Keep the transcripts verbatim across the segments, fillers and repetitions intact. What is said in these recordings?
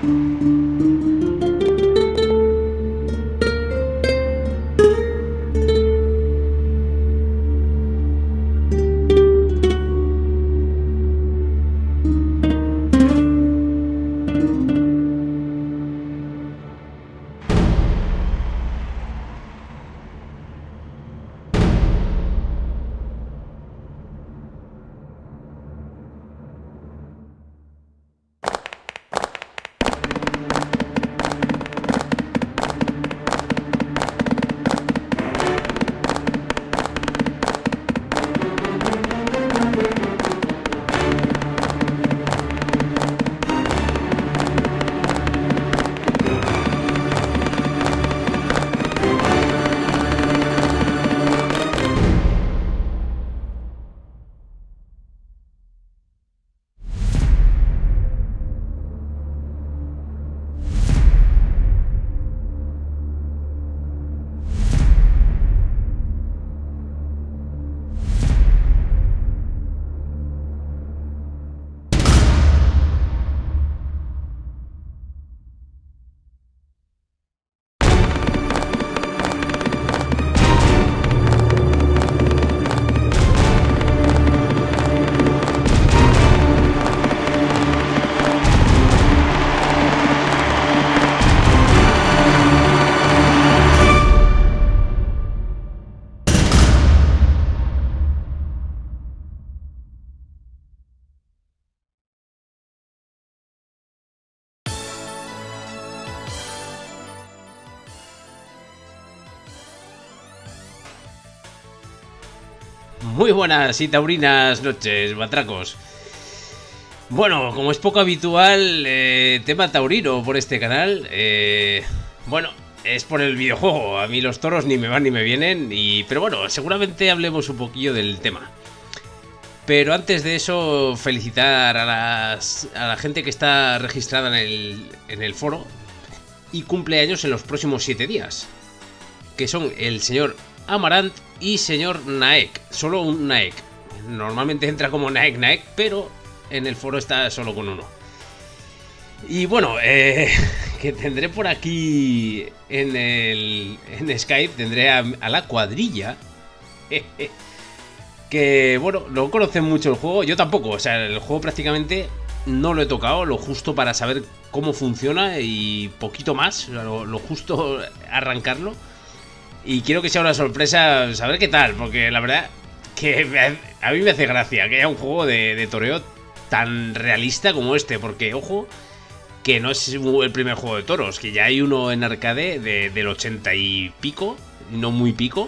Muy buenas y taurinas noches, batracos. Bueno, como es poco habitual, eh, tema taurino por este canal, eh, bueno, es por el videojuego. A mí los toros ni me van ni me vienen, y, pero bueno, seguramente hablemos un poquillo del tema. Pero antes de eso, felicitar a, las, a la gente que está registrada en el, en el foro y cumpleaños en los próximos siete días, que son el señor Amarant y señor Naek. Solo un Naek. Normalmente entra como Naek Naek, pero en el foro está solo con uno. Y bueno, eh, que tendré por aquí en el en Skype, tendré a, a la cuadrilla. Que bueno, no conocen mucho el juego. Yo tampoco, o sea, el juego prácticamente no lo he tocado, lo justo para saber cómo funciona y poquito más, o sea, lo, lo justo arrancarlo. Y quiero que sea una sorpresa saber qué tal, porque la verdad que a mí me hace gracia que haya un juego de, de toreo tan realista como este, porque ojo, que no es el primer juego de toros, que ya hay uno en arcade de, del ochenta y pico, no muy pico,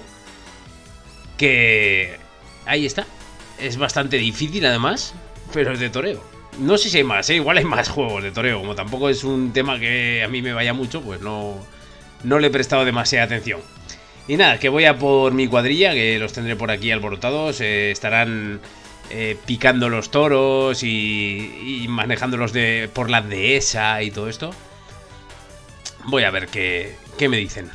que ahí está, es bastante difícil además, pero es de toreo. No sé si hay más, ¿eh? Igual hay más juegos de toreo, como tampoco es un tema que a mí me vaya mucho, pues no, no le he prestado demasiada atención. Y nada, que voy a por mi cuadrilla, que los tendré por aquí alborotados, eh, estarán eh, picando los toros y, y manejándolos de, por la dehesa y todo esto. Voy a ver qué, qué me dicen.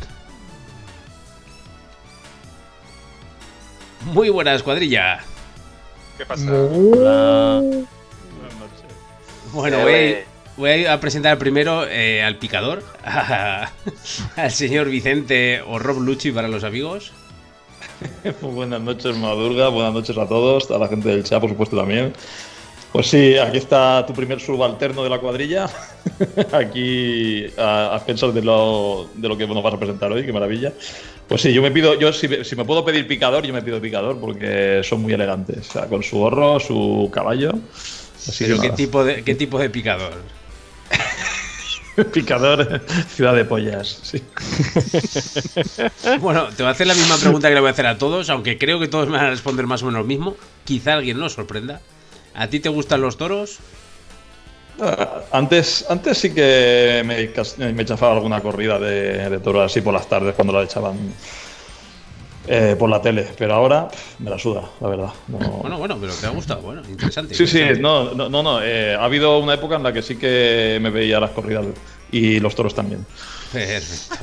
Muy buenas, cuadrilla. ¿Qué pasa? Hola. Buenas noches. Bueno, voy, voy a presentar primero eh, al picador, a, al señor Vicente o Rob Lucci para los amigos. Muy buenas noches, Madurga, buenas noches a todos, a la gente del chat, por supuesto, también. Pues sí, aquí está tu primer subalterno de la cuadrilla, aquí a, a expensas de lo, de lo que nos vas a presentar hoy, qué maravilla. Pues sí, yo me pido, yo si, si me puedo pedir picador, yo me pido picador, porque son muy elegantes, o sea, con su gorro, su caballo. Así ¿Pero qué tipo, de, qué tipo de picador? Picador, ciudad de pollas, sí. Bueno, te voy a hacer la misma pregunta que le voy a hacer a todos, aunque creo que todos me van a responder más o menos lo mismo. Quizá alguien nos sorprenda. ¿A ti te gustan los toros? Uh, antes, antes sí que me, me chafaba alguna corrida de, de toros así por las tardes cuando la echaban eh, por la tele, pero ahora pff, me la suda, la verdad. No... Bueno, bueno, pero te ha gustado, bueno, interesante. Sí, interesante. sí, no, no, no, no eh, ha habido una época en la que sí que me veía las corridas y los toros también. Perfecto.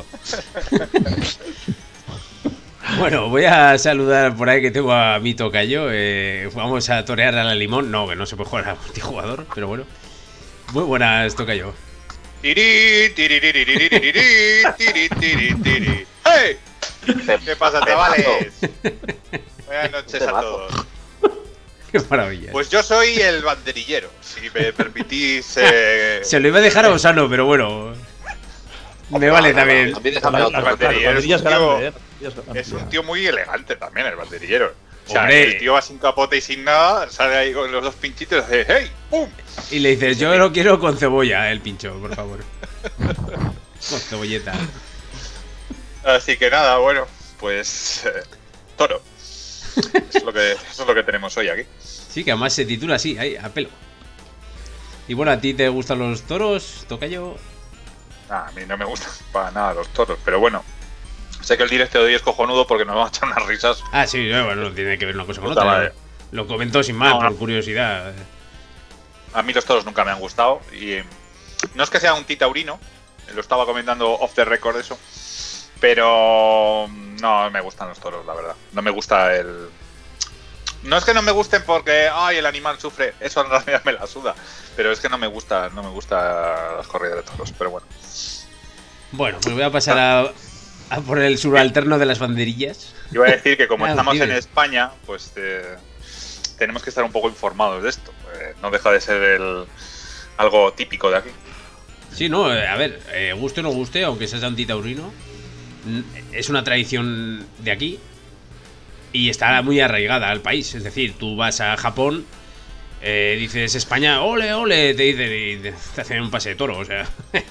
Bueno, voy a saludar por ahí que tengo a mi tocayo. Eh, vamos a torear a la limón. No, que no se puede jugar a multijugador, pero bueno. Muy buenas, tocayo. Tiri, tiri, tiri, tiri, tiri, tiri, tiri, tiri. ¡Hey! ¿Qué pasa, chavales? Buenas noches a todos. Qué maravilla. Pues yo soy el banderillero, si me permitís. Eh... Se lo iba a dejar a Osano, pero bueno. Me vale también. El banderillero es un, tío, es un tío muy elegante también, el banderillero. O sea, Hombre. el tío va sin capote y sin nada, sale ahí con los dos pinchitos y hace ¡hey! ¡Pum! Y le dices, yo lo quiero con cebolla, el pincho, por favor. Con cebolleta. Así que nada, bueno, pues. Eh, toro. Eso es, lo que, eso es lo que tenemos hoy aquí. Sí, que además se titula así, ahí, a pelo. Y bueno, ¿a ti te gustan los toros, tocayo? Nah, a mí no me gustan para nada los toros, pero bueno. Sé que el directo de hoy es cojonudo porque nos vamos a echar unas risas. Ah, sí, bueno, no tiene que ver una cosa con Puta otra. madre. Lo comentó sin más, No, por no. curiosidad. A mí los toros nunca me han gustado y eh, no es que sea un titaurino, lo estaba comentando off the record eso, pero no me gustan los toros, la verdad. No me gusta el... No es que no me gusten porque ay el animal sufre, eso en realidad me la suda, pero es que no me gusta, no me gusta las corridas de toros, pero bueno. Bueno, pues voy a pasar a, a por el subalterno de las banderillas. Iba a decir que como Ah, estamos dime. en España, pues eh, tenemos que estar un poco informados de esto. Eh, no deja de ser el, algo típico de aquí. Sí, no, eh, a ver, eh, guste o no guste, aunque seas antitaurino, n- es una tradición de aquí y está muy arraigada al país. Es decir, tú vas a Japón, eh, dices España, ole, ole, te dicen y te te hacen un pase de toro, o sea.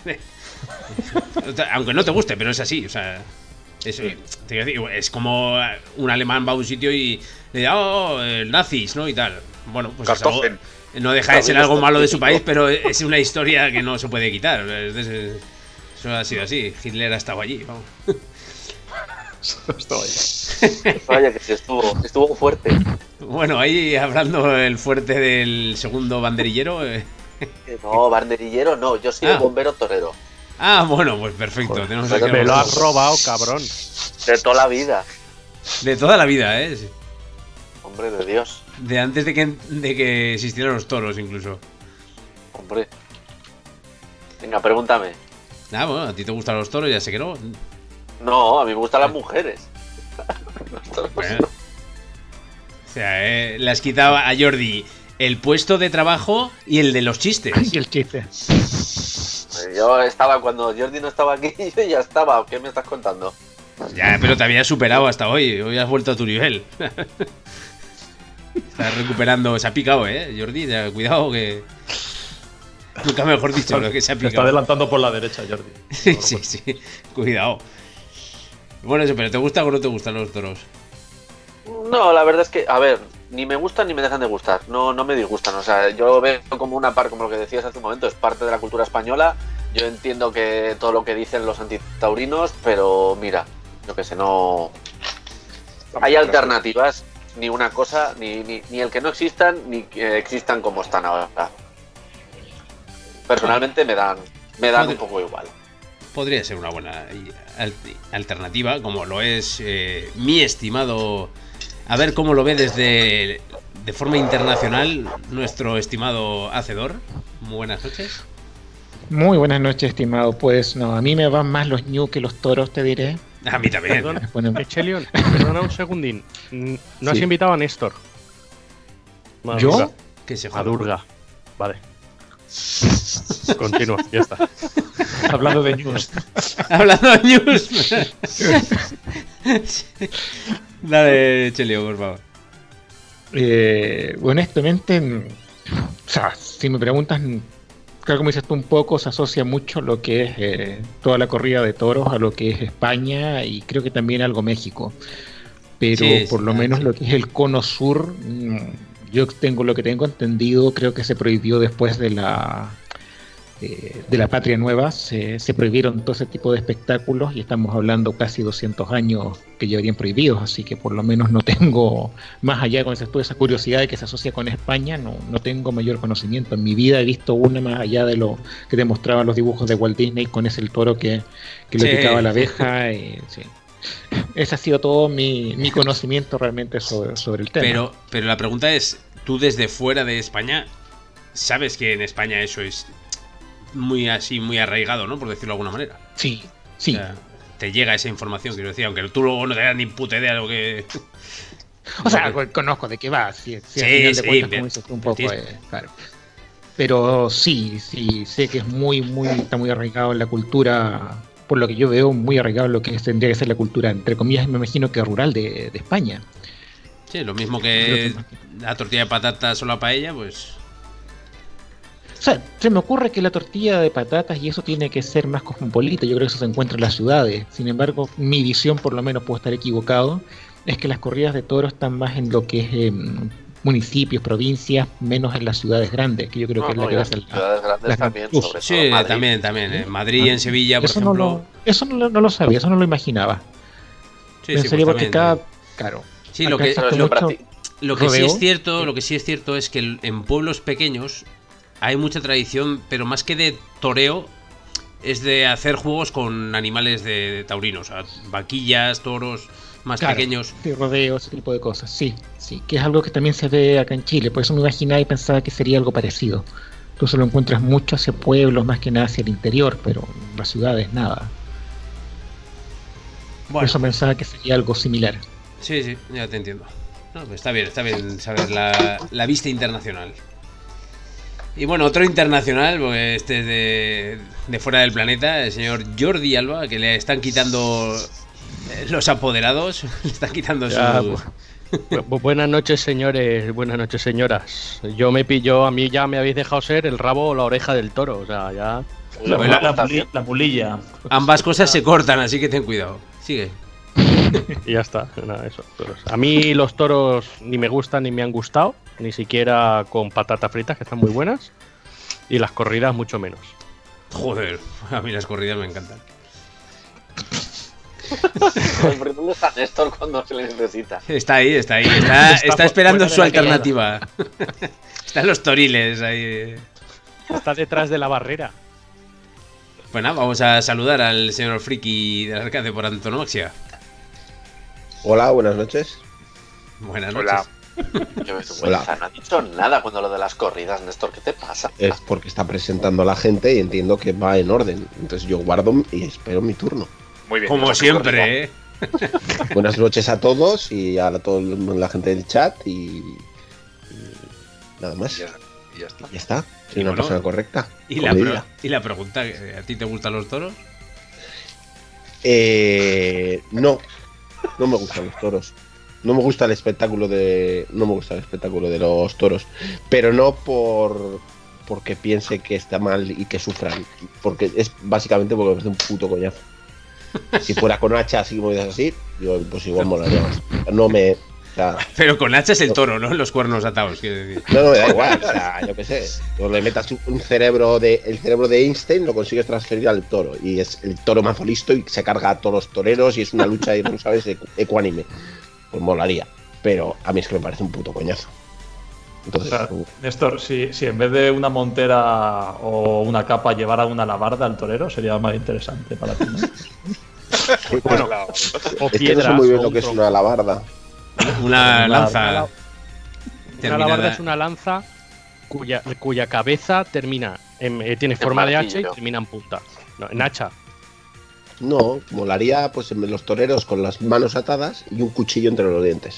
Aunque no te guste, pero es así, o sea. Es, te quiero decir, es como un alemán va a un sitio y le dice, oh, eh, nazis, ¿no? Y tal. Bueno, pues es algo- Kartoffeln. no deja de ser algo malo de su país, pero es una historia que no se puede quitar. Es de- Eso ha sido así. Hitler ha estado allí. Vamos. Vaya que sí estuvo, estuvo fuerte. Bueno, ahí hablando el fuerte del segundo banderillero. eh. No, banderillero no, yo soy Ah. el bombero torero. Ah, bueno, pues perfecto. Tenemos aquí Me algo lo has robado, cabrón. De toda la vida. de toda la vida, ¿eh? Sí. Hombre de Dios. De antes de que, de que existieran los toros, incluso. Hombre. Venga, pregúntame. Ah, bueno, a ti te gustan los toros, ya sé que no. No, a mí me gustan las mujeres. Bueno. O sea, eh, le has quitado a Jordi el puesto de trabajo y el de los chistes. Y el chiste. Yo estaba cuando Jordi no estaba aquí, yo ya estaba. ¿Qué me estás contando? Ya, pero te habías superado hasta hoy. Hoy has vuelto a tu nivel. Estás recuperando. Se ha picado, ¿eh, Jordi? Ya, cuidado que... Nunca mejor dicho lo que se ha Se está picado. adelantando por la derecha, Jordi. Sí, sí, sí. Cuidado. Bueno, eso, pero ¿te gustan o no te gustan los toros? No, la verdad es que, a ver, ni me gustan ni me dejan de gustar. No, no me disgustan. O sea, yo lo veo como una parte, como lo que decías hace un momento, es parte de la cultura española. Yo entiendo que todo lo que dicen los antitaurinos, pero mira, yo que sé, no. Hay alternativas, ni una cosa, ni, ni, ni el que no existan, ni que existan como están ahora. Personalmente me dan, me dan un poco igual. Podría ser una buena al- alternativa, como lo es eh, mi estimado. A ver cómo lo ve desde de forma internacional nuestro estimado hacedor. Muy buenas noches. Muy buenas noches, estimado. Pues no, a mí me van más los ñu que los toros, te diré. A mí también. Me ponen- Echelion, perdona un segundín. Mm, No has Sí. invitado a Néstor. ¿Yo? Madurga. Que se A joda. Durga. Vale. Continúa, ya está. Hablando de ñus. Hablando de news. Dale, Chelio, por favor. Eh, honestamente, mm, o sea, si me preguntas, mm, creo que como dices tú un poco, se asocia mucho lo que es eh, toda la corrida de toros a lo que es España y creo que también algo México. Pero Sí, por sí, lo ah, menos sí. lo que es el cono sur, mm, yo tengo lo que tengo entendido, creo que se prohibió después de la eh, de la Patria Nueva, se, se prohibieron todo ese tipo de espectáculos y estamos hablando casi doscientos años que llevarían prohibidos, así que por lo menos no tengo, más allá con esa, toda esa curiosidad de que se asocia con España, no, no tengo mayor conocimiento. En mi vida he visto una más allá de lo que te mostraban los dibujos de Walt Disney con ese el toro que, que le Sí. picaba la abeja. Y, sí. Ese ha sido todo mi, mi conocimiento realmente sobre, sobre el tema. Pero, pero la pregunta es, tú desde fuera de España, ¿sabes que en España eso es muy así, muy arraigado, ¿no? Por decirlo de alguna manera. Sí, sí. O sea, te llega esa información, quiero decir, aunque tú luego no te das ni puta idea de lo que... O sea, conozco de qué va, si, si Sí, al final de sí, cuentas, bien. como dices tú, un poco, Sí. eh, claro. Pero sí, sí, sé que es muy, muy, está muy arraigado en la cultura, por lo que yo veo, muy arraigado en lo que tendría que ser la cultura, entre comillas, me imagino que rural de, de España. Sí, lo mismo que la tortilla de patatas o la paella, pues... O sea, se me ocurre que la tortilla de patatas y eso tiene que ser más cosmopolita, yo creo que eso se encuentra en las ciudades. Sin embargo, mi visión, por lo menos puedo estar equivocado, es que las corridas de toros están más en lo que es eh, municipios, provincias, menos en las ciudades grandes, que yo creo No, que es no, la que y va a las ser la- ciudades grandes las también, grandes- sobre Sí, todo Madrid. también, también. En Madrid y en Sevilla, por eso no ejemplo... lo, eso no lo, no lo sabía, eso no lo imaginaba. Sí, sí, Pensaría pues porque también, cada... Claro. Sí, lo acá que, existe Pero es lo mucho- práctico. lo que sí rodeo. es cierto, lo que sí es cierto es que el- en pueblos pequeños hay mucha tradición, pero más que de toreo, es de hacer juegos con animales de, de taurinos, o sea, vaquillas, toros más Claro, pequeños. sí, rodeos, ese tipo de cosas, sí, sí, que es algo que también se ve acá en Chile, por eso me imaginaba y pensaba que sería algo parecido. Tú se lo encuentras mucho hacia pueblos, más que nada hacia el interior, pero en las ciudades nada. Por Bueno, eso pensaba que sería algo similar. sí, sí, ya te entiendo. No, pues está bien, está bien saber la, la vista internacional. Y bueno, otro internacional, porque este es de, de fuera del planeta, el señor Jordi Alba, que le están quitando eh, los apoderados, le están quitando Ya, sus... Bu- bu- buenas noches, señores. Buenas noches, señoras. Yo me pillo, a mí ya me habéis dejado ser el rabo o la oreja del toro. O sea, ya. La, Bueno, la puli- la pulilla. Ambas cosas se cortan, así que ten cuidado. Sigue. Y ya está. Nada, eso. Toros. A mí los toros ni me gustan ni me han gustado. Ni siquiera con patatas fritas, que están muy buenas. Y las corridas, mucho menos. Joder, a mí las corridas me encantan. ¿Dónde está Néstor cuando se le necesita? Está ahí, está ahí, está, Está está fu- esperando fuera de su la quedada. alternativa. Están los toriles ahí. Está detrás de la barrera. Bueno, vamos a saludar al señor Friki del Arcade por antonomasia. Hola, buenas noches. Buenas noches. Hola. Qué vergüenza, no ha dicho nada cuando lo de las corridas, Néstor, ¿qué te pasa? Es porque está presentando a la gente y entiendo que va en orden. Entonces yo guardo y espero mi turno. Muy bien. Como dicho, siempre, ¿eh? Buenas noches a todos y a toda la gente del chat y, y nada más. Y ya, y ya está. Ya está. Soy Y una bueno, persona correcta. Y la, comedida. pro- y la pregunta, ¿a ti te gustan los toros? Eh, no, no me gustan los toros. No me gusta el espectáculo de, no me gusta el espectáculo de los toros, pero no por porque piense que está mal y que sufran, porque es básicamente porque me parece un puto coñazo. Si fuera con hacha así movidas así, yo pues igual molaría más. No me, o sea, Pero con hacha es el toro, ¿no? Los cuernos atados, quiero decir. no, no me da igual, o sea, yo qué sé. Tú le metas un cerebro de, el cerebro de Einstein, lo consigues transferir al toro. Y es el toro mazo listo y se carga a todos los toreros y es una lucha, no sabes, ecu- ecuánime. Pues molaría. Pero a mí es que me parece un puto coñazo. O Entonces, sea, Néstor, si, si en vez de una montera o una capa llevara una alabarda al torero, sería más interesante para ti, ¿no? bueno, Claro. O es que no sé piedras. muy bien o lo un que es tronco. una alabarda. Una Una- lanza. Una terminada- alabarda es una lanza cuya, cuya cabeza termina en, eh, tiene En forma de hacha martillo. y termina en punta. No, en hacha. No, molaría pues en los toreros con las manos atadas y un cuchillo entre los dientes.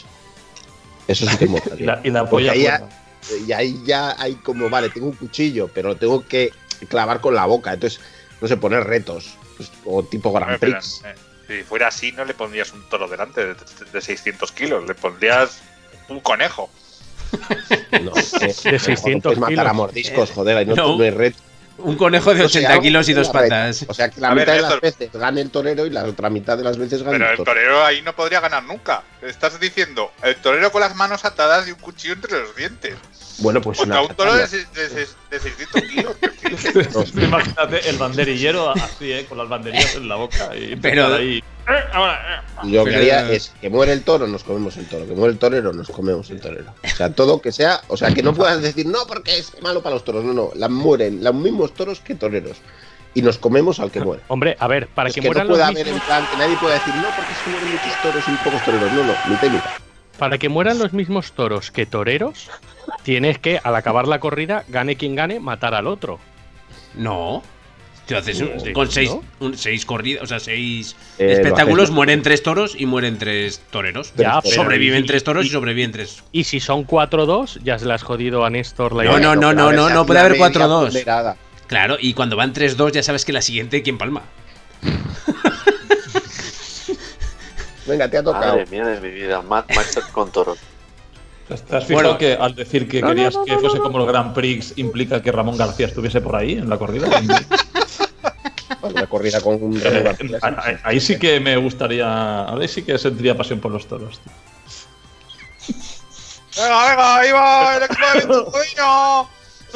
Eso sí que Y molaría. la, y la Porque polla ahí ya, fuera. y ahí ya hay como, vale, tengo un cuchillo, pero lo tengo que clavar con la boca. Entonces, no sé, poner retos. Pues, o tipo Grand Hombre, pero, Prix. eh, si fuera así, no le pondrías un toro delante de, de seiscientos kilos, le pondrías un conejo. No, que- de seiscientos puedes matar kilos. a mordiscos, joder, ahí no, No. no hay reto. Un conejo de O sea, ochenta kilos y dos una reta. patas. O sea, que la A ver, mitad de las Néstor. veces gane el torero y la otra mitad de las veces gane Pero el el torero. torero ahí no podría ganar nunca. Estás diciendo, el torero con las manos atadas y un cuchillo entre los dientes. Bueno, pues Contra una un toro de, katana. se- de se- de seiscientos kilos. ¿Qué dices? Imagínate el banderillero así, ¿eh? Con las banderillas en la boca y Pero- empezar ahí. "Eh, ahora, eh". Lo que Pero- haría es que muere el toro, nos comemos el toro. Que muere el torero, nos comemos el torero. O sea, todo que sea. O sea, que no puedas decir no porque es malo para los toros. No, no. La mueren los mismos toros que toreros. Y nos comemos al que muere. Hombre, a ver, para Es que, que, mueran no puede los haber mismos, en plan que nadie pueda decir no porque se mueren muchos toros y pocos toreros. No, no. Mitad y mitad. para que mueran los mismos toros que toreros, tienes que, al acabar la corrida, gane quien gane, matar al otro. No. Tú haces un- Sí, con seis, ¿no? un- seis corridas, o sea, seis Eh, espectáculos, lo mueren tres toros y mueren tres toreros. Ya, pero- Sobreviven y- tres toros y, y- sobreviven tres. Y si son cuatro dos, ya se le has jodido a Néstor la No, idea. no, no, pero no, a ver no, si no hace puede una haber media cuatro dos. ponderada. Claro, y cuando van tres dos ya sabes que la siguiente, ¿quién palma? Venga, te ha tocado. Madre mía de mi vida, Mad Max con toros. ¿Te has fijado Bueno. que al decir que querías que fuese como el Grand Prix implica que Ramón García estuviese por ahí en la corrida? Una corrida con un Eh, ahí, ahí sí que me gustaría. Ahí sí que sentiría pasión por los toros. tío. Venga, venga, ahí va el equipo de Vitorino.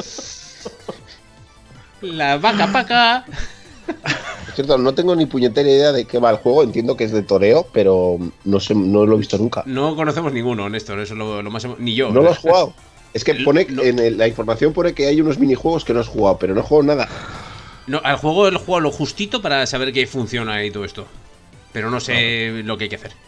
La vaca paca. Es cierto, no tengo ni puñetera idea de qué va el juego. Entiendo que es de toreo, pero no sé, no lo he visto nunca. No conocemos ninguno, Néstor, eso es lo, lo más. emo- Ni yo. No lo has jugado. Es que pone No. en el- la información pone que hay unos minijuegos que no has jugado, pero no he jugado nada. No, al juego el juego lo justito para saber que funciona y todo esto. Pero no sé lo que hay que hacer.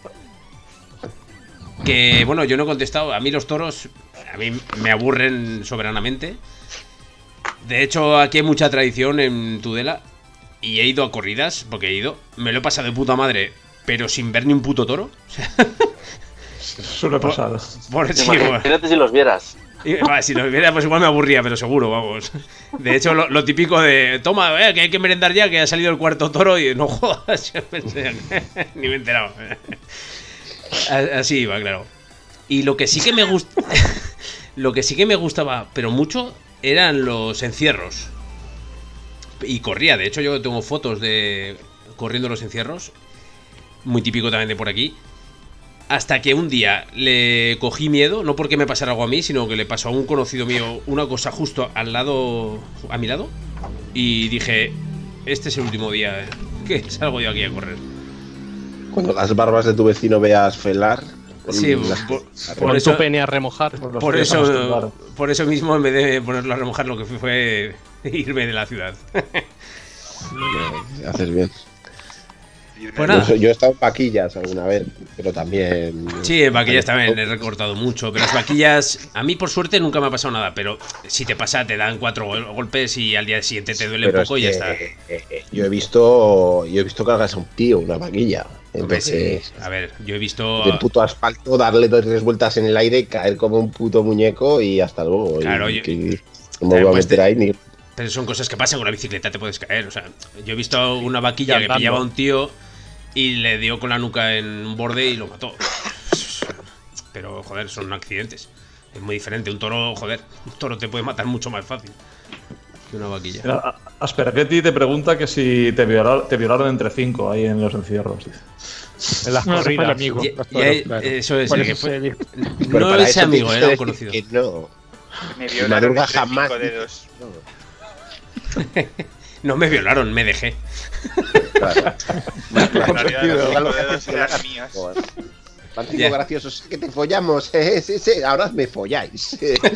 Que bueno, yo no he contestado. A mí los toros, a mí me aburren soberanamente. De hecho, aquí hay mucha tradición en Tudela. Y he ido a corridas, porque he ido. Me lo he pasado de puta madre, pero sin ver ni un puto toro. O sea, Suele pasar. por sí, bueno. Imagínate si los vieras. Y, va, si lo viera, pues igual me aburría, pero seguro, vamos. De hecho, lo, lo típico de, toma, eh, que hay que merendar ya, que ha salido el cuarto toro y no jodas, yo pensé, ni me he enterado. A- Así iba, claro. Y lo que sí que me gusta, lo que sí que me gustaba, pero mucho, eran los encierros. Y corría, de hecho yo tengo fotos de corriendo los encierros, muy típico también de por aquí. Hasta que un día le cogí miedo, no porque me pasara algo a mí, sino que le pasó a un conocido mío una cosa justo al lado, a mi lado. Y dije, este es el último día que salgo yo aquí a correr. Cuando las barbas de tu vecino veas felar. con Sí, las- por, Con por tu eso, pene a remojar. Por los por, que eso, nos acostumbraron. por eso mismo, en vez de ponerlo a remojar, lo que fui fue irme de la ciudad. Haces bien. Pues nada. Yo, yo he estado en vaquillas alguna vez, pero también. Sí, en vaquillas también he recortado mucho, pero las vaquillas, a mí por suerte nunca me ha pasado nada, pero si te pasa te dan cuatro gol- golpes y al día siguiente te duele un Pero poco es y ya que, está. eh, eh, yo he visto. Yo he visto cargas a un tío, una vaquilla. Hombre, sí. Entonces, A ver, yo he visto... del puto asfalto, darle dos tres vueltas en el aire, caer como un puto muñeco y hasta luego. Claro, y, yo- que- no me Claro, voy a pues meter te- ahí ni. Pero son cosas que pasan con la bicicleta, te puedes caer. O sea, yo he visto una vaquilla que andando. pillaba a un tío y le dio con la nuca en un borde y lo mató. Pero, joder, son accidentes. Es muy diferente. Un toro, joder, un toro te puede matar mucho más fácil que una vaquilla. Mira, a- Aspera, Ketty te pregunta que si te violaron, te violaron entre cinco ahí en los encierros. Dice. En las No, ese fue el corridas. amigo. Y- los y toros, ahí- claro. eso es, Por el eso que fue- se dijo. Pero No para ese eso amigo, tienes era que un decir conocido. que no. Me Y violaron Madruga entre jamás. cinco dedos. No me violaron, me dejé. Claro. En realidad los Lo cinco que dedos haces es eran que- mías. Joder. Francisco Ya. graciosos, que te follamos. Eh, sí, sí, ahora me folláis.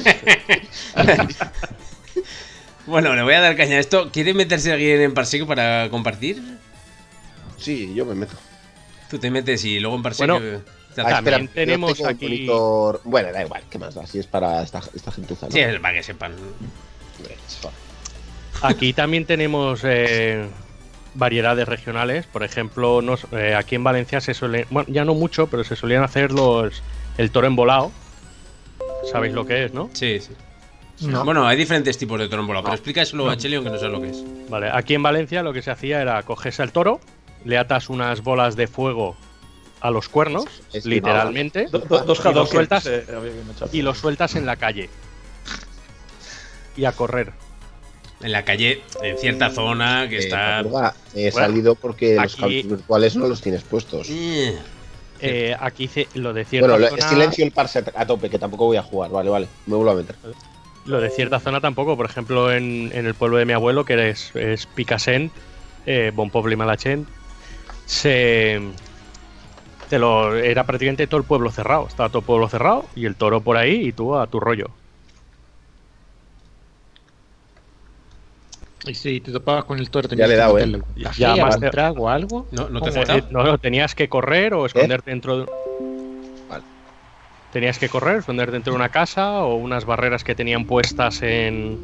Bueno, le voy a dar caña a esto. ¿Quiere meterse alguien en Parsec para compartir? Sí, yo me meto. Tú te metes y luego en Parsec... Bueno, eh, te Ah, haces- también yo tenemos tengo un aquí- monitor- Bueno, da igual, ¿qué más da? Si es para esta, esta gentuza, ¿no? Sí, es para que sepan. Hombre, es fa- Aquí también tenemos eh, variedades regionales. Por ejemplo, nos- eh, aquí en Valencia se suele, bueno, ya no mucho, pero se solían hacer los el toro embolado. ¿Sabéis lo que es, no? Sí, sí. No. Bueno, hay diferentes tipos de toro embolado, pero explícaselo a Cheli aunque no sé lo que es. Vale, aquí en Valencia lo que se hacía era cogerse al toro, le atas unas bolas de fuego a los cuernos, Es que literalmente, Do- do- dos Y lo Hadouken sueltas- se había bien echado. y los sueltas en la calle. Y a correr. En la calle, en cierta zona que Eh, está... Madruga, he Bueno, salido porque los aquí- cables virtuales no los tienes puestos. Eh, Eh, aquí ce- lo de cierta Bueno, lo- zona, silencio el parse a tope, que tampoco voy a jugar. Vale, vale, me vuelvo a meter. lo de cierta zona tampoco. Por ejemplo, en, en el pueblo de mi abuelo, que es, es Picassent, eh, Bon Poble y Malachent, se te lo, era prácticamente todo el pueblo cerrado. Estaba todo el pueblo cerrado y el toro por ahí y tú a tu rollo. Y si te topabas con el toro, tenías le he que dado, meterle eh. un Ya café, más un te- trago o algo. no, no te Eh, falta. no, no, tenías que correr o esconderte dentro de. Vale. Tenías que correr, esconderte dentro de una casa o unas barreras que tenían puestas en,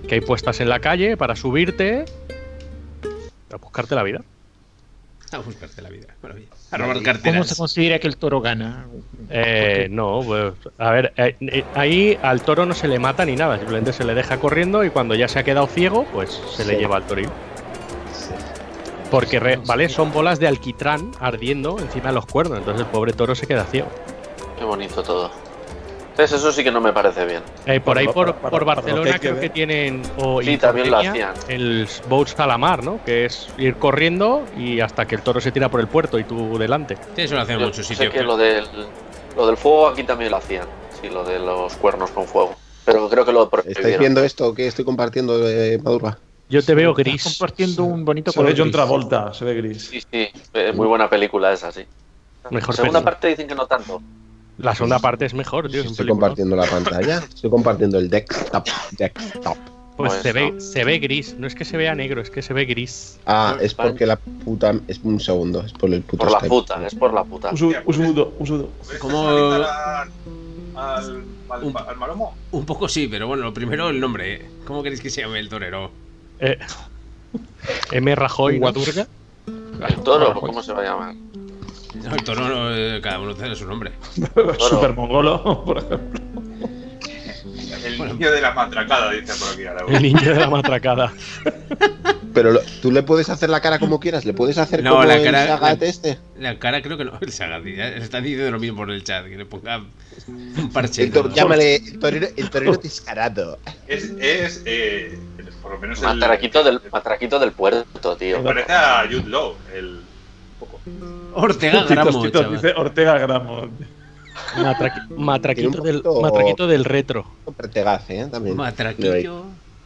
que hay puestas en la calle para subirte a buscarte la vida. A buscarte la vida. Maravilla. A robar ¿Cómo carteras. se considera que el toro gana? Eh, no, pues, a ver, eh, eh, ahí al toro no se le mata ni nada, simplemente se le deja corriendo y cuando ya se ha quedado ciego, pues se le Sí. lleva al toril. Porque, re- ¿vale? Son bolas de alquitrán ardiendo encima de los cuernos, entonces el pobre toro se queda ciego. Qué bonito todo. Entonces eso sí que no me parece bien. Eh, por ahí, por, Para- por para lo que Barcelona, hay que creo ver. que tienen. O Sí, en también lo Cerdeña, hacían. El Boats a la mar, ¿no? Que es ir corriendo y hasta que el toro se tira por el puerto y tú delante. Sí, eso lo hacen en Yo muchos sé sitios. que lo del, lo del fuego aquí también lo hacían. Sí, lo de los cuernos con fuego. Pero creo que lo ¿Estáis prohibieron. viendo esto que estoy compartiendo de Madurga? Yo te veo Estás gris. compartiendo un bonito Se ve color John gris. Travolta, se ve gris. Sí, sí. eh, Muy buena película esa, sí. Mejor Segunda película. parte dicen que no tanto. La segunda parte es mejor, tío. es un Estoy peliculón. compartiendo la pantalla. Estoy compartiendo el desktop. desktop. Pues Pues se ve, no. se ve gris. No es que se vea negro, es que se ve gris. Ah, Vale. es porque la puta. Es un segundo, es por el puto Por la Skype. puta, es por la puta. Un su- un segundo, un segundo. ¿Cómo? Al, al, al, al Malomo. Un poco sí, pero bueno, lo primero el nombre. ¿eh? ¿Cómo queréis que se llame el torero? Eh, M. Rajoy. ¿no? Guadurga. El toro, ¿cómo se va a llamar? No, el toro, no, eh, cada uno tiene su nombre. Super mongolo, por ejemplo. El niño de la matracada, dice por aquí. Ahora. El niño de la matracada. Pero lo- tú le puedes hacer la cara como quieras, le puedes hacer No, como la el cara- Sagat la- este. La cara creo que no. El Sagadi, ya están diciendo lo mismo por el chat, que le ponga un parche. El tor- llámale el torero, el torero descarado. Es, es eh, por lo menos el. Matraquito del, matraquito del puerto, tío. Me parece a Jude Law, el. un poco. Ortega Titos, Gramo, Titos, chaval. dice Ortega Gramo. Matraqui- matraquito, Tiene un del, poquito- matraquito del retro. Pertegace, ¿eh? También. Matraquillo.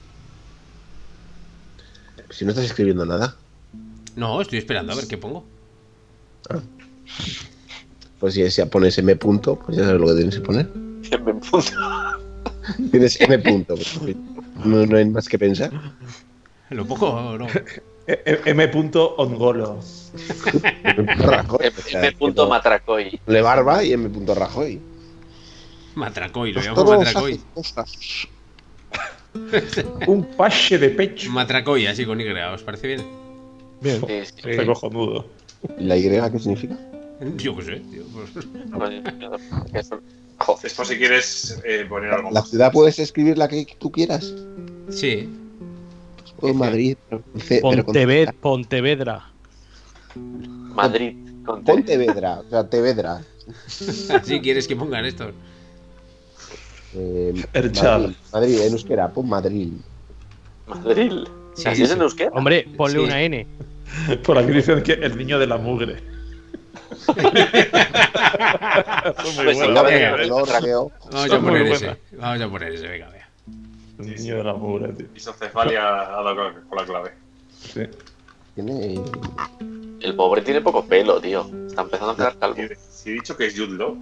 Si no estás escribiendo nada, No, estoy esperando a ver qué pongo. pues si, si pones M punto, pues ya sabes lo que tienes que poner. Me puto. Tienes M punto. pues, no, no hay más que pensar. ¿Lo pongo o no? E- e- M. Ongolo. Rajoy, o sea, M. que no- Matracoy. Le barba y M. Rajoy. Matracoy, lo Los llamo toros Matracoy. hacen cosas. Un pache de pecho. Matracoy, así con Y, ¿os parece bien? Bien. Sí, sí. Sí. Está cojonudo. ¿Y la Y qué significa? Yo qué sé, tío. Pues... Coño, que son- Joder. Es por si quieres eh, poner algo La más. ciudad puedes escribir la que tú quieras. Sí. O Madrid. pero con C- pero con Ponteved- C. Pontevedra. Madrid. Con T. Pontevedra. O sea, Tevedra. Así quieres que pongan esto. Eh, El Madrid, char. Madrid, en euskera, pon Madrid. Madrid. Sí, ¿Así es sí. en euskera? Hombre, ponle Sí. una N. Por aquí dicen que el niño de la mugre. Eso es muy Pues bueno. venga, venga, venga, Lo tragueo. Vamos a Muy poner buena. ese. Vamos a poner ese, venga, vea. El niño de la mugre, tío. Isocefalia ha dado con con la clave. Sí. Tiene. El pobre tiene poco pelo, tío. Está empezando a quedar calvo. Y- Si he dicho que es Jude Law,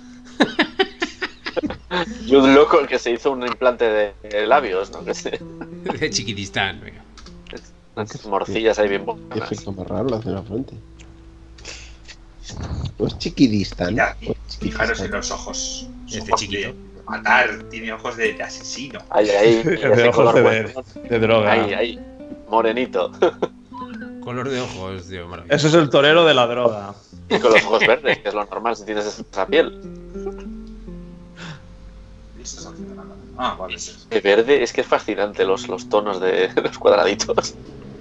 Jude Loco, el que se hizo un implante de, de labios, ¿no? Que se, De Chiquitistán, venga. unas morcillas ahí bien Qué buenas. efecto más raro lo hace en la frente. Pues chiquidistan. Mira, Pues fijaros en chiquidistan. los ojos. Este Ojos chiquito. de matar, tiene ojos de, de asesino. Ahí, ahí. De ese ojos color de, bueno. de droga. Ahí, ahí. Morenito. Color de ojos, tío, maravilla. Ese es el torero de la droga. Y con los ojos verdes, que es lo normal si tienes esa piel. ¿Y eso está haciendo nada? Ah, vale, sí. El verde es que es fascinante los, los tonos de los cuadraditos.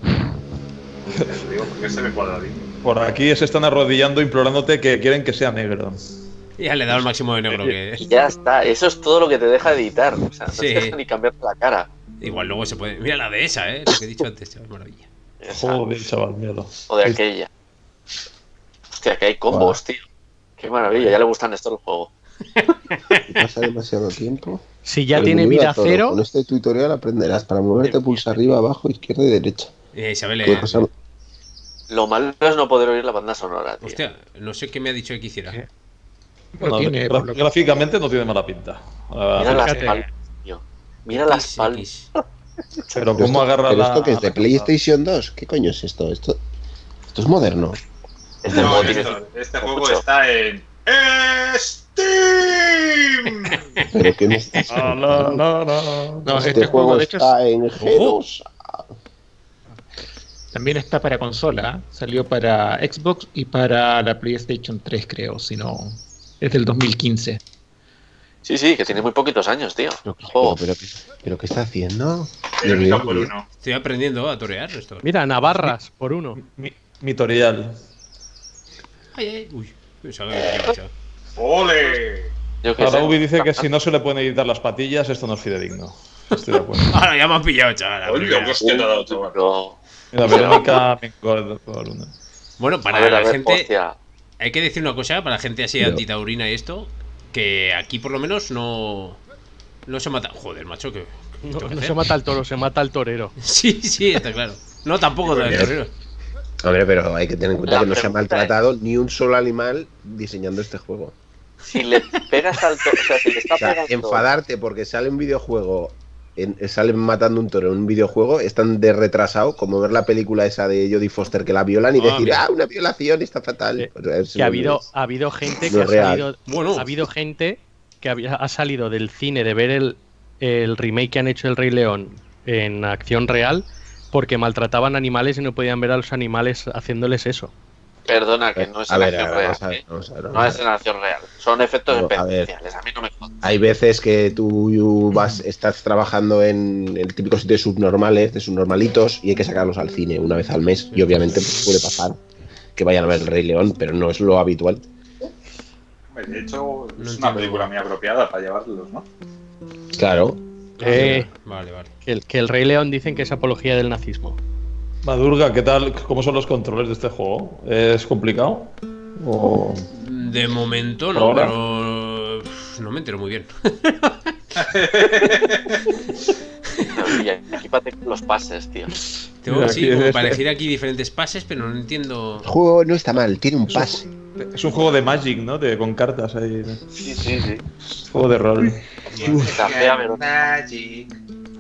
Te digo porque se ve cuadradito. Por aquí se están arrodillando implorándote que quieren que sea negro. Ya le he dado el máximo de negro que Y es. ya está, eso es todo lo que te deja editar. O sea, no Sí. te deja ni cambiarte la cara. Igual luego se puede. Mira la de esa, eh. Lo que he dicho antes, chaval, maravilla. Esa, Joder, chaval, míralo. o de aquella. Hostia, que hay combos, tío. Qué maravilla, ya le gustan esto el juego. Si pasa demasiado tiempo. Si ya Pues tiene bienvenido vida a todo. cero, Con este tutorial aprenderás para moverte pulsa arriba, abajo, izquierda y derecha. Eh, Isabel, Puede eh, pasar- Lo malo es no poder oír la banda sonora, tío. hostia, no sé qué me ha dicho que hiciera. Sí. No, No tiene, gra- por lo que- gráficamente no tiene mala pinta. Ah, Mira las fíjate. palmas, tío. Mira las X, palmas. X. pero Pero cómo esto, agarra pero la. esto que es de la- PlayStation dos. ¿Qué coño es esto? Esto, esto es moderno. Este No, juego tiene esto- este mucho. juego está en Steam. Pero que me estás No, no, no, no. No, este, este juego de hecho está en G dos. también está para consola. Salió para Xbox y para la PlayStation tres, creo, si no. Es del dos mil quince. Sí, sí, que tiene muy poquitos años, tío. Pero, El juego. pero, pero, pero ¿qué está haciendo? Pero Dios mica mío, por Dios. uno. Estoy aprendiendo a torear esto. Mira, Navarras, por uno. Mi, mi tutorial. Ay, ay, uy. Pensaba que me había ¡Ole! Yo qué Ahora sé. Ubi dice que si no se le pueden editar las patillas, esto no es fidedigno. Estoy de acuerdo. Ahora ya me han pillado, chaval. la ¡Oye, primera. qué hostia te ha dado, chaval! Pero- Mira, Verónica Mengol por una. Bueno, para A ver, a la ver, gente. hostia. Hay que decir una cosa, para la gente así Pero- antitaurina y esto, que aquí por lo menos no. No se mata. Joder, macho, que. No, tengo que no hacer? se mata al toro, se mata al torero. Sí, sí, está claro. No, tampoco del torero. Hombre, pero hay que tener en cuenta La que no se ha pregunta maltratado ni un solo animal diseñando este juego. Si le pegas al toro, o sea, si le está O sea, pegando. enfadarte porque sale un videojuego, en, salen matando un toro en un videojuego, es tan de retrasado como ver la película esa de Jodie Foster que la violan y Ah, decir, mira. ah, una violación, está fatal. Sí. Pues, es- Que ha habido, ha habido gente no que ha es real. salido. Bueno. Ha habido gente que había, ha salido del cine de ver el, el remake que han hecho del Rey León en acción real porque maltrataban animales y no podían ver a los animales haciéndoles eso. Perdona, que no es A en ver, acción a ver, real. vamos a ver, ¿eh? vamos a ver, vamos No a es ver. en acción real. Son efectos No, a ver. especiales. A mí no me jodas. Hay veces que tú vas, estás trabajando en el típico sitio de subnormales, de subnormalitos, y hay que sacarlos al cine una vez al mes. Y obviamente pues, puede pasar que vayan a ver el Rey León, pero no es lo habitual. De hecho, es No una entiendo. película muy apropiada para llevarlos, ¿no? Claro. Eh, Vale, vale. que, el, que el Rey León dicen que es apología del nazismo. Madurga, ¿qué tal? ¿Cómo son los controles de este juego? ¿Es complicado? ¿O... De momento no, ¿Ahora? pero. No me entero muy bien. Y equípate con los pases, tío. Tengo Mira, así aquí como este- para elegir aquí diferentes pases, pero no entiendo. El juego no está mal, tiene un pase. Es un juego de Magic, ¿no? De, con cartas ahí. Sí, sí, sí. Juego de rol. Está fea, pero. Magic.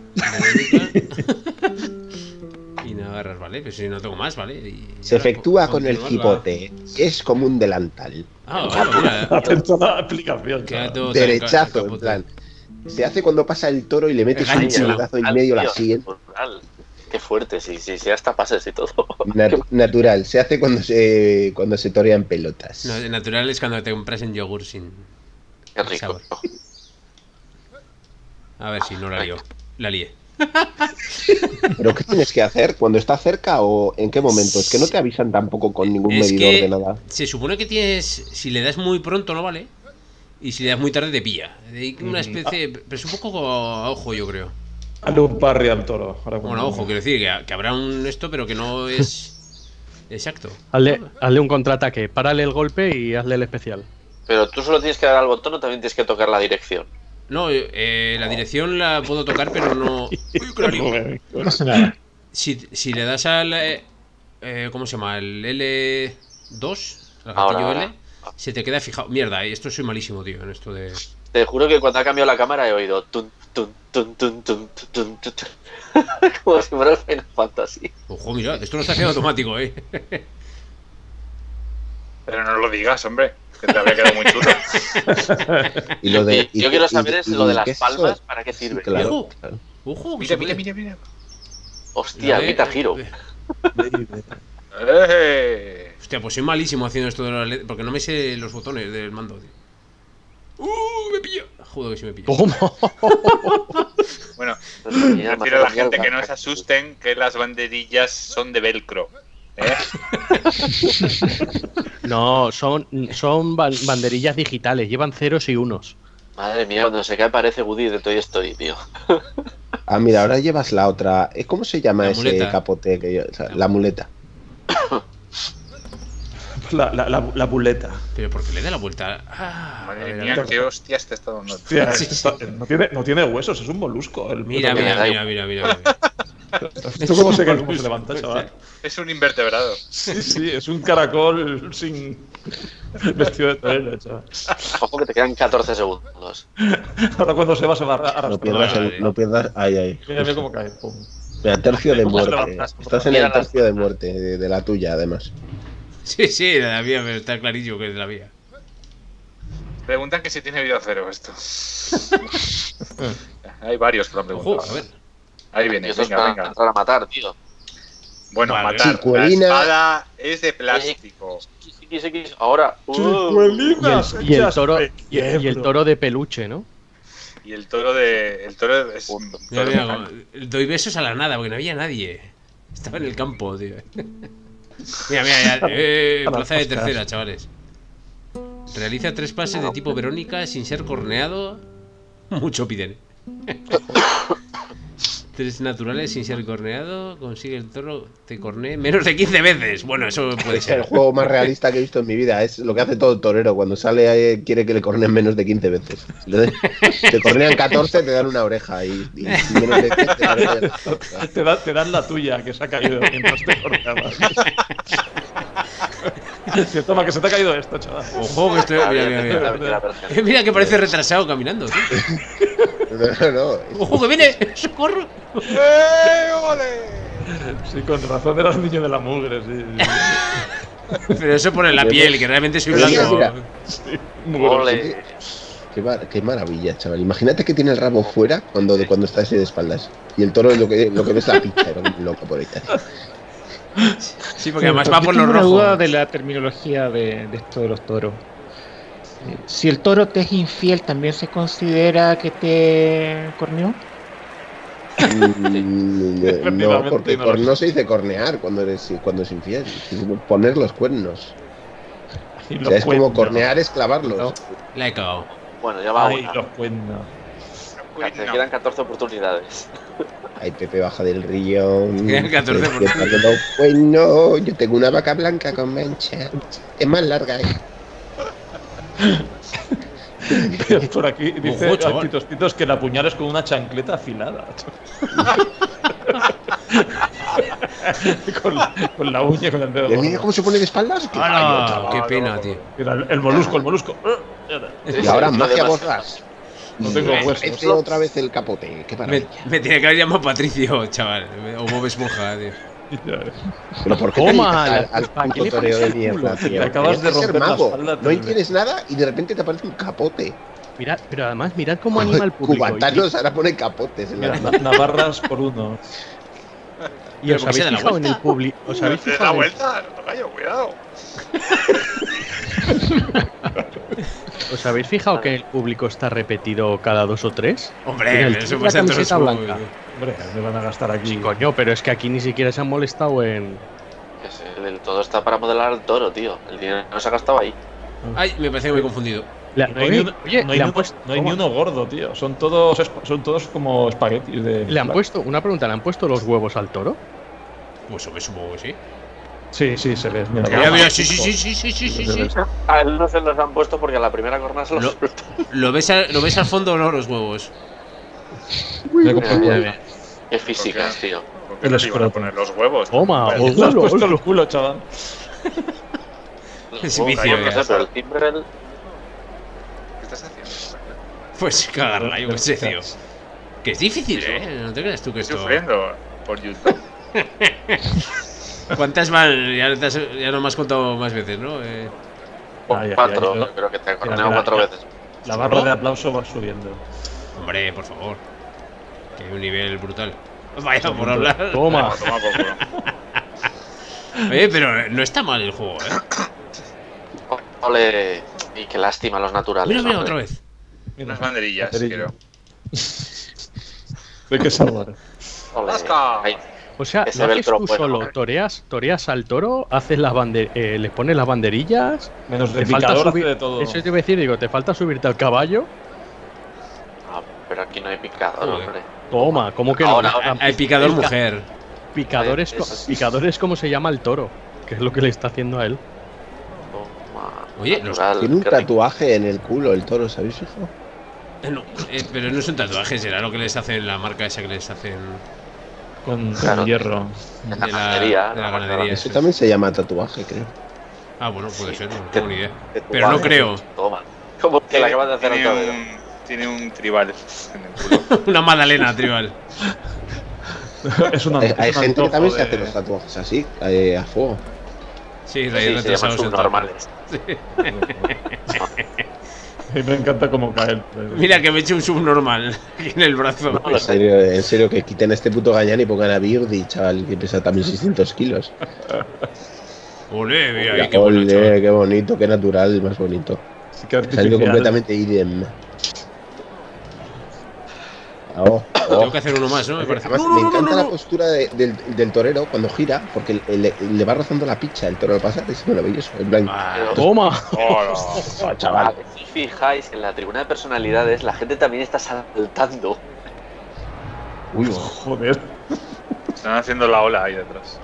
Y Navarras, vale, pues si no tengo más, ¿vale? Y Se ahora efectúa co- con el continuar la- cipote. Es como un delantal. Ah, vale, mira. Atento a la explicación. Queda chaval. todo tan Derechazo, ca- en capote. plan. Se hace cuando pasa el toro y le metes un Gancho. puñetazo en medio, la siguen. Natural. Qué fuerte, sí, sí, sí, hasta pases y todo. Nat- natural. Se hace cuando se cuando se torean pelotas. No, de natural es cuando te compras en yogur sin. Qué rico. sabor. A ver si no la lío. La lié. ¿Pero qué tienes que hacer? ¿Cuando está cerca o en qué momento? Es que no te avisan tampoco con ningún Es medidor que de nada. se supone que tienes. Si le das muy pronto, no vale. Y si le das muy tarde, te pilla. Hay una especie. Pero es un poco a ojo, yo creo. Hazle un parry al toro. Ahora Bueno, cuando- ojo, quiero decir que, que habrá un esto, pero que no es. Exacto. Hazle, hazle un contraataque, párale el golpe y hazle el especial. Pero tú solo tienes que dar al botón o también tienes que tocar la dirección. No, eh, la dirección la puedo tocar, pero no. Uy, que la lío. No pasa nada. Si, si le das al. Eh, eh, ¿Cómo se llama? El L dos, el gatillo Ahora, ahora. L, se te queda fijado. Mierda, esto soy malísimo, tío, en esto de. Te juro que cuando ha cambiado la cámara he oído tun, tun, tun, tun, tun, tun, tun, tun. Como si fuera el Final Fantasy. Ojo, mira, esto lo está haciendo automático, eh. Pero no lo digas, hombre, que te había quedado muy chulo. Y lo de, Y yo y- quiero y- saber es y- lo de ¿qué las es eso? palmas, ¿para qué Sí, sirve? claro, Ojo. claro. Ojo, que Mira, se mira, puede- mira, mira. Hostia, A ver, Guitar Hero. eh, ¡Eh! Hostia, pues soy malísimo haciendo esto de la L E D, porque no me sé los botones del mando, tío. ¡Uh! ¡Me pilla! Joder, que sí me pilla. ¿Cómo? Bueno, Mira, prefiero a la más gente que mierda. no se asusten que las banderillas son de velcro. ¿Eh? No, son, son ban- banderillas digitales, llevan ceros y unos. Madre mía, cuando se cae parece Woody de Toy Story, tío. Ah, mira, ahora llevas la otra. ¿Eh, ¿Cómo se llama La ese muleta. capote? Que yo- o sea, la muleta. La, la, la, la buleta. Pero ¿por qué le da la vuelta? Ah, a Madre ver, a mía, ver. qué hostias te está dando. Hostia, Sí, está- no, tiene, no tiene huesos, es un molusco. El Mira, puto- mira, da mira, mira, mira, mira. ¿Esto cómo se, cómo se levanta, chaval? Es un invertebrado. Sí, sí, es un caracol sin vestido de torero, chaval. Ojo que te quedan catorce segundos. Ahora cuando se va, se va a arrastrar. No pierdas, vale. el, no pierdas. Ay, ay. Mira, mira cómo cae. Pum. Mira, tercio de ¿Cómo se muerte. levantas? Estás en el tercio de muerte, de, de la tuya, además. Sí, sí, de la mía, pero está clarísimo que es de la mía. Preguntan que si tiene video cero esto. Hay varios que lo han preguntado. Ojo, a ver. Ahí viene, Y eso es venga, para venga. entrar a matar, tío. Bueno, Vale. matar. Chicuelina. La espada es de plástico. X, X, X, ahora. Uh, Y el, y el toro, y, y el toro de peluche, ¿no? Y el toro de. El toro es. un Mira, toro mira, mecánico. doy besos a la nada porque no había nadie. Estaba en el campo, tío. Mira, mira, ya. Eh, A las plaza de moscas. tercera, chavales. Realiza tres pases de tipo Verónica sin ser corneado. Mucho piden. Tres naturales sin ser corneado. Consigue el toro, te cornee menos de quince veces. Bueno, eso puede Es el ser. juego más realista que he visto en mi vida. Es lo que hace todo torero. Cuando sale, eh, quiere que le corneen menos de quince veces. Entonces, te cornean catorce, te dan una oreja. Y, y menos de quince, te dan oreja. Te, da- te dan la tuya, que se ha caído mientras te cortabas. Dice, toma, que se te ha caído esto, chaval. Ojo, que estoy. Mira, mira, mira. Mira, Eh, Mira que parece retrasado caminando, tío. No, no, es- Ojo, que viene. ¡Socorro! ¡Eh, ole! Sí, con razón eras niño de la mugre, sí. sí. Pero eso por la piel, que realmente soy Mira, blanco. mira. Mugre. Ole. Qué, mar- qué maravilla, chaval. Imagínate que tiene el rabo fuera cuando, de cuando está ese de espaldas. Y el toro lo que, lo que ves es la pizza. Era un loco por ahí. Sí, porque además va Yo por tengo los una duda rojos. de la terminología de, de esto de los toros. Eh, Si el toro te es infiel, ¿también se considera que te corneó? Mm, no, Efectivamente, porque no cor- lo sé. no se dice cornear cuando eres cuando es infiel. Es poner los cuernos. Y O los sea, es como cuernos. cornear es clavarlos. No. La he cagado. Bueno, ya va Ay, una. los cuernos. Te quedan catorce oportunidades. Ay, Pepe, baja del río. Quedan catorce por Despierta de los cuernos. Yo tengo una vaca blanca con mancha. Es más larga. ¿eh? Por aquí dice Ojo, chaval. Titos Titos que la apuñales con una chancleta afilada. con, la, con la uña, con el dedo. ¿Mira gordo. cómo se pone de espaldas? ¡Qué ¡Hala! gallo, chaval! ¡Qué pena, tío! Mira, el, el molusco, el molusco. Y ahora Sí, magia además- borras. No tengo Me- huesos. Este otra vez el capote. Qué Me, maravilla. me tenía que haber llamado Patricio, chaval. O Bob Esponja, tío. Pero ¿por qué Toma, te dedicas la- al, al ¿para qué puto le toreo pones de el mierda, culo? tío? Te acabas de Tienes que ser romper la mago. espalda No terrible. tienes nada y de repente te aparece un capote. Mirad, pero además, mirad cómo anima al público. Cubatanos ahora ponen capotes en la Mira, na- Navarras por uno. Y, y os Pero porque se habéis da la fijado en el vuelta. público. ¿Os habéis ¡Te da fijado en- vuelta! ¡Tocayo, cuidado! ¿Os habéis fijado que el público está repetido cada dos o tres? Hombre, Mira, el pero tío eso de la puede ser camiseta todo su- blanca. Hombre, me van a gastar aquí. Coño, pero es que aquí ni siquiera se han molestado en. Es el, el todo está para modelar al toro, tío. El dinero no se ha gastado ahí. Ay, me parece que me he confundido. La- No hay, ni, oye, uno- oye, no hay le ni han uno- puesto, no hay ni toma, uno gordo, tío. Son todos, esp- son todos como espaguetis de. le han puesto, una pregunta, ¿le han puesto los huevos al toro? Pues me supongo que sí. Sí, sí, se ve. Mira, Mira, mira, sí, sí, sí, sí, sí, sí, sí, sí. A él no se los han puesto porque a la primera jornada se los Lo- suelto. ¿Lo ves, a- ¿Lo ves al fondo o no los huevos? Mira cómo- Mira, mira, mira. Qué físicas, tío. ¿Por qué El no te iban a escroto. poner los huevos? Toma, Bueno, o- Lo has puesto el culo, chaval. Es Oh, vicio, no ya. sé, pero el timbre, el- ¿Qué estás haciendo? Pues cagarla, yo qué sé, tío. Que es difícil, ¿eh? No te creas tú que Estoy esto... sufriendo por YouTube. ¿Cuántas van? Ya, te has- ya no me has contado más veces, ¿no? Eh, Ay, ay, cuatro, ay, yo- creo que te he Mira, coronado mira, cuatro mira. veces. La barra de aplauso va subiendo. hombre, por favor. Que hay un nivel brutal. Vaya por hablar. Toma. Toma por culo. Oye, pero no está mal el juego, ¿eh? Ole. Y qué lástima los naturales. Mira, mira, hombre. otra vez. Mira, Unas banderillas, banderilla. creo. ¿De qué sabor? Ole. ¡Vasca! Ay, O sea, Ese ¿lo haces velcro tú bueno, solo? ¿eh? ¿Toreas, toreas al toro? ¿Haces las bande eh, ¿Le pones las banderillas? Menos de ¿Te falta picador hace subir? de todo. Eso te iba a decir, digo, ¿te falta subirte al caballo? no, pero aquí no hay picador, Joder. hombre. Toma, ¿cómo que Ahora, no? ahora. Hay picador El ca- mujer. Picador es, Ay, co- eso sí. picador es como se llama el toro, que es lo que le está haciendo a él. Toma, Oye, los- natural, Tiene un qué rico. tatuaje en el culo el toro, ¿sabéis, hijo? Eh, no, eh, pero no es un tatuaje, será lo que les hacen la marca esa que les hacen Con, con Claro. hierro. En de la la, ganadería, de la la ganadería. Eso sí. también se llama tatuaje, creo. Ah, bueno, puede ser, no Te- tengo ni idea. te- Pero no creo. Toma. Como que le acabas de hacer al tiene, toro. un, tiene un tribal en el culo. Una magdalena tribal. Es una, Hay, hay es un gente que antojo también se de- hace los tatuajes así, eh, a fuego. Sí, Sí, rayos se llaman retrasados en todo. subnormales. mí me encanta cómo cae. Mira que me he hecho un subnormal aquí en el brazo. No lo En sé. serio, en serio, que quiten a este puto Gañán y pongan a Birdie, chaval, que pesa también seiscientos kilos. Olé, mira ahí, qué bueno, Ole, chaval. qué bonito, qué natural, más bonito. Sí que Ha salido artificial. completamente idem. Oh, oh. Tengo que hacer uno más, ¿no? Me parece. Además, No, no, me no, encanta no, la no. postura de- del, del torero cuando gira, porque le, le va rozando la picha el toro al pasar, es maravilloso. En plan, Ah, Toma. Oh, no. oh, Ah, chaval. que si os fijáis, en la tribuna de personalidades la gente también está saltando. Uy, joder. Están haciendo la ola ahí detrás.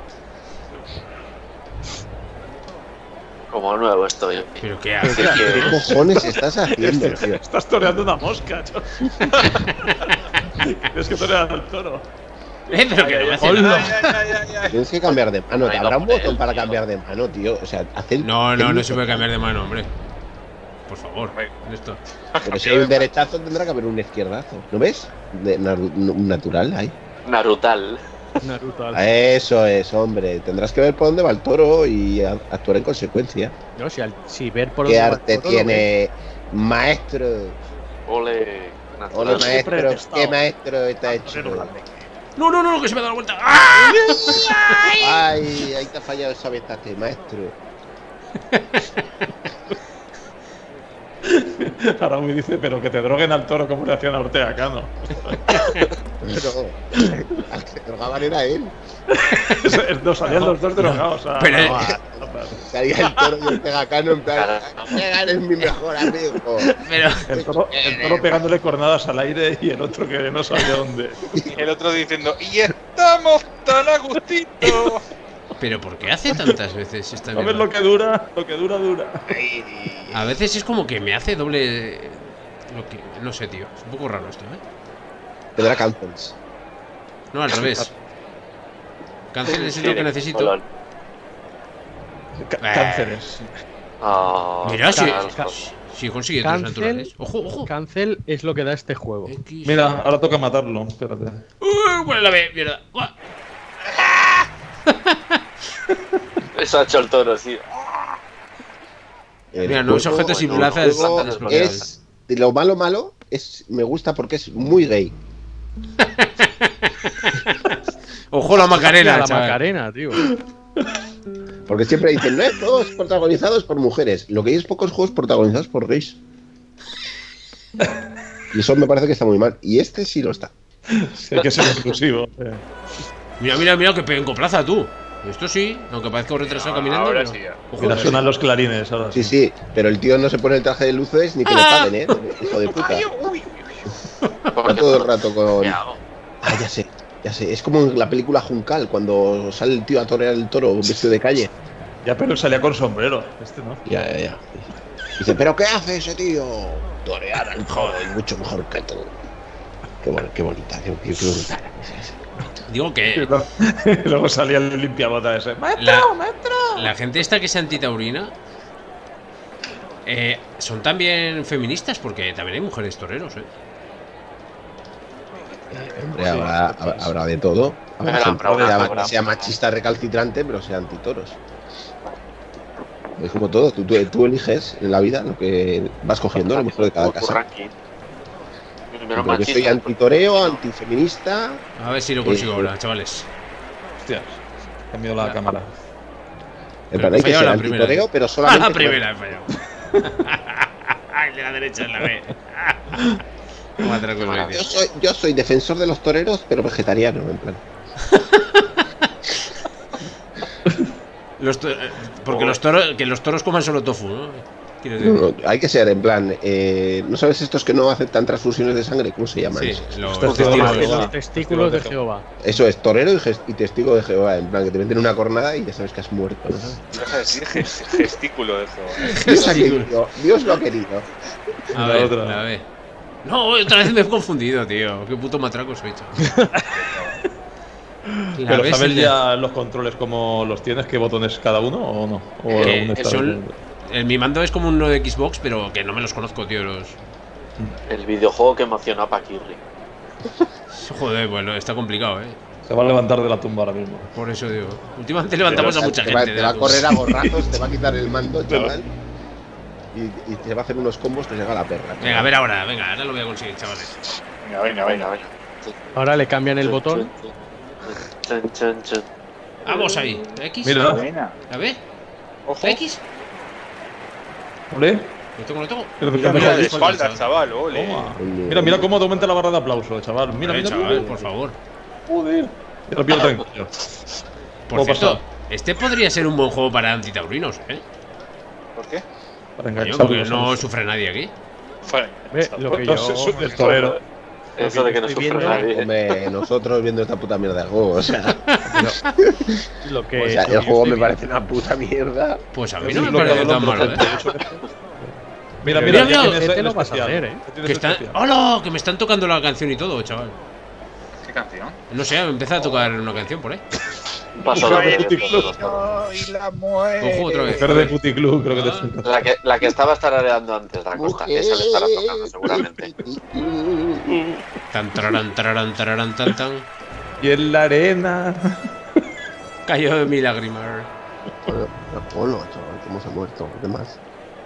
Como nuevo estoy. pero qué Así haces. ¿Qué que, cojones estás haciendo, tío? Estás toreando una mosca, chaval. Tienes que torear al toro. Eh, pero que no me hace Ay, nada. ay, ay, ay, ay. Tienes que cambiar de mano. Ay, Habrá no, un botón él, para tío. cambiar de mano, tío. O sea, hacer. No, no, no se puede cambiar de mano, hombre. Por favor, Hombre. esto. Pero si hay un derechazo, tendrá que haber un izquierdazo. ¿No ves? De, na- un natural ahí. Narutal. Naruto. Eso es, hombre. Tendrás que ver por dónde va el toro y a- actuar en consecuencia. No, si, al- si ver por ¿Qué dónde va el arte toro, lo tiene, maestro? Ole. Ole, Natural. maestro. detestado. ¿Qué maestro está hecho? No, no, no, que se me ha dado la vuelta. ¡Ah! Ay, ahí te ha fallado esa ventaja, maestro. Ahora me dice, pero que te droguen al toro como le hacían a Ortega Cano. Pero al que drogaban era él. Nos salían los dos drogados. A, Pero- a- a- Salía el toro y el pegacano en plan, Ortega, eres mi mejor amigo. Pero, el, toro, el toro pegándole cornadas al aire y el otro que no sabía dónde. El otro diciendo, y estamos tan a gustito. pero ¿por qué hace tantas veces esta A ver mierda? lo que dura, lo que dura, dura. A veces es como que me hace doble. Lo que, no sé, tío. Es un poco raro esto, ¿eh? Tendrá cancels. No, al revés. Cancel es lo que necesito. Colón. Ca- Eh. Cánceres. Ah, Mira, si, claro. si consigue tres Cancel. naturales. Ojo, ojo. Cancel es lo que da este juego. X. Mira, ahora toca matarlo. Espérate. Uy, ¿cuál es la B? Mierda. Buah. Eso ha hecho el toro, sí. El Mira, nuevos juego- objetos y el plazas juego desbloqueadas. es de lo malo malo es me gusta porque es muy gay. Ojo la Macarena, la chaval. Macarena, tío. Porque siempre dicen, no, todos protagonizados por mujeres. Lo que hay es pocos juegos protagonizados por gays. Y eso me parece que está muy mal. Y este sí lo está. Sí, hay que ser inclusivo. eh. Mira, mira, mira, que peguen plaza tú. Esto sí, aunque parezca un retrasado caminando. Ahora pero- sí, ya. Ojo, Mira, sí. suenan los clarines ahora. Sí, sí, pero el tío no se pone el traje de luces ni que le paguen, ¿eh? Hijo de puta. Está todo el rato con... ¿Qué hago? Ah, ya sé, ya sé. Es como en la película Juncal, cuando sale el tío a torear el toro vestido de calle. Ya, pero salía con sombrero. Este no. Ya, ya, ya. Dice, ¿pero qué hace ese tío? Torear al toro y mucho mejor que tú. Qué, bueno, qué bonita, qué, qué, qué bonita. Digo Y que luego, y luego salía el limpiabota ese. ¡Maestro, La- maestro! la gente esta que es antitaurina eh, son también feministas porque también hay mujeres toreros, ¿eh? Hombre, habrá, habrá, habrá de todo. Habrá Habrá, gente habrá, que habrá. sea, sea machista recalcitrante, pero sea antitoros. Es como todo, tú, tú, tú eliges en la vida lo que vas cogiendo, lo mejor de cada Tu casa. ranking. Primero Yo que soy machista. antitoreo, antifeminista. A ver si lo consigo Eh, ahora, chavales. Hostias, he cambiado la cámara. En Pero plan, que hay que fallaba ser la primera. antitoreo, pero Ah, solamente. la primera he fallado. El de la derecha es la B. Como otra cosa que Yo dices. soy, yo soy defensor de los toreros, pero vegetariano, en plan. Los to- eh, porque los toros, que los toros coman solo tofu, ¿no? Quiero decir. No, no, hay que ser, en plan. Eh, ¿No sabes estos que no aceptan transfusiones de sangre? ¿Cómo se llaman? Sí, esos? los Estos testigos tíos- de Jehová. Jehová. Los testículos de Jehová. Eso es, torero y, ges- y testigo de Jehová. En plan, que te meten una cornada y ya sabes que has muerto. ¿no? Vas a decir ges- gestículo de Jehová. Dios, ha querido, Dios lo ha querido. A La ver, otra. la B. No, otra vez me he confundido, tío. Qué puto matraco soy, chaval. La Pero B es ¿sabes el de- ya los controles cómo los tienes? ¿Qué botones cada uno o no? O Eh, algún está- son- el- mi mando es como uno de Xbox, pero que no me los conozco, tío. Los... El videojuego que emocionó a Paquirri. Joder, bueno, está complicado, ¿eh? Se va a levantar de la tumba ahora mismo. Por eso digo. Últimamente levantamos a Pero, mucha te va, gente. te de va la a correr a gorrazos, te va a quitar el mando, Pero- chaval. y, y te va a hacer unos combos, te llega la perra. Venga, a ver ahora, venga, ahora lo voy a conseguir, chavales. Venga, venga, venga. venga. Ahora le cambian el botón. Chun, chun, chun. Vamos ahí. X. Mira. Venga. A ver. Ojo. X. Ole. Lo tengo, lo tengo. Mira, Mira, mira, mira, de mira, espaldas, chaval. Ole. Toma. Mira, mira cómo te aumenta la barra de aplauso, chaval. Mira, Vale, mira, chaval, mira. por favor. Joder. Ya lo pierdo tranquilo. Por ¿Cómo cierto, pasa? este podría ser un buen juego para antitaurinos, ¿eh? ¿Por qué? Para Yo, enganchar. porque no sufre nadie aquí. Bueno, Ve, lo que yo. El torero. Eso de que no estoy sufre viendo- nadie. Hombre, nosotros viendo esta puta mierda de juego, o sea, Lo que, o sea lo que el yo juego me estoy parece una puta mierda. Pues a mí Eso no es me lo que parece tan hablo, malo, ¿eh? Mira, Mira, mira, mira, ya tienes este el lo vas a especial. hacer, ¿eh? Ya tienes Que el está... especial. ¡Hola! Que me están tocando la canción y todo, chaval. ¿qué canción? No sé, me empieza a tocar una canción por ahí. Paso Hijo de de puti club. Y la muerte. Ojo, otra vez. Mujer de Puticlub, creo que te Ah. suena. La que, la que estaba tarareando antes, la costa. Esa le estará tocando seguramente. Tan, tararán, tararán, tararán, tan, tan. Y en la arena. Cayó de mi lágrima. Apolo, Apolo, chaval, cómo se ha muerto. ¿Qué más?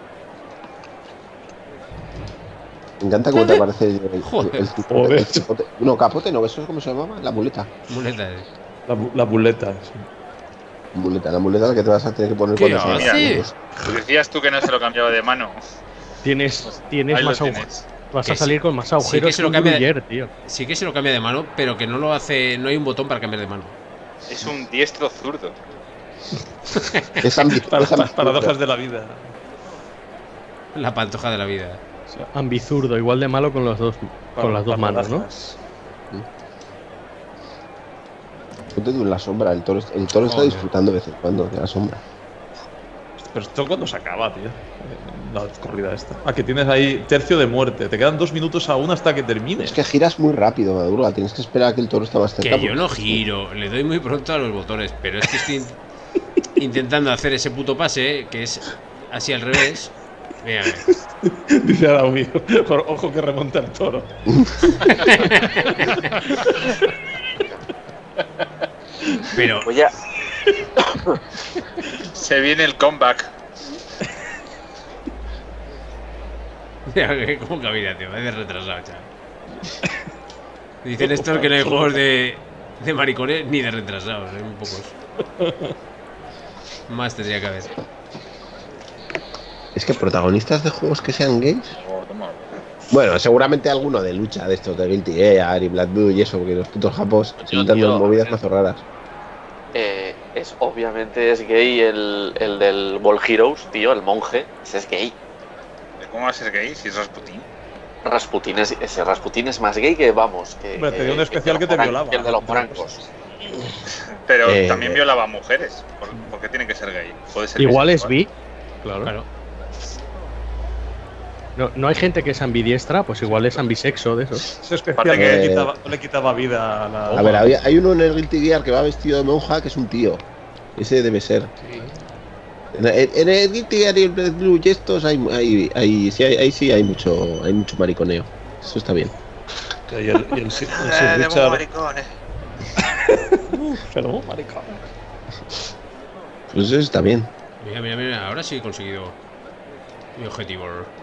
Me encanta cómo te aparece el, el, Joder. el tipo- Joder. el cipote. No, capote, no, ¿eso es cómo se llamaba? La muleta. Muleta. La, bu- la buleta. sí. Muleta, la muleta la que te vas a tener que poner ¿Qué cuando hace? seas Sí. amigos. Decías tú que no se lo cambiaba de mano. Tienes, tienes Ahí lo más agujeros. tienes. Vas Que a salir sí. con más Sí agujeros que se lo un cambia de- Gruyère, tío. Sí que se lo cambia de mano, pero que no lo hace. No hay un botón para cambiar de mano. Es un diestro zurdo. Es ambi- Para, es ambi- paradojas de la vida. La pantoja de la vida. Ambizurdo, igual de malo con los dos, con las dos manos, ¿no? Ponte tú en la sombra, el toro, el toro está Joder. disfrutando de vez en cuando de la sombra. Pero esto cuando se acaba, tío. La corrida esta. Ah, que tienes ahí tercio de muerte. Te quedan dos minutos aún hasta que termine. Es que giras muy rápido, Madruga. Tienes que esperar a que el toro esté más cerca. Que yo no giro, le doy muy pronto a los botones, pero es que estoy in- intentando hacer ese puto pase, que es así al revés. Mira, mira. Dice Araumi. Ojo que remonta el toro. Pero Voy a, Se viene el comeback. mira que cómo camina, tío, me he retrasado, chaval. Dicen estos que no hay juegos de, de maricones ni de retrasados, hay muy pocos. Más tendría que haber. Es que protagonistas de juegos que sean gays. Oh, toma. Bueno, seguramente alguno de lucha de estos de Guilty Gear y Black Blue y eso, porque los putos japos se Yo, inventan tío, unas movidas más raras. eh, es obviamente es gay el, el del Ball Heroes, tío, el monje. Ese es gay. ¿Cómo va a ser gay si es Rasputín? Rasputín es, ese Rasputín es más gay que vamos. Que, Hombre, te dio un especial de que te los fran- violaba. que el de los francos. Pero Eh, también violaba a mujeres. ¿Por, por qué tiene que ser gay? Puede ser Igual es bisexual. bi. Claro. Claro. No, no hay gente que es ambidiestra, pues igual es ambisexo de esos. Ese especial Aparte no que- le quitaba, no le quitaba vida a la. A ver, hay, hay uno en el Guilty Gear que va vestido de monja que es un tío. Ese debe ser. En, el- en el Guilty Gear y el Black Blue y estos hay, hay, hay, sí, hay, ahí sí hay mucho, hay mucho mariconeo. Eso está bien. Y el, y el, y el Sir Eh, de Richard. maricones. Pero, maricón. Pues eso está bien. Mira, mira, mira, ahora sí he conseguido mi objetivo.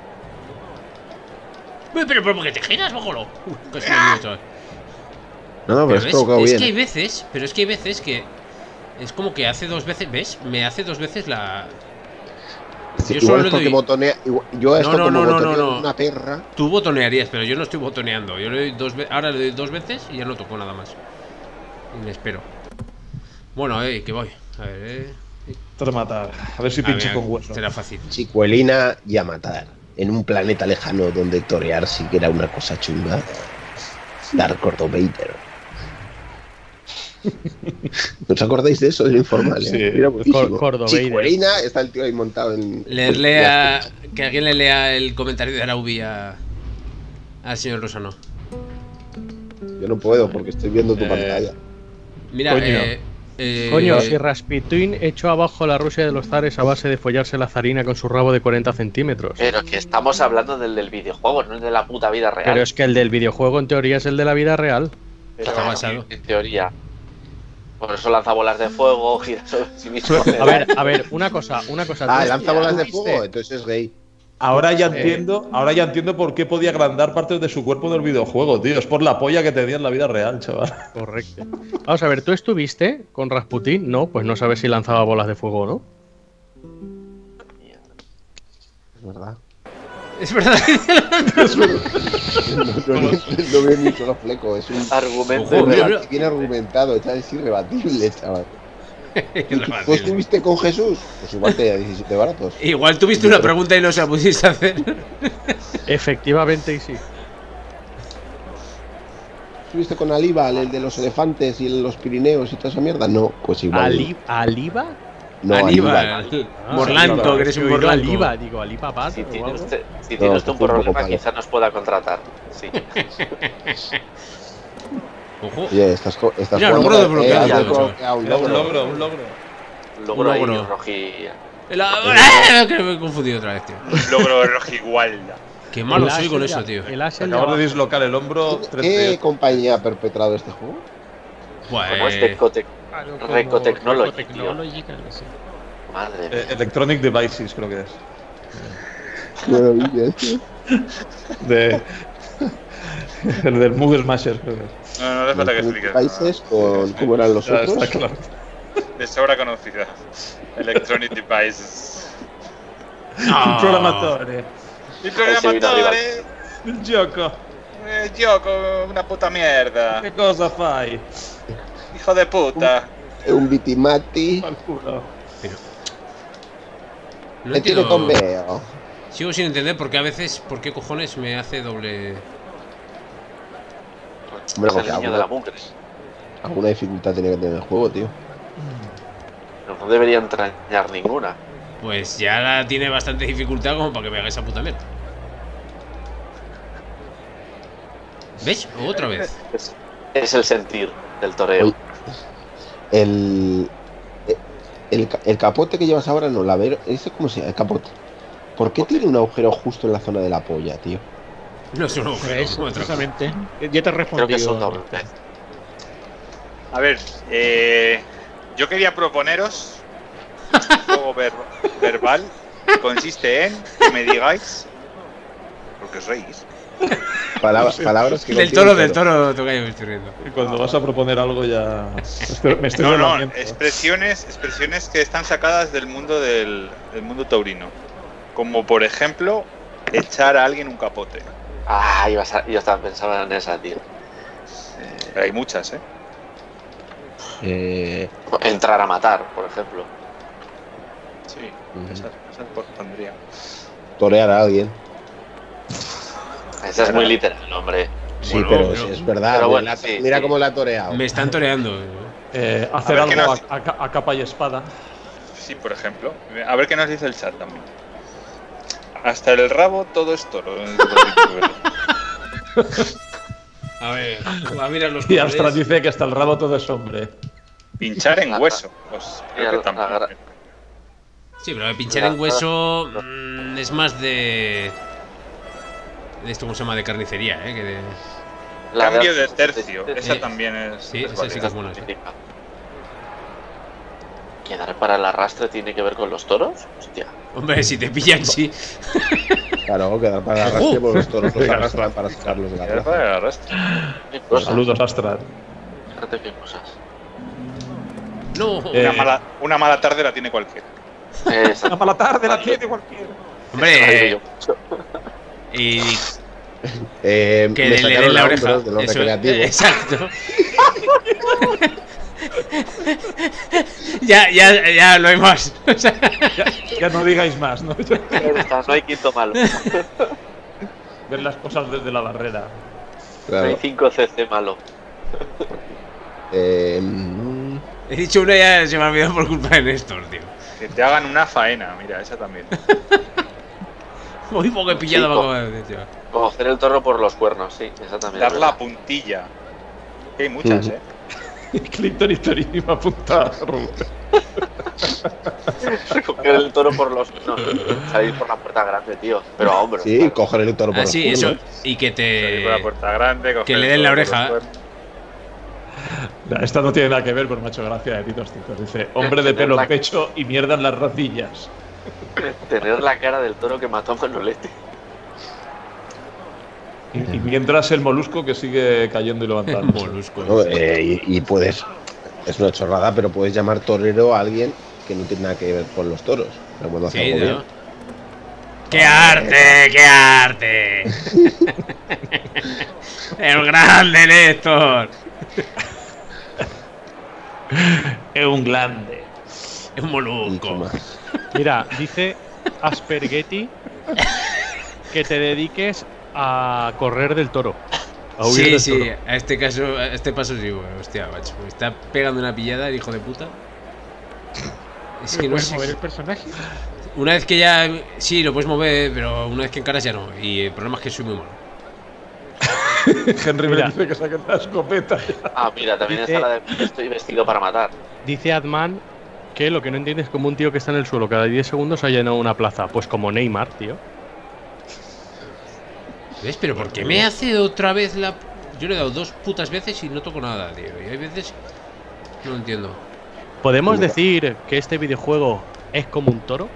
Uy, pero, pero ¿por qué te giras, bójolo? Uy, casi me lío, chaval. No, no, pero Pero es ves, provocado es bien. que hay veces, pero es que hay veces que es como que hace dos veces, ¿ves? Me hace dos veces la. Sí, yo igual solo es le porque doy- botonea. igual- yo a esto No, no, como no, no, botoneo no, no. una perra. Tú botonearías, pero yo no estoy botoneando. Yo le doy dos veces. Ahora le doy dos veces y ya no toco nada más. Y me espero. Bueno, eh, que voy. A ver, eh. Te matar. A ver si Ah, pincho mira, con hueso. será fácil. Chicuelina y a matar. En un planeta lejano donde torear sí que era una cosa chunga. Dark Cordovator. ¿No os acordáis de eso, del informal? Sí. eh? Era buenísimo. Cor- Cordovator. Chicuelina, está el tío ahí montado en. Leerle a. Que alguien le lea el comentario de Araubi a. Al señor Rosano. Yo no puedo porque estoy viendo tu Eh, pantalla. Mira, Coño. eh. eh, Coño, si Rasputín echó abajo la Rusia de los zares a base de follarse la zarina con su rabo de cuarenta centímetros. Pero que estamos hablando del del videojuego, no de la puta vida real. Pero es que el del videojuego en teoría es el de la vida real. Pero, está basado. en teoría. Por eso lanza bolas de fuego, gira sobre sí mismo. A ver, a ver, una cosa, una cosa. Ah, ¿tú- lanza bolas de tú viste- fuego, entonces es gay. Ahora ya entiendo, ahora ya entiendo por qué podía agrandar partes de su cuerpo del videojuego, tío. Es por la polla que tenía en la vida real, chaval. Correcto. Vamos a ver, ¿tú estuviste con Rasputín? No, pues no sabes si lanzaba bolas de fuego o no. Es verdad. Es verdad. Es verdad. No, no, no, no veo ni un solo fleco. Es un Argumento Ojo, mira, irrebati- bien argumentado, chaval. Es irrebatible, chaval. ¿Tú Irrebatible. estuviste con Jesús? Pues igual te da diecisiete baratos. Igual tuviste una pregunta y no se la pudiste hacer. Efectivamente, y sí. ¿Estuviste con Alíbal, el de los elefantes y los Pirineos y toda esa mierda? No, pues igual. Ali- ¿Aliba? No, Aníbal. Morlanco, claro, que eres un He oído morlanco. Aliba, digo, Aliba Pat Si o tiene algo. usted, si No, tiene usted esto un fue un poco problema, malo. quizás nos pueda contratar. Sí. Ojo. Oye, estás, co- estás Mira, jugando- logro desbloqueado, has chaval. desbloqueado un Era un logro. logro, un logro. Logro ahí logro. rojilla. La- que me he confundido otra vez, tío. Un logro rojigualda. Qué malo El soy con Asher eso, tío. ya- El Asher Acabas ya de va. dislocar el hombro. ¿Qué treinta y ocho. compañía ha perpetrado este juego? Como es Pues. Tecotec. Algo como Reco Technology, Reco Technology, algo así. Madre Eh, mía. Electronic Devices, creo que es. Qué maravilla, tío. De. El del Mood Smasher, creo que es. No, no hace falta que Los expliques. países con cómo eran los Ya otros. está claro. De sobra conocida. Electronic Devices. No. Programatore. Il Ahí se vino arriba. programmatore. Il gioco. Eh, gioco, una puta mierda. Che cosa fai? Hijo de puta. Un bitimati. Al culo. No E tiene entiendo. conveo. Sigo sin entender por qué a veces. ¿Por qué cojones me hace doble. Hombre, Es porque el niño alguna- de la mugre. Alguna dificultad tiene que tener el juego, tío. No debería entrañar ninguna. Pues ya la tiene bastante dificultad como para que me haga esa puta mierda. ¿Ves? Otra vez. Es, es el sentir del toreo. Oye, El, el, ca- el capote que llevas ahora, no, la ver, ¿ese cómo se llama? El capote. ¿Por qué tiene un agujero justo en la zona de la polla, tío? No es un agujero. Es, como otra cosa. precisamente. Ya te he Creo que es un respondido. doble. A ver, eh, yo quería proponeros un juego ver- verbal que consiste en que me digáis, porque os reís, Palabras, palabras que Del contienen, toro, del pero- toro, tocayo, me estoy riendo. Y cuando vas a proponer algo ya. Estoy- me estoy no, no, relamiendo. expresiones, expresiones que están sacadas del mundo del, del mundo taurino, como por ejemplo echar a alguien un capote. Ah, ibas a- yo estaba pensando en esa, tío. Hay muchas, ¿eh? Eh, Entrar a matar, por ejemplo. Sí, Ujú. esas, esas pues pondría. torear a alguien. Esa es muy literal, hombre. Sí, Bueno, pero pero- es, es verdad. pero mira bueno, la- sí, mira sí. cómo la ha toreado. Me están toreando. Eh, hacer A ver, ¿qué algo nos- a, a ca- a capa y espada. Sí, por ejemplo. A ver qué nos dice el chat también. Hasta el rabo todo es toro. A ver, a mirar los Y Astra colores. dice que hasta el rabo todo es hombre. Pinchar en hueso. Pues creo que Mira, tampoco. agarra- Sí, pero pinchar La- en hueso mm, es más de. De esto, ¿cómo se llama? De carnicería, ¿eh? Que de... La Cambio de tercio. Sí, Esa Eh, también es. sí, es esa sí que válida. es buena. Sí. ¿Quedar para el arrastre tiene que ver con los toros? Hostia. Hombre, si te pillan, sí. Claro, quedar para el arrastre por los toros los arrastran para sacarlos de la Era plaza. para el arrastre. Qué cosas. Saludos, Astra. Fíjate qué cosas. No. Eh, Una mala, una mala tarde la tiene cualquiera. Esa- A la tarde la tiene cualquiera. Hombre, y Eh, que me le sacaron den la a oreja. hombros de los Eso, recreativos. exacto. ya, ya, ya, no hay más. O sea, Ya, ya no digáis más, ¿no? Ahí está, no hay quinto malo. Ver las cosas desde la barrera. No hay Claro. cinco C C malo. Eh, mm, he dicho una y ya se me ha olvidado por culpa de Néstor, tío. Que te hagan una faena. Mira, esa también. Muy poco he pillado Sí, para co- comer, tío. Coger el toro por los cuernos, sí, esa también. Dar es la verdad. puntilla. Que hay muchas, Ujú. ¿eh? Clinton y Torini me apunta. Coger el toro por los. No, salir por la puerta grande, tío. Pero a hombros. sí, claro. coger el toro por Ah, los sí, eso. cuernos. Y que Salir por la te. puerta grande, coger que le el den la toro por oreja. los cuernos. Esta no tiene nada que ver, pero me ha hecho gracia de Titos Titos. Dice, hombre de pelo en pecho y mierda en las rodillas. Tener la cara del toro que mató a Manolete. Y, y mientras el molusco que sigue cayendo y levantando. Molusco. No, eh, y, y puedes, es una chorrada, pero puedes llamar torero a alguien que no tiene nada que ver con los toros. Pero cuando hace Sí, algo ¿no? bien. ¡Qué arte! ¡Qué arte! ¡El grande Néstor! Es un grande. Es un Mucho molusco. más. Mira, dice Aspergetti que te dediques a correr del toro. A huir Sí, del sí, toro. a este caso, a este paso sí, bueno, hostia, macho. Me está pegando una pillada el hijo de puta. Es que no ¿Puedes sé. mover el personaje? Una vez que ya. Sí, lo puedes mover, pero una vez que encaras ya no. Y el problema es que soy muy malo. Henry Mira. me dice que saque la escopeta. Ah, mira, también Dice- está la de estoy vestido para matar. Dice Adman que lo que no entiende es como un tío que está en el suelo cada diez segundos ha llenado una plaza. Pues como Neymar, tío. ¿Ves? Pero ¿por qué me hace otra vez la. Yo le he dado dos putas veces y no toco nada, tío. Y hay veces. No lo entiendo. ¿Podemos decir que este videojuego es como un toro?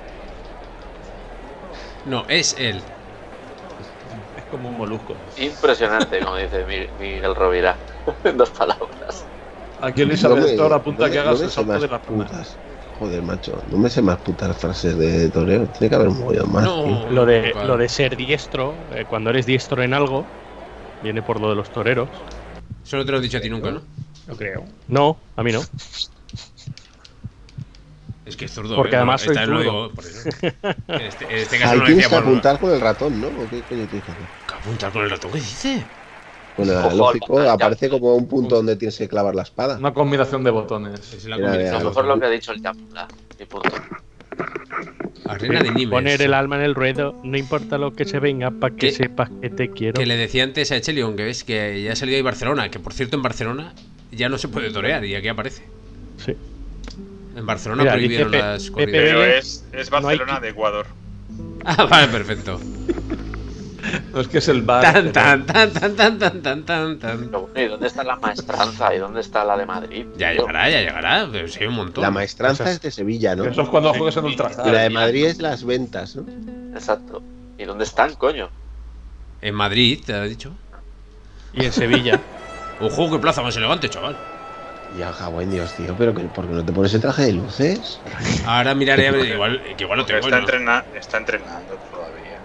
No, es él. Es como un molusco. Impresionante, como dice Mi- Miguel Rovira. En dos palabras. Aquí Elizabeth No me- Store apunta no que me- hagas no me el sé salto más de las putas. putas. Joder, macho, no me sé más putas frases de toreo. Tiene que haber un mogollón más. tío. No. Lo de, Vale. lo de ser diestro, eh, cuando eres diestro en algo, viene por lo de los toreros. Eso no te lo he dicho a ti nunca, ¿no? No creo. No, a mí no. Es que es zurdo. Porque ¿eh? además Esta soy vez lo zurdo. digo por eso. En este, en este caso Ahí no lo tienes decía que por. apuntar con el ratón, ¿no? ¿O qué coño tienes que hacer? ¿Qué apuntar con el ratón? ¿Qué dice? Bueno, Ojo, lógico, ya- aparece como un punto donde tienes que clavar la espada. Una combinación de botones. Es la Mira, A combinación. lo mejor lo que ha dicho el Yapula. Y punto. Arena de Nimes. Poner el alma en el ruedo, no importa lo que se venga, para que ¿Qué? sepas que te quiero. Que le decía antes a Echelion que ves que ya ha salido ahí Barcelona. Que por cierto, en Barcelona ya no se puede torear y aquí aparece. Sí. En Barcelona Mira, prohibieron dice Pe- las Pepe corridas. Pero Vélez, es, es no hay Barcelona qui- de Ecuador. Ah, vale, perfecto. No es que es el bar. Tan, pero- tan, tan, tan, tan, tan, tan, tan, tan. Pero bueno, ¿y dónde está la maestranza? ¿Y dónde está la de Madrid? Ya Tío? llegará, ya llegará. Pero sí, hay un montón. La maestranza Esas- es de Sevilla, ¿no? Eso es cuando juegues en Ultrajar. Y la de Madrid es las ventas, ¿no? Exacto. ¿Y dónde están, coño? En Madrid, te ha dicho. Y en Sevilla. Ojo, qué plaza más elegante, chaval. Ya, buen Dios, tío, pero que, ¿por qué no te pones el traje de luces? Ahora miraré a ver, igual, que igual lo Pero tengo. está, ¿no? entrena- está entrenando todavía.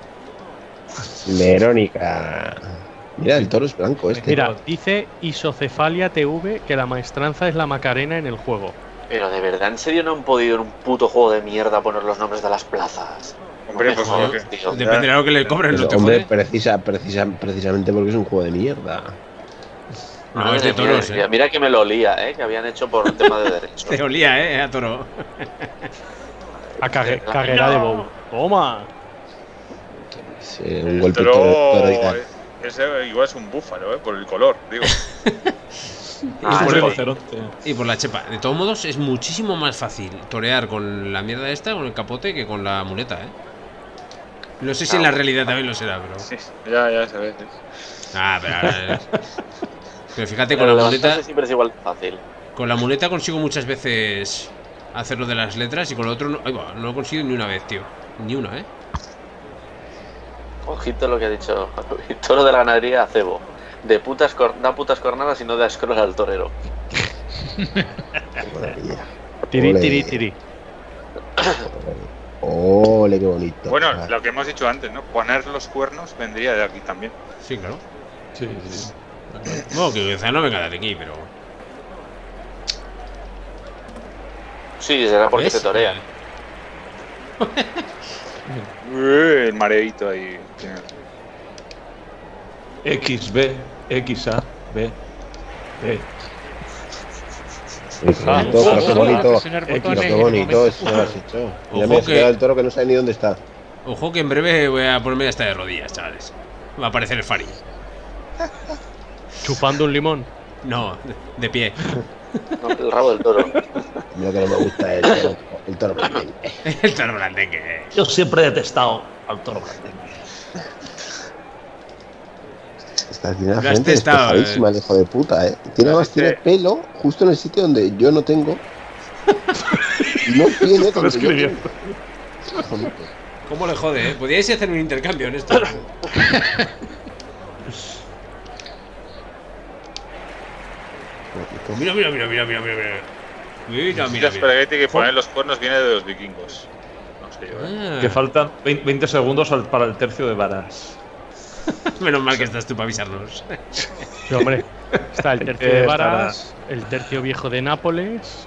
Verónica. Mira, el toro es blanco este. Mira, dice Isocefalia T V que la maestranza es la Macarena en el juego. Pero de verdad, ¿en serio no han podido en un puto juego de mierda poner los nombres de las plazas? Hombre, No me pues jodas, porque- tío. Depende de lo que le cobren, Pues, no te hombre, jode. precisa, precisa, precisamente porque es un juego de mierda. No, Madre es de mía, toros, mira, eh. mira que me lo olía, ¿eh? Que habían hecho por tema de derechos. Te olía, eh, a toro. A cague- carrera de bow. Toma. Es, eh, un El golpe toro toro- toroidal. es, es- igual es un búfalo, ¿eh? Por el color, digo. Ah, Es un sí. rinoceronte. Y por la chepa. De todos modos, es muchísimo más fácil torear con la mierda esta, con el capote, que con la muleta, eh. No sé si en la realidad también lo será, pero. Sí, ya, ya se ve. Ah, pero. ahora- Pero fíjate, con Pero la levantarse muleta. siempre es igual de fácil. Con la muleta consigo muchas veces hacer lo de las letras y con lo otro no, ahí va, no lo consigo ni una vez, tío. Ni una, eh. Ojito lo que ha dicho Toro de la ganadería a cebo. De putas cor- da putas cornadas y no da scroll al torero. Madre mía. Tiri, Ole. tiri, tiri. Ole, qué bonito. Bueno, Ah, lo que hemos dicho antes, ¿no? Poner los cuernos vendría de aquí también. Sí, claro. Sí, sí. Bueno, que quizá no venga de aquí, pero. Sí, será porque ¿Ves? se torea. Eh, El mareito ahí. X, B, X, A, B, B. qué bonito, Ah, pero qué bonito. presionar Pero botones qué en el bonito momento eso lo has hecho. Ya Ojo me has que- quedado el toro que no sabe ni dónde está. Ojo que en breve voy a ponerme hasta de rodillas, chavales. Va a aparecer el Fari. Chupando un limón. No, de, de pie. No, el rabo del toro. Lo que no me gusta es el toro, el toro blandengue. El toro blandengue. Yo siempre he detestado al toro blandengue. Esta tiene la Lo has frente testado, despejadísima, el hijo de puta, ¿eh? Tiene además Este- tiene pelo justo en el sitio donde yo no tengo. Y no tiene Estoy donde yo escribiendo. tengo. ¿Cómo le jode, eh? Podríais hacer un intercambio en esto. Mira, mira, mira, mira, mira, mira. Mira, mira, Mira, mira. Spaghetti que poner los cuernos viene de los vikingos. No sé yo, ¿eh? Ah, Que faltan veinte segundos al- para el tercio de varas. menos mal que estás tú para avisarnos. Sí, hombre, está el tercio Eh, de estará. varas, el tercio viejo de Nápoles.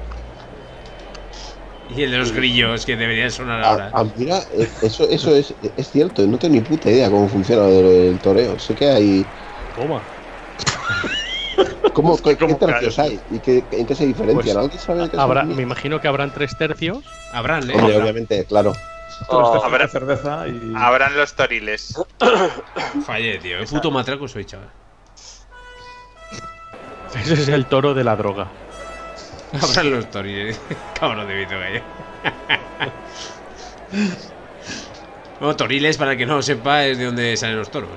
Y el de los grillos, que deberían sonar Ah, ahora. ah, mira, eh, eso, eso es, es cierto. No tengo ni puta idea cómo funciona lo del toreo. Sé que hay. Toma. ¿Cómo, ¿Qué, qué ¿Cómo tercios cae? hay? ¿Y qué, en qué se diferencian? Pues, ¿Alguien sabe qué Habrá, son? me imagino que habrán tres tercios. Habrán, ¿eh? Hombre, obviamente, claro. Oh, Tres habrá- de cerveza y. Habrán los toriles. Fallé, tío. El puto matraco soy, chaval. Ese es el toro de la droga. Habrán los toriles. Cabrón de Vito Gallo. Bueno, toriles, para el que no lo sepa, es de donde salen los toros.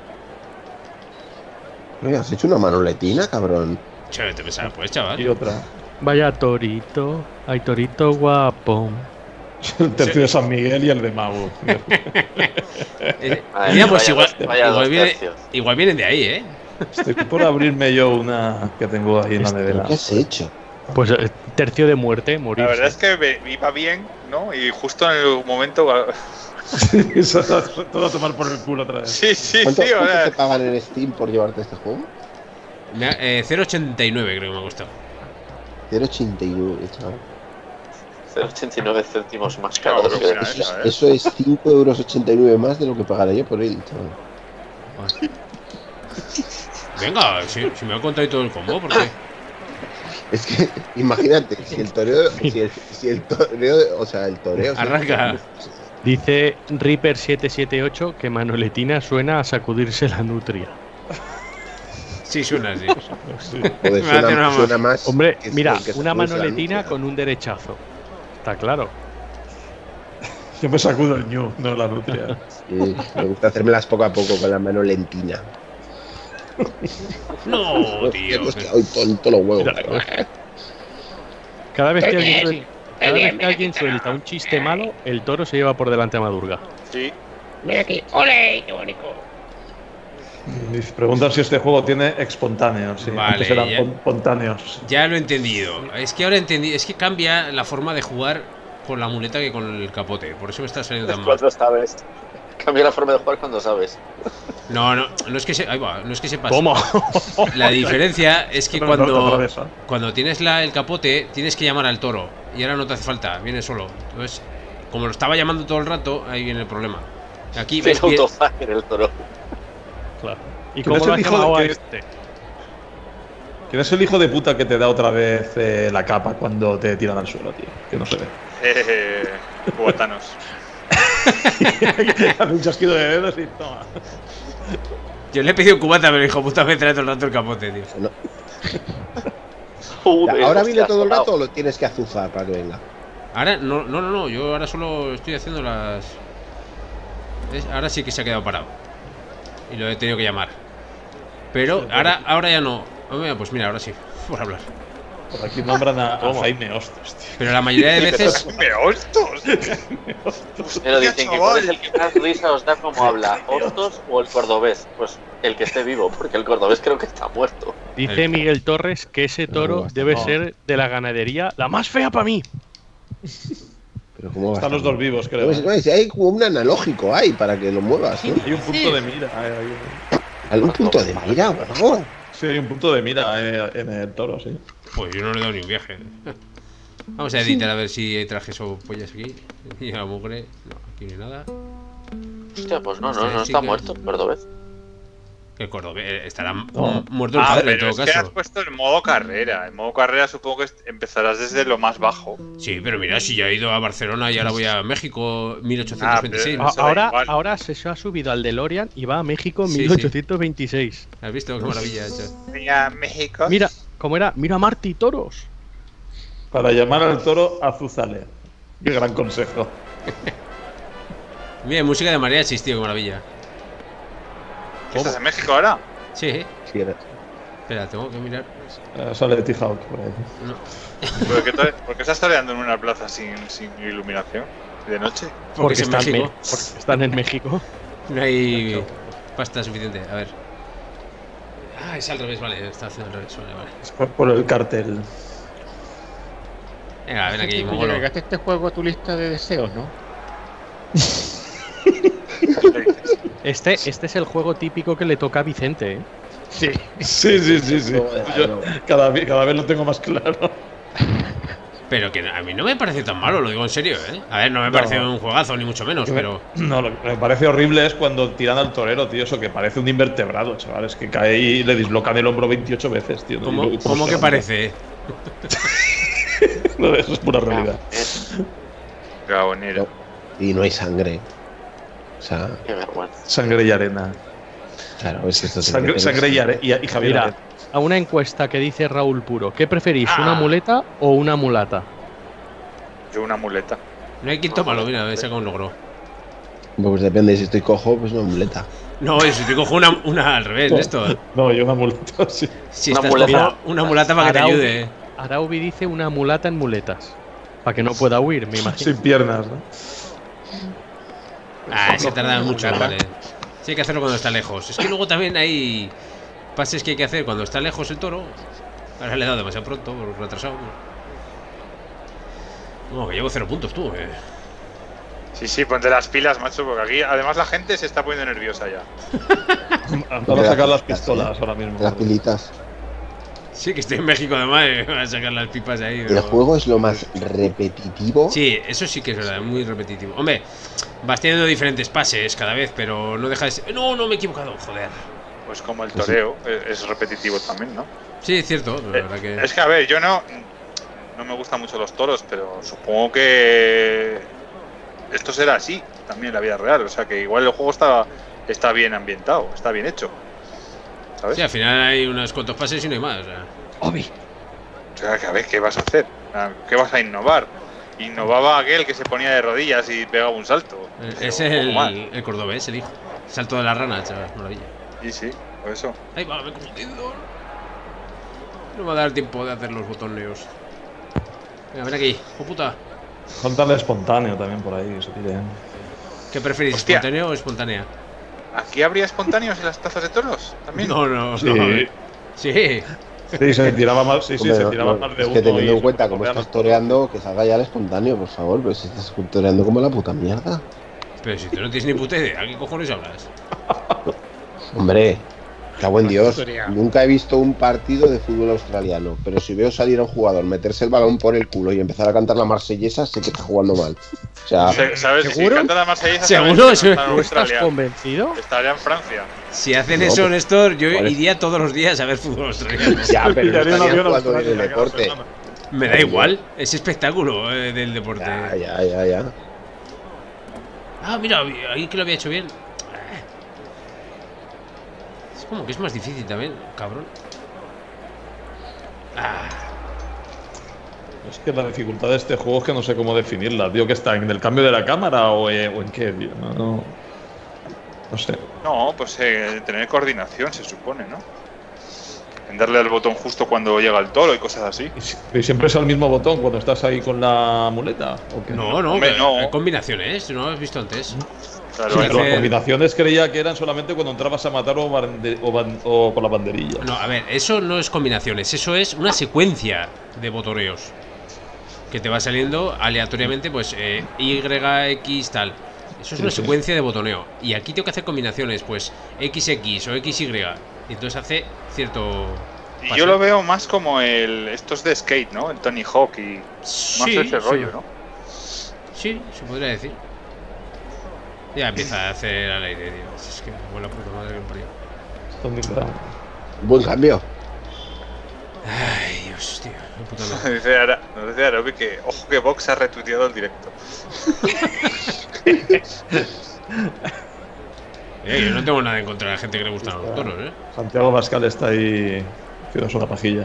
Oye, ¿has hecho una manoletina, cabrón? Chévere, te pensaba, pues, chaval. Y otra. Vaya torito, hay torito guapo. El tercio de San Miguel y el de Mago. Eh, Vaya, mira, pues vaya igual, dos- vaya igual, dos viene- tercios. igual vienen de ahí, ¿eh? Estoy por abrirme yo una que tengo ahí en la nevera. ¿Qué has hecho? Pues eh, tercio de muerte, morir. La verdad es que me- iba bien, ¿no? Y justo en el momento. Eso, todo a tomar por el culo otra vez. Sí, sí, ¿Cuánto, sí. o cuánto sea, te pagan en Steam por llevarte este juego? Me ha- eh, cero coma ochenta y nueve creo que me ha costado. cero coma ochenta y nueve, chaval. cero coma ochenta y nueve céntimos más caro de lo que Mira, decía. eso, ¿eh? Eso es cinco euros ochenta y nueve más de lo que pagaría por él, chaval. Venga, si, si me ha contado todo el combo, ¿por qué? Es que, imagínate, si el toreo, si el, si el toreo, o sea, el toreo... Arranca. Dice Reaper siete siete ocho que Manoletina suena a sacudirse la nutria. Sí, suena así. Joder, Me hace una suena, más. suena más... Hombre, que- mira, que se una sacude la manoletina nutria. con un derechazo. Está claro. Yo me sacudo el ñu, no la nutria. Sí, me gusta hacérmelas poco a poco con la mano lentina. No, tío. Es que hoy todo, todos los huevos. Cada vez que alguien, suel- cada vez que alguien suelta un chiste malo, el toro se lleva por delante a Madurga. sí. Mira aquí, ¡ole! ¡Qué bonito! Dice, preguntan si este juego tiene espontáneos. Sí, Vale, antes eran ya. pon- espontáneos. Ya lo he entendido. Es que ahora entendí. Es que cambia la forma de jugar con la muleta que con el capote. Por eso me está saliendo tan mal. Cuando sabes. Cambia la forma de jugar cuando sabes. No, no, no es que se, ahí va, no es que sepas. ¿Cómo? La diferencia es que Pero no te cuando, atraviesa. cuando tienes la, el capote tienes que llamar al toro. Y ahora no te hace falta, viene solo. Entonces, como lo estaba llamando todo el rato, ahí viene el problema. Aquí Tiene ves bien- autofire el toro. Claro. ¿Y ¿Quién cómo es lo el ha hijo llamado de a que- este? ¿Quién es el hijo de puta que te da otra vez eh, la capa cuando te tiran al suelo, tío? Que no se ve. Eh, cubatanos. Hace un chasquido de dedos y toma. Yo le he pedido un cubata, pero hijo puta me trae todo el rato el capote, tío. No. Joder, ¿Ahora hostia, viene todo el sobrado. rato o lo tienes que azuzar para que venga? Ahora, no, no, no, no, yo ahora solo estoy haciendo las... ¿Ves? Ahora sí que se ha quedado parado. Y lo he tenido que llamar. Pero ahora, ahora ya no. Oh, mira, pues mira, ahora sí, por hablar. Por aquí nombran a, a Jaime Hostos, tío. Pero la mayoría de veces... ¡Me hostos! Pero dicen que cuál es chaval. el que más risa os da como habla, Hostos o el cordobés. Pues el que esté vivo, porque el cordobés creo que está muerto. Dice Miguel Torres que ese toro debe ser de la ganadería la más fea para mí. Pero ¿cómo va a Están los estar? dos vivos, creo. No, es- no, es- hay como un analógico ahí para que lo muevas, ¿no? Hay un punto de mira. Hay, hay un- ¿Algún punto de mira, por favor? sí, hay un punto de mira eh, en el toro, sí. Pues yo no le he dado ni un viaje. Vamos a editar a ver si hay trajes o pollas aquí. Y a la mugre... No, aquí no hay nada. Hostia, pues no, no, no está Estadísticas. muerto el cordobés. El cordobés estará No. mu- muerto el Ah, padre en pero todo es que has caso. puesto el modo carrera. En modo carrera supongo que empezarás desde lo más bajo. Sí, pero mira, si ya he ido a Barcelona y ahora voy a México mil ochocientos veintiséis. Ah, A- Eso da ahora, igual. ahora se se ha subido al DeLorean y va a México en Sí, sí. mil ochocientos veintiséis. ¿Has visto qué maravilla? Hecho? Mira, México. Mira, ¿cómo era? Mira Marty Toros. Para llamar al toro, azúzale. Qué gran consejo. Mira, música de mariachis, tío, qué maravilla. ¿Qué estás en México ahora? Sí, Sí, era- Espera, tengo que mirar. Eh, sale de T-Hawk por ahí. No. ¿Por qué, to- por qué estás toreando en una plaza sin, sin iluminación? ¿De noche? Porque, Porque es en están, México. me- porque están en México. No hay pasta suficiente. A ver. Ah, es al revés, vale. Está haciendo al revés. Vale, vale. Es por, por el cartel. Venga, ven aquí, Tú ya mogolo. agregaste este juego a tu lista de deseos, ¿no? Este, este es el juego típico que le toca a Vicente, ¿eh? Sí. Sí, sí, sí, sí. No, Yo no. cada, vez- cada vez lo tengo más claro. Pero que a mí no me parece tan malo, lo digo en serio, ¿eh? A ver, no me parece No. un juegazo, ni mucho menos, Lo que pero. me- No, lo que me parece horrible es cuando tiran al torero, tío. Eso que parece un invertebrado, chaval. Es que cae y le dislocan el hombro veintiocho veces, tío. ¿Cómo, Y luego- cómo que parece? No, eso es pura realidad. Gabonero. Y no hay sangre. O sea, Qué vergüenza. Sangre y arena. claro, es que esto se Sangre, mete- sangre y, are- y, y Javier Mira, Arena. a una encuesta que dice Raúl Puro, ¿qué preferís, Ah. una muleta o una mulata? Yo una muleta. No hay quien tómalo, mira, me saca un logro. Pues depende, si estoy cojo, pues una muleta. No, si te cojo una, una al revés, Néstor. No, yo una muleta, sí. Si Una estás muleta. cojo, una mulata para que te Arau- ayude. Araubi dice una mulata en muletas. Para que no pueda huir, me imagino. Sin piernas, ¿no? Ah, se tarda mucho, vale. Sí, hay que hacerlo cuando está lejos. Es que luego también hay pases que hay que hacer cuando está lejos el toro. Ahora le he dado demasiado pronto, por retrasado. No, que llevo cero puntos tú, eh. Sí, sí, ponte las pilas, macho, porque aquí además la gente se está poniendo nerviosa ya. Van a sacar las pistolas ahora mismo. Las pilitas. Sí, que estoy en México además, eh, van a sacar las pipas de ahí. El pero- juego es lo más repetitivo. Sí, eso sí que es verdad, muy repetitivo. Hombre, vas teniendo diferentes pases cada vez, pero no deja de ser... No, no me he equivocado, joder. Pues como el toreo, es, es repetitivo también, ¿no? Sí, es cierto, la Eh, verdad que... Es que, a ver, yo no, no me gustan mucho los toros, pero supongo que esto será así también en la vida real. O sea, que igual el juego está, está bien ambientado, está bien hecho. ¿Sabes? Sí, al final hay unos cuantos pases y no hay más. O sea. Obi. O sea, que a ver, ¿qué vas a hacer? Ah, ¿Qué vas a innovar? Innovaba aquel que se ponía de rodillas y pegaba un salto. Eh, Pero Es un poco el, más. el cordobés, el hijo. Salto de la rana, chaval, maravilla. Sí, sí, por eso. Ahí va, me he confundido. No me va a dar tiempo de hacer los botoneos. Venga, ven aquí, oh puta. Contarle espontáneo también por ahí, se tire. ¿Qué preferís, Hostia. espontáneo o espontánea? ¿Aquí habría espontáneos en las tazas de toros? ¿También? No, no, Sí. no. Sí. Sí, se tiraba más, sí, sí, Hombre, se no, tiraba no, más de es uno. que teniendo y en cuenta se cómo copiaban estás los toreando, que salga ya el espontáneo, por favor. Pero si estás toreando como la puta mierda. Pero si tú no tienes ni puta idea, ¿qué cojones hablas? Hombre, cago en Dios. Torea. Nunca he visto un partido de fútbol australiano. Pero si veo salir a un jugador, meterse el balón por el culo y empezar a cantar la marsellesa, sé que está jugando mal. O sea, Se- ¿Sabes? ¿Seguro? Si canta la marsellesa, ¿Seguro? sabes que no está en ¿Tú estás Australia. convencido? Estaría en Francia. Si hacen No, eso, pues- Néstor, yo ¿cuál es? iría todos los días a ver fútbol australiano. ya, pero no Pillaría un estarían avión a jugando en Australia el cada deporte. semana. Me da igual, es espectáculo eh, del deporte. Ya, ya, ya, ya. Ah, mira, ahí que lo había hecho bien. Es como que es más difícil también, cabrón. Ah, Es que la dificultad de este juego es que no sé cómo definirla. Tío, que está en el cambio de la cámara o, eh, o en qué, tío. No, no, no sé. No, pues eh, tener coordinación, se supone, ¿no? En darle al botón justo cuando llega el toro y cosas así. ¿Y si- y siempre es el mismo botón cuando estás ahí con la muleta? ¿O qué? no, no, Hombre, que- no. hay combinaciones, ¿no lo has visto antes? Claro, Sí, hay- Pero las hacer- combinaciones creía que eran solamente cuando entrabas a matar o, bande- o, ban- o con la banderilla. No, a ver, eso no es combinaciones, eso es una secuencia de botoneos. Que te va saliendo aleatoriamente, pues eh, Y, X, tal. Eso es Sí, una sí. secuencia de botoneo. Y aquí tengo que hacer combinaciones, pues X X o X Y. Y entonces hace cierto. Y pase. yo lo veo más como el estos de skate, ¿no? El Tony Hawk y más Sí, ese sí. rollo, ¿no? Sí, se podría decir. Ya empieza a hacer al aire, tío. Es que, buena puta madre que me parió. Está muy claro. Buen cambio. Ay, Dios, tío. qué puta madre. Dice Ara, nos dice Arobi que ojo que Vox ha retuiteado el directo. Eh, yo no tengo nada en contra de la gente que le gustan los toros, ¿eh? Santiago Pascal está ahí haciendo una pajilla.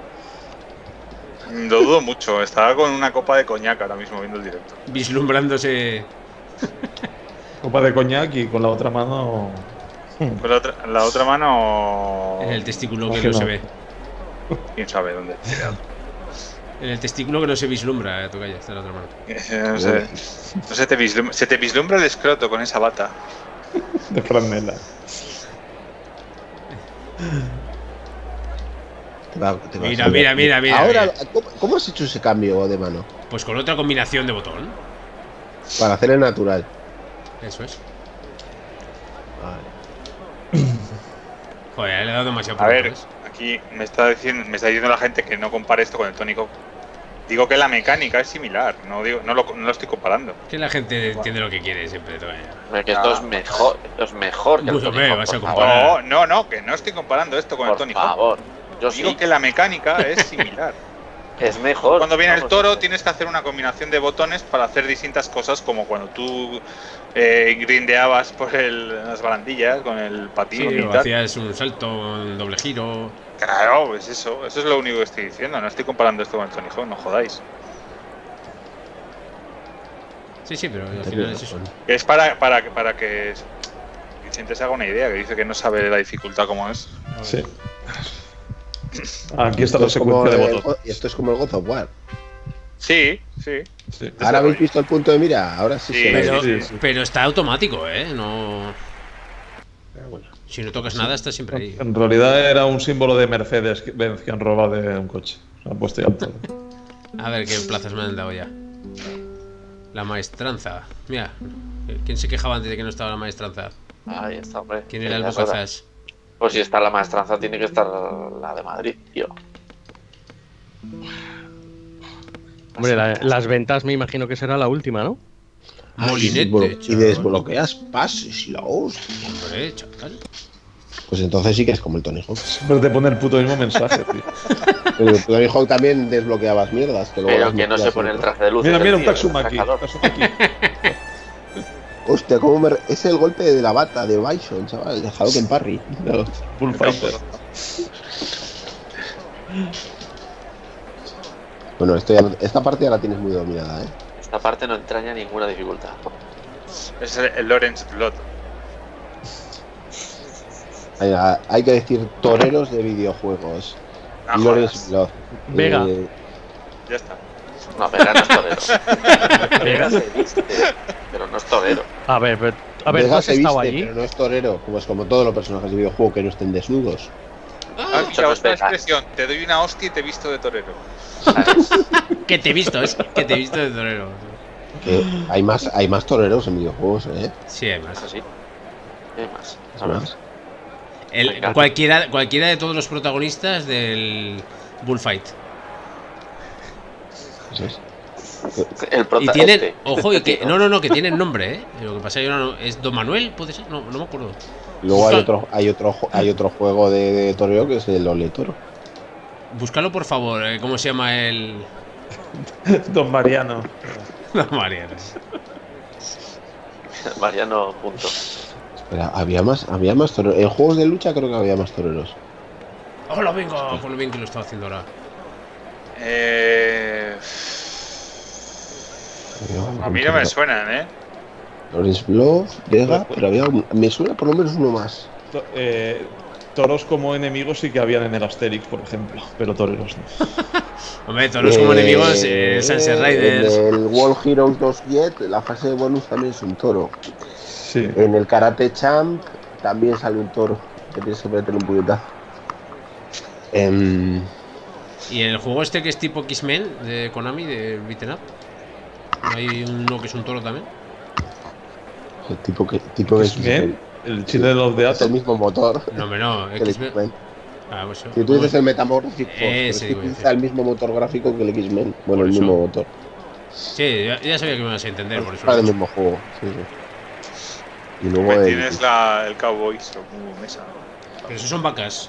Lo dudo mucho, estaba con una copa de coñac ahora mismo viendo el directo. Vislumbrándose. Copa de coñac y con la otra mano Con la otra, la otra mano. En el testículo que Ojo, no se no. ve. ¿Quién sabe dónde? En el testículo que no se vislumbra, tu calla, está en la otra mano. Eh, No sé. No se te, vislumbra, se te vislumbra el escroto con esa bata. De franela. Te va- te va a Mira, salir. mira, mira, mira, Ahora, mira. ¿cómo, cómo has hecho ese cambio de mano? Pues con otra combinación de botón. Para hacer el natural. Eso es. Vale. Joder, le he dado demasiado A por ver, botones. aquí me está diciendo, me está diciendo la gente que no compare esto con el Tony Hawk. Digo que la mecánica es similar, no digo, no lo, no lo estoy comparando. Que la gente entiende lo que quiere siempre, tu calla. Hombre, que esto es mejor, esto es mejor que el Uy, Tony hombre, Hawk, vas a por comparar. favor. No, no, no, que no estoy comparando esto con el Por Tony Hawk. favor, yo Digo sí, que la mecánica es similar. es mejor. Cuando viene el Vamos, toro es- tienes que hacer una combinación de botones para hacer distintas cosas, como cuando tú eh, grindeabas por el, las barandillas con el patín Sí, y o tal. hacías un salto, un doble giro. Claro, pues eso, eso es lo único que estoy diciendo. No estoy comparando esto con el Tony Hawk, no jodáis. Sí, sí, pero al final es eso. Es para, para, para que Vicente se haga una idea, que dice que no sabe la dificultad como es. Sí. Aquí está la Esto es como secuencia de el- botones. y esto es como el God of War. Sí, sí. Sí. Ahora habéis visto el punto de mira, ahora sí, Sí, se ve. Pero, sí, sí. pero está automático, ¿eh? No. Si no tocas nada, está siempre ahí. En realidad era un símbolo de Mercedes-Benz que han robado de un coche. Se han puesto ya todo. A ver qué plazas me han dado ya. La maestranza. Mira, ¿quién se quejaba antes de que no estaba la maestranza? Ahí está, hombre. ¿Quién era el Ya es hora. bocazas? Pues si está la maestranza, tiene que estar la de Madrid, tío. Hombre, la- las ventas me imagino que será la última, ¿no? Molinete, Y chaval. desbloqueas pases y la hostia. Hombre, chaval. Pues entonces sí que es como el Tony Hawk. Siempre te pone el puto mismo mensaje, tío. Pero el Tony Hawk también desbloqueabas mierdas. Que luego Pero las que no se metías pone en el otro. traje de luz. Mira, mira un Tatsumaki. Tatsumaki. Hostia, cómo me... re- es el golpe de la bata de Bison, chaval. De Hadouken Parry. No. Bullfighter. Bueno, esto ya no- esta parte ya la tienes muy dominada, ¿eh? Esta parte no entraña ninguna dificultad. Es el, el Lawrence Blood. Hay, hay que decir toreros de videojuegos. Ah, Lawrence jodas. Blood. Vega. Eh, Ya está. No, Vega no es torero. Vega se viste, pero no es torero. A ver, pero- a ver, ¿tú Vega has se estado viste, allí? pero no es torero, como es como todos los personajes de videojuego que no estén desnudos. Ah, eso mira, no es otra Vega. expresión. Te doy una hostia y te he visto de torero. ¿Sabes? Que te he visto, es que te he visto de torero. Que hay más, hay más toreros en videojuegos, ¿eh? Sí, además. Eso sí. ¿Qué más? Es A ver. más. El, Venga. cualquiera, cualquiera de todos los protagonistas del Bullfight. Eso es. El prota Y tienen, este. ojo, y que, no, no, no, que tienen nombre, ¿eh? Lo que pasa es que yo no, es Don Manuel, puede ser, no, no me acuerdo. Luego hay Busca- otro, hay otro, ju- hay otro juego de, de toreo que es el Ole Toro. Búscalo por favor, eh, ¿cómo se llama el. Don Mariano. No, Mariano. Mariano, punto. Espera, había más, había más toreros. En juegos de lucha creo que había más toreros. Hola, venga, con lo bien que lo estaba haciendo ahora. Eh, a mí no me suenan, ¿eh? Lawrence Blood, Vega, pero había un- me suena por lo menos uno más. To- eh, toros como enemigos sí que habían en el Asterix, por ejemplo, pero toreros no. Hombre, todos como Eh, enemigos, eh, Sunset Riders. En el World Heroes dos Jet, la fase de bonus también es un toro. Sí. En el Karate Champ también sale un toro. Te tienes que meterle un puñetazo. Em, Y en el juego este que es tipo X-Men de Konami, de Beaten Up. Hay uno que es un toro también. el tipo que tipo que es, X-Men, el Children of the es el Atom. mismo motor No, hombre, no, que el X-Men. X-Men. Ah, pues eso. Si tú dices el Metamorphic Force, pero es Ese que digo yo, utiliza sí. el mismo motor gráfico que el X-Men. Bueno, Por el eso. mismo motor. Sí, ya, ya sabía que me ibas a entender, por eso. Para lo el he dicho. mismo juego. Sí, sí. Y luego Me el, tienes la, el Cowboys o mesa. Pero esos son vacas.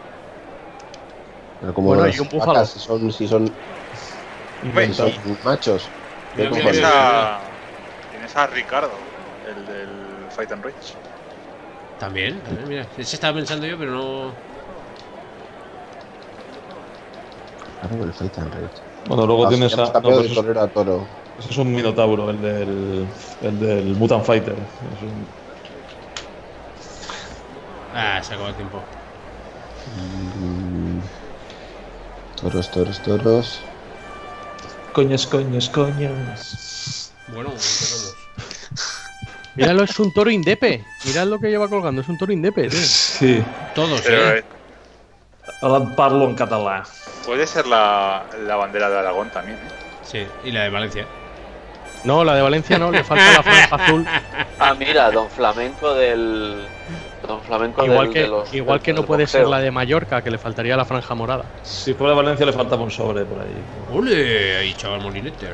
pero como Bueno, las y un búfalo. vacas, si son, si son, si son machos. ¿qué Mira, mira, cojones? Tienes mira. a, tienes a Ricardo, el del Fight and Rage. También, también, mira. Ese estaba pensando yo, pero no. Claro, el Fight and Rage. Bueno, luego Ah, tienes hemos a. No, cambiado pero de eso, es, torero a toro. eso es un Minotauro, el del, el del Mutant Fighter. Es un- Ah, se acabó el tiempo. Mm, toros, toros, toros. Coños, coños, coños. Bueno, empezamos. Míralo, es un toro indepe. Mirad lo que lleva colgando, es un toro indepe, tío. Sí, Todos, Pero, ¿eh? eh, ahora parlo en catalán. puede ser la, la bandera de Aragón también, ¿eh? Sí, y la de Valencia. No, la de Valencia no, le falta la franja azul. Ah, mira, Don Flamenco del. Don Flamenco Igual del, que, de los, igual del- que no del puede boxeo. ser la de Mallorca, que le faltaría la franja morada. Si fuera Valencia le faltaba un sobre por ahí. ¡Ole! Ahí, chaval Molinete.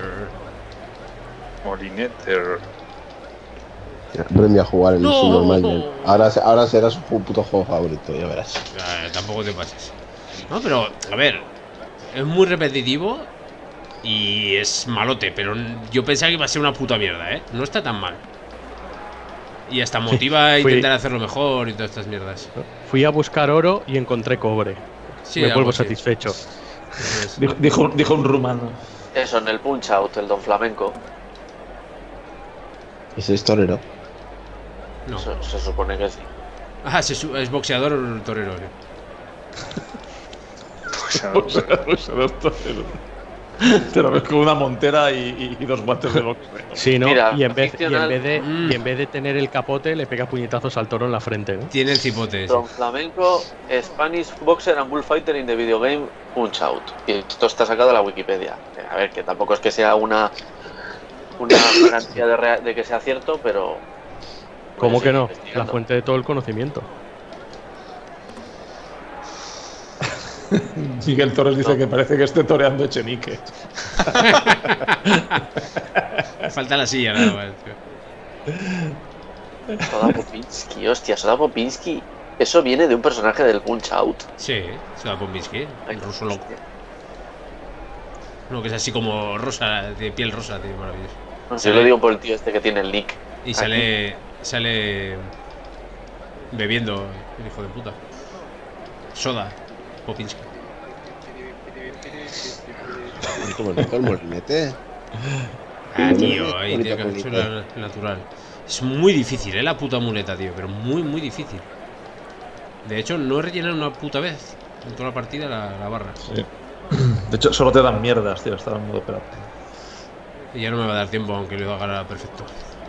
Molineter. Aprendí a jugar en No. el subnormal. Ahora, se- ahora será su puto juego favorito, ya verás. Ah, tampoco te pases. No, pero, a ver, es muy repetitivo y es malote, pero yo pensaba que iba a ser una puta mierda, ¿eh? No está tan mal. Y hasta motiva a Fui- intentar hacerlo mejor y todas estas mierdas. Fui a buscar oro y encontré cobre. Sí, Me algo vuelvo así. satisfecho. Eso es. Dijo, dijo, dijo un rumano. Eso, en el Punch Out, el Don Flamenco. Ese es torero. No. Se, se supone que sí. Ah, se su- es boxeador o torero. Sí. Te lo ves con una montera y, y- y dos guantes de boxeo. Sí, ¿no? Mira, y, en vez, y, en ficcional- vez de, Mm. y en vez de tener el capote, le pega puñetazos al toro en la frente, ¿no? Tiene el cipote. sí. Don Flamenco, Spanish Boxer and Bullfighter in the Video Game Punch Out. Y esto está sacado de la Wikipedia. A ver, que tampoco es que sea una una garantía de, rea- de que sea cierto, pero. ¿Cómo puedes que ir no? La investigando. fuente de todo el conocimiento. Miguel Torres dice No. que parece que esté toreando Echenique. Falta la silla, nada más. tío. Soda Popinski, hostia, Soda Popinski. Eso viene de un personaje del Punch Out. Sí, se va con Binsky, Ay, el ruso loco. hostia. No, que es así como rosa, de piel rosa, tío, maravilloso. No sé, yo lo digo por el tío este que tiene el nick. Y sale. sale. bebiendo, el hijo de puta. Soda, Popinski. Qué bonito el molinete. Ah, tío, ahí Bonita tío, que es muleta. la- natural. Es muy difícil, eh, la puta muleta, tío, pero muy, muy difícil. De hecho, no he rellenado una puta vez en toda la partida la, la barra. Sí. De hecho, solo te dan mierdas, tío. Estaba en modo pirata. Y ya no me va a dar tiempo, aunque lo haga perfecto.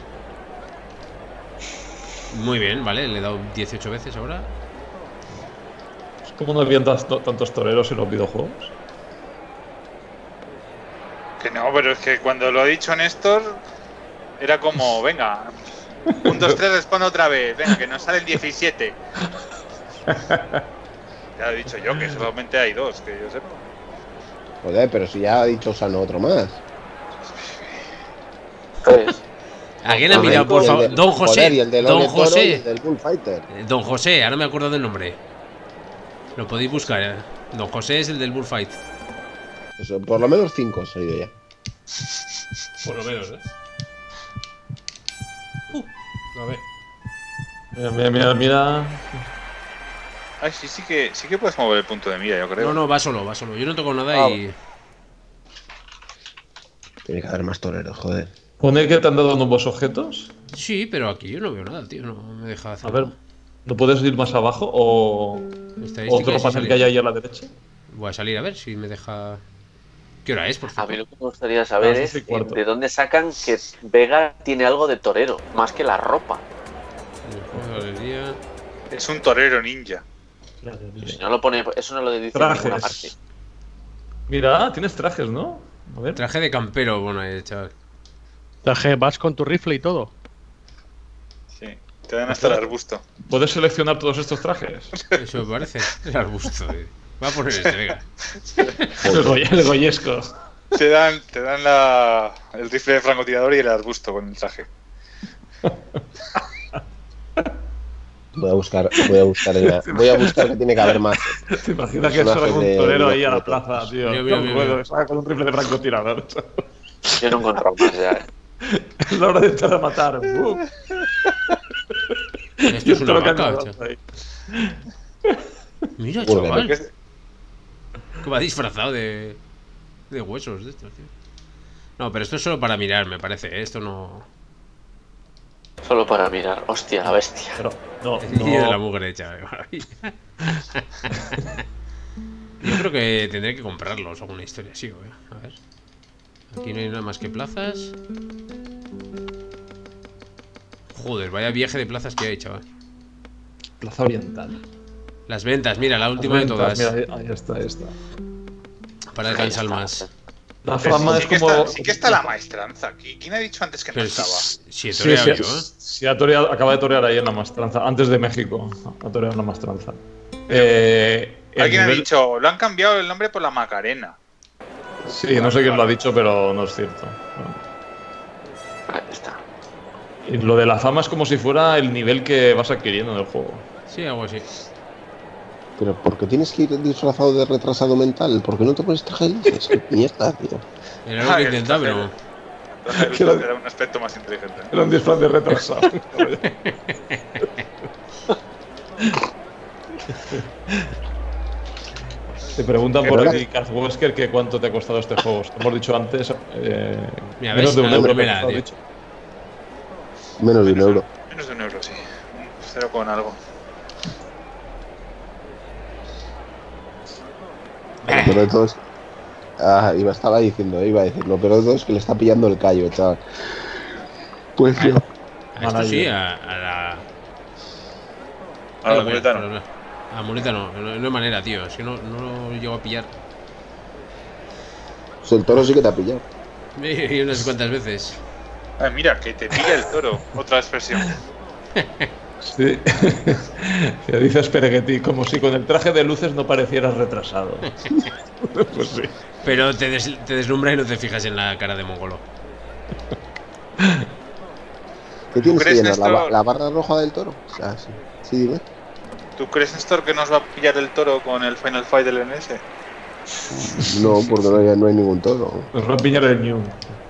Muy bien, vale, le he dado dieciocho veces ahora. ¿Cómo no habían tanto- tantos toreros en los videojuegos? Que no, pero es que cuando lo ha dicho Néstor, era como, venga, un, dos, tres, responde otra vez, venga, que nos salen diecisiete. Ya he dicho yo que solamente hay dos, que yo sepa. Joder, pero si ya ha dicho Sano otro más. Pues, ¿A quién ha Flamenco mirado, por y el favor? de- Don joder, José. y el del Don Ole Toro y el José. del Bullfighter. Eh, Don José, ahora me acuerdo del nombre. Lo podéis buscar, eh. Don José es el del Bullfight. Eso, por lo menos cinco han salido ya. Por lo menos, eh. Uh, a ver. Mira, mira, mira, mira. Ay, sí, sí que, sí que puedes mover el punto de mira, yo creo. No, no, va solo, va solo. Yo no toco nada Ah. y. Tiene que haber más toreros, joder. Pone que te han dado nuevos objetos. Sí, pero aquí yo no veo nada, tío. No me deja hacer. A ver, ¿no puedes ir más abajo o Estadísticas otro y panel salir. que hay ahí a la derecha? Voy a salir a ver si me deja. ¿Qué hora es, por a mí favor? lo que me gustaría saber Ah, sí, es sí, eh, cuarto. de dónde sacan que Vega tiene algo de torero, más que la ropa. El juego del día. Es un torero ninja. Si no lo pone, eso no lo dice en ninguna parte. Trajes. Mira, tienes trajes, ¿no? A ver. Traje de campero, bueno, ahí, chaval. Traje, vas con tu rifle y todo. Sí, te dan hasta el arbusto. ¿Puedes seleccionar todos estos trajes? Eso me parece. El arbusto, eh. Voy a poner este, venga. El, goye- el goyesco. Te dan, te dan la, el rifle de francotirador y el arbusto con el traje. Voy a buscar, voy a buscar, en la- voy a buscar que tiene que haber más. ¿Te imaginas que salga Personajes un de torero ahí a la videojuegos. plaza, tío? Mira, mira, Con mira, ruedo, mira. que salga con un rifle de francotirador. Yo no he encontrado más ya. eh. Es la hora de entrar a matar. Uh. Esto es una Todo vaca, cañado chaval. ahí. Mira, Joder, chaval. ¿Qué es? Que va disfrazado de. de huesos de estos, tío. No, pero esto es solo para mirar, me parece. ¿eh? Esto no. Solo Solo para mirar. Hostia, la bestia. Pero, no, El vídeo de la no. mugre, chaval. Qué maravilla. Yo creo que tendré que comprarlos o alguna historia así, güey. A ver. Aquí no hay nada más que plazas. Joder, vaya viaje de plazas que hay, chaval. Plaza Oriental. Las ventas, mira, la última de todas. Mira, ahí, ahí está, ahí está. Para descansar más. La Pero fama sí, es que como. está, sí que está la maestranza aquí. ¿Quién ha dicho antes que no Pero estaba? si, si he Sí, toreado sí, yo, ¿eh? sí, ha toreado- acaba de torear ahí en la maestranza, antes de México. Ha toreado en la maestranza. Eh, el Alguien ha nivel- dicho, lo han cambiado el nombre por la Macarena. Sí, no sé quién lo ha dicho, pero no es cierto. Ahí está. Y lo de la fama es como si fuera el nivel que vas adquiriendo en el juego. Sí, algo así. Pero ¿por qué tienes que ir disfrazado de retrasado mental? ¿Por qué no te pones traje de luces? ¡Qué mierda, tío! Era lo que intentaba, pero. Traje de luces Quiero- te da un aspecto más inteligente. Era un disfraz de retrasado. Te preguntan por Pero aquí, Kaz Wesker, que cuánto te ha costado este juego. Te hemos dicho antes, eh, Mira, menos ves, de un una euro. bromera, te hemos tío. dicho. Menos de un euro. Menos de un euro, sí. Cero con algo. Lo peor de todo es- Ah, iba, estaba diciendo, iba a decir, lo peor de todo es que le está pillando el callo, chaval. Pues yo. A esto sí, a, a la. A la a muleta no. A la muleta no, no, no hay manera, tío. Es que no, no lo llego a pillar. Pues el toro sí que te ha pillado. Y unas cuantas veces. Ah, mira, que te pilla el toro. Otra expresión. Sí. Ya dices Pereguetti, como si con el traje de luces no parecieras retrasado. Pues sí. Pero te, des, te deslumbra y no te fijas en la cara de mongolo. ¿Qué tienes que crees, llenar? ¿La, Néstor? ba- la barra roja del toro? O sea, sí. Sí, dime. ¿Tú crees, Néstor, que nos va a pillar el toro con el Final Fight del N S? No, porque no hay, no hay ningún toro. Nos va a piñar el New.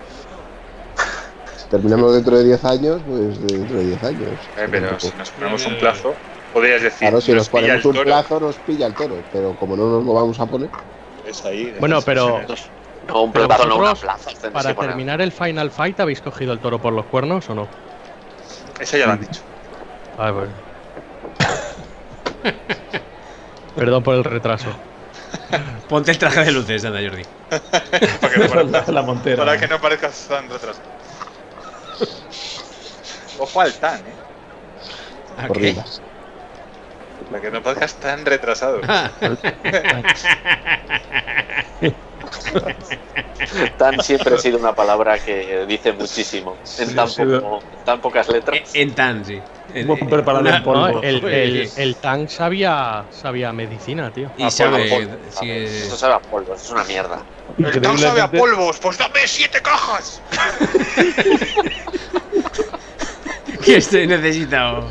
Si terminamos dentro de diez años, pues dentro de diez años. Eh, pero Tampoco. si nos ponemos un plazo, podrías decir, Claro, si nos pilla ponemos el un toro. plazo, nos pilla el toro. Pero como no nos lo vamos a poner, Es ahí. Bueno, esas pero- expresiones. No, un Pero plazo, no una vosotros, plaza. os tenéis Para que poner. terminar el Final Fight, ¿habéis cogido el toro por los cuernos o no? Esa ya lo han dicho. Ah, bueno. Perdón por el retraso. Ponte el traje de luces, anda, Jordi. Para que no La, parezcas, la montera. para que no parezcas tan retrasado. Ojo al tan, eh. ¿A por qué? vidas. Para que no parezcas tan retrasado. Ah, Tan siempre ha sido una palabra que dice muchísimo. En Sí, tan, sí, poco- tan pocas letras. en tan, sí. En- Como preparado una- en polvo. No, el, el, Sí. el tank sabía, sabía medicina, tío. Y Ah, sabe. polvo, sí que- Eso sabe a polvo, eso es una mierda. El tan sabe a Increíblemente- polvos, pues dame siete cajas. que estoy necesitado.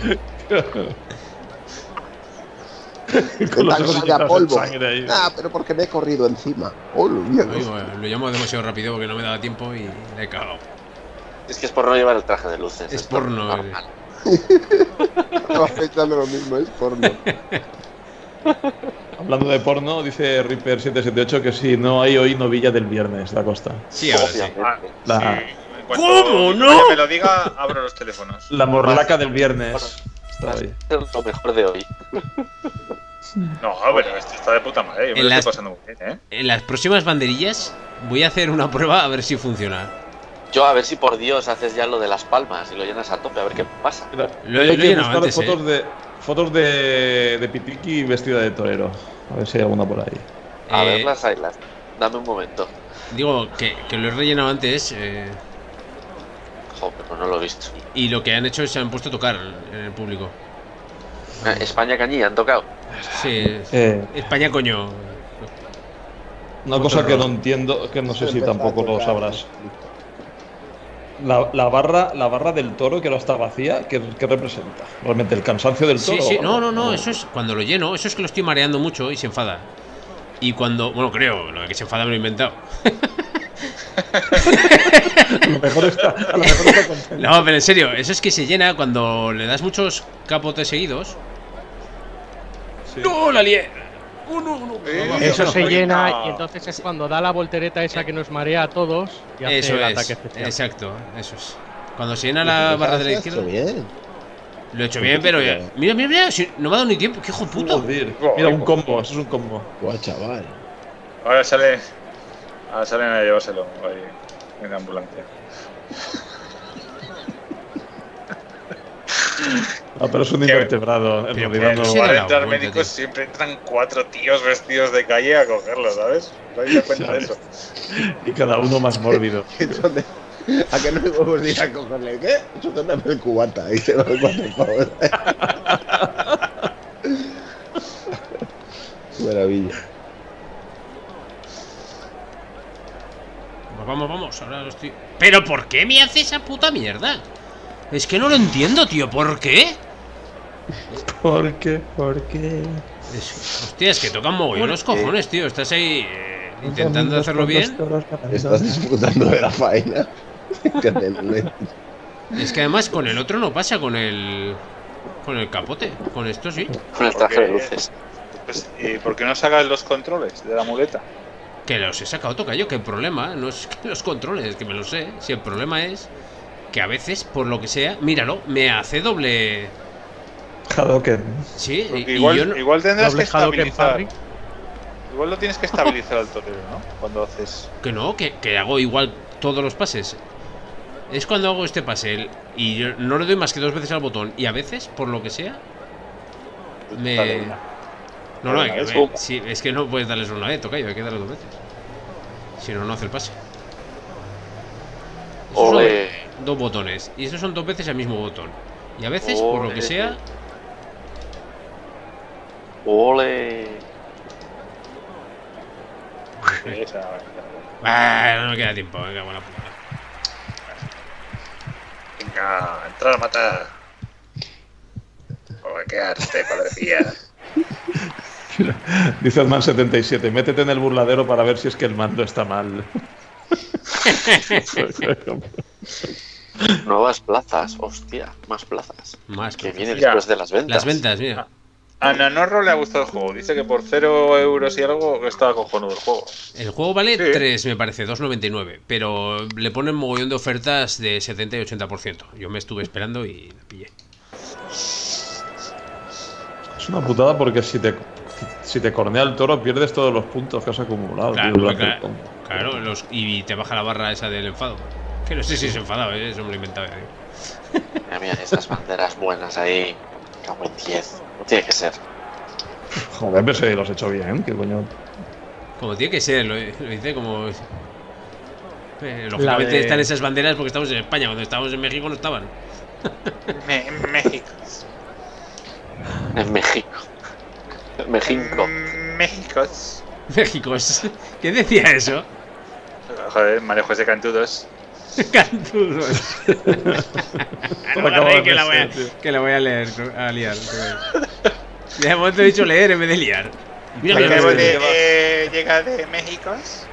Con los El ojos tanque de llenos de polvo. sangre ahí. Ah, pero porque me he corrido encima. Oh, lo mierda. Oye, bueno, lo llamo demasiado rápido porque no me daba tiempo y le he cagado. Es que es por no llevar el traje de luces. Es esto porno, normal. Estaba pensando lo mismo, es porno. Hablando de porno, dice Reaper siete siete ocho que si no hay hoy novilla del viernes, la costa. Sí, ahora sí. Obviamente. Ah, La- sí. En cuanto ¿Cómo, mi no? padre me lo diga, abro los teléfonos. La morlaca del viernes. Está Va a ahí. ser lo mejor de hoy. No, pero esto está de puta madre. Yo me En lo las- estoy pasando muy bien, ¿eh? En las próximas banderillas voy a hacer una prueba a ver si funciona. Yo a ver si por Dios haces ya lo de las palmas y lo llenas a tope, a ver qué pasa. Mira, Lo- hay lo he que llenado buscar antes, fotos eh. de fotos de, de Pitiki vestida de torero. A ver si hay alguna por ahí. A Eh, verlas, haylas. Dame un momento. Digo que, que lo he rellenado antes eh, Joder, pues no lo he visto. y lo que han hecho es se han puesto a tocar en el público. Eh, España Cañí, han tocado. Sí, Eh, España coño. una cosa que no entiendo, que no sé si tampoco lo sabrás. La, la barra la barra del toro que ahora está vacía, ¿qué, qué representa? ¿Realmente el cansancio del Sí, toro? sí, no, no, no, eso es cuando lo lleno, eso es que lo estoy mareando mucho y se enfada. Y cuando, bueno, creo, lo de que se enfada me lo he inventado. A lo mejor está, a lo mejor está contento. No, pero en serio, eso es que se llena cuando le das muchos capotes seguidos. Sí. ¡No, la lié! ¡Oh, no, no! Eh, Va, va, Eso va. se no, llena no. y entonces es cuando da la voltereta esa que nos marea a todos y hace Eso el es, ataque especial. exacto, eso es. Cuando se llena la barra de la izquierda. Bien. Lo he hecho bien, pero ya. Mira, mira, mira. Si no me ha dado ni tiempo. ¡Qué hijo puta! Joder. Mira, un combo, eso es un combo. Guau, chaval. Ahora sale. Ahora salen a llevárselo ahí en la ambulancia. Ah, pero es un ¿Qué? invertebrado. En Pero, realidad pero, no. sí, Para la entrar vuelta, médicos tío. siempre entran cuatro tíos vestidos de calle a cogerlo, ¿sabes? ¿No habéis dado cuenta de eso? Y cada uno más mórbido. Entonces, ¿a qué no le podemos ir a cogerle? ¿Qué? Eso dame el cubata y se lo cuatro pavos. Maravilla. Pues vamos, vamos. Ahora lo estoy. ¿Pero por qué me hace esa puta mierda? Es que no lo entiendo, tío. ¿Por qué? ¿Por qué? ¿Por qué? Es- hostia, es que tocan mogollón los cojones, tío. Estás ahí eh, intentando hacerlo bien. Estás disfrutando de la faena. Que te- Es que además con el otro no pasa, con el. Con el capote. Con esto sí. Con el traje de Porque- luces. Pues, ¿y por qué no sacas los controles de la muleta? Que los he sacado, tocayo. Que el problema no es que los controles, que me lo sé. Si el problema es que a veces, por lo que sea, míralo, me hace doble. Hadoken. Sí, y, Porque y igual, yo no- igual tendrás que Doble Hadoken estabilizar. parry. Igual lo tienes que estabilizar al torero, ¿no? Cuando haces. Que no, que, que hago igual todos los pases. Es cuando hago este pase el- y yo no le doy más que dos veces al botón. Y a veces, por lo que sea, me. Dale una. No, no, Dale hay una que, vez. sí, es que no puedes darles una vez, tocayo, hay que darles dos veces. Si no, no hace el pase. Esos son Ole. dos botones. Y esos son dos veces el mismo botón. Y a veces, por lo que Ole. sea. Ole. Esa- Ah, no me queda tiempo, venga, buena puta. Venga, entrar a matar. O quedarte, padrecía. Dice Adman setenta y siete, métete en el burladero para ver si es que el mando está mal. Nuevas plazas. Hostia, más plazas. Más Que cosas. viene Ya. después de las ventas. Las ventas, mira. A Nanorro le ha gustado el juego. Dice que por cero euros y algo estaba cojonudo el juego. El juego vale Sí. tres, me parece, dos noventa y nueve. Pero le ponen mogollón de ofertas de setenta y ochenta por ciento. Yo me estuve esperando y la pillé. Es una putada porque si te, si te cornea el toro pierdes todos los puntos que has acumulado. Claro, tío, durante claro, el combo. claro, los, y te baja la barra esa del enfado. Que no sé si es enfadado, ¿eh? Eso me lo he inventado. ¿eh? Mira, mira, esas banderas buenas ahí. Cago en diez. No tiene que ser. Joder, pero si los he hecho bien, ¿qué coño? Como tiene que ser, lo, lo hice como. Eh, lógicamente de- están esas banderas porque estamos en España. Cuando estábamos en México no estaban. Me- en México. En México. México. En México. México, es- ¿quién decía eso? Joder, María José Cantudos. Cantudos. No me acabo hagas de que la voy a, pensar, tío. que la voy a leer, a liar. De momento he dicho leer en vez de liar. Mira, Pero mira, que mira, de- mira. eh, llega de México.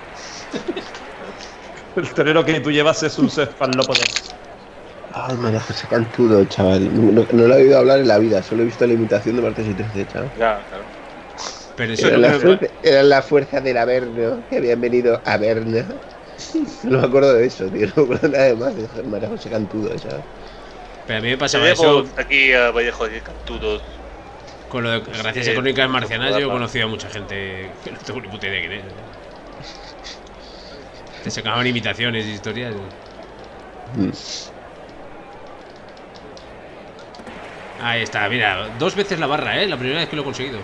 El torero que tú llevas es un cefalópodes. Ay, María José Cantudo, chaval. No, no lo he oído hablar en la vida, solo he visto la imitación de Martes y trece, chaval. Ya, claro. Pero eso Era no la, me- fuerza, era la fuerza del Averno, que habían venido a Averno. No me acuerdo de eso, tío. No me acuerdo nada más de María José Cantudo, chaval. Pero a mí me Se pasaba llevo eso aquí a Vallejo de Cantudos. con lo de, gracias Sí, a Crónicas Marcianas. Yo he joderla. conocido a mucha gente que no tengo ni puta idea quién es. Te sacaban imitaciones y historias. Mm. Ahí está, mira, dos veces la barra, ¿eh? La primera vez que lo he conseguido.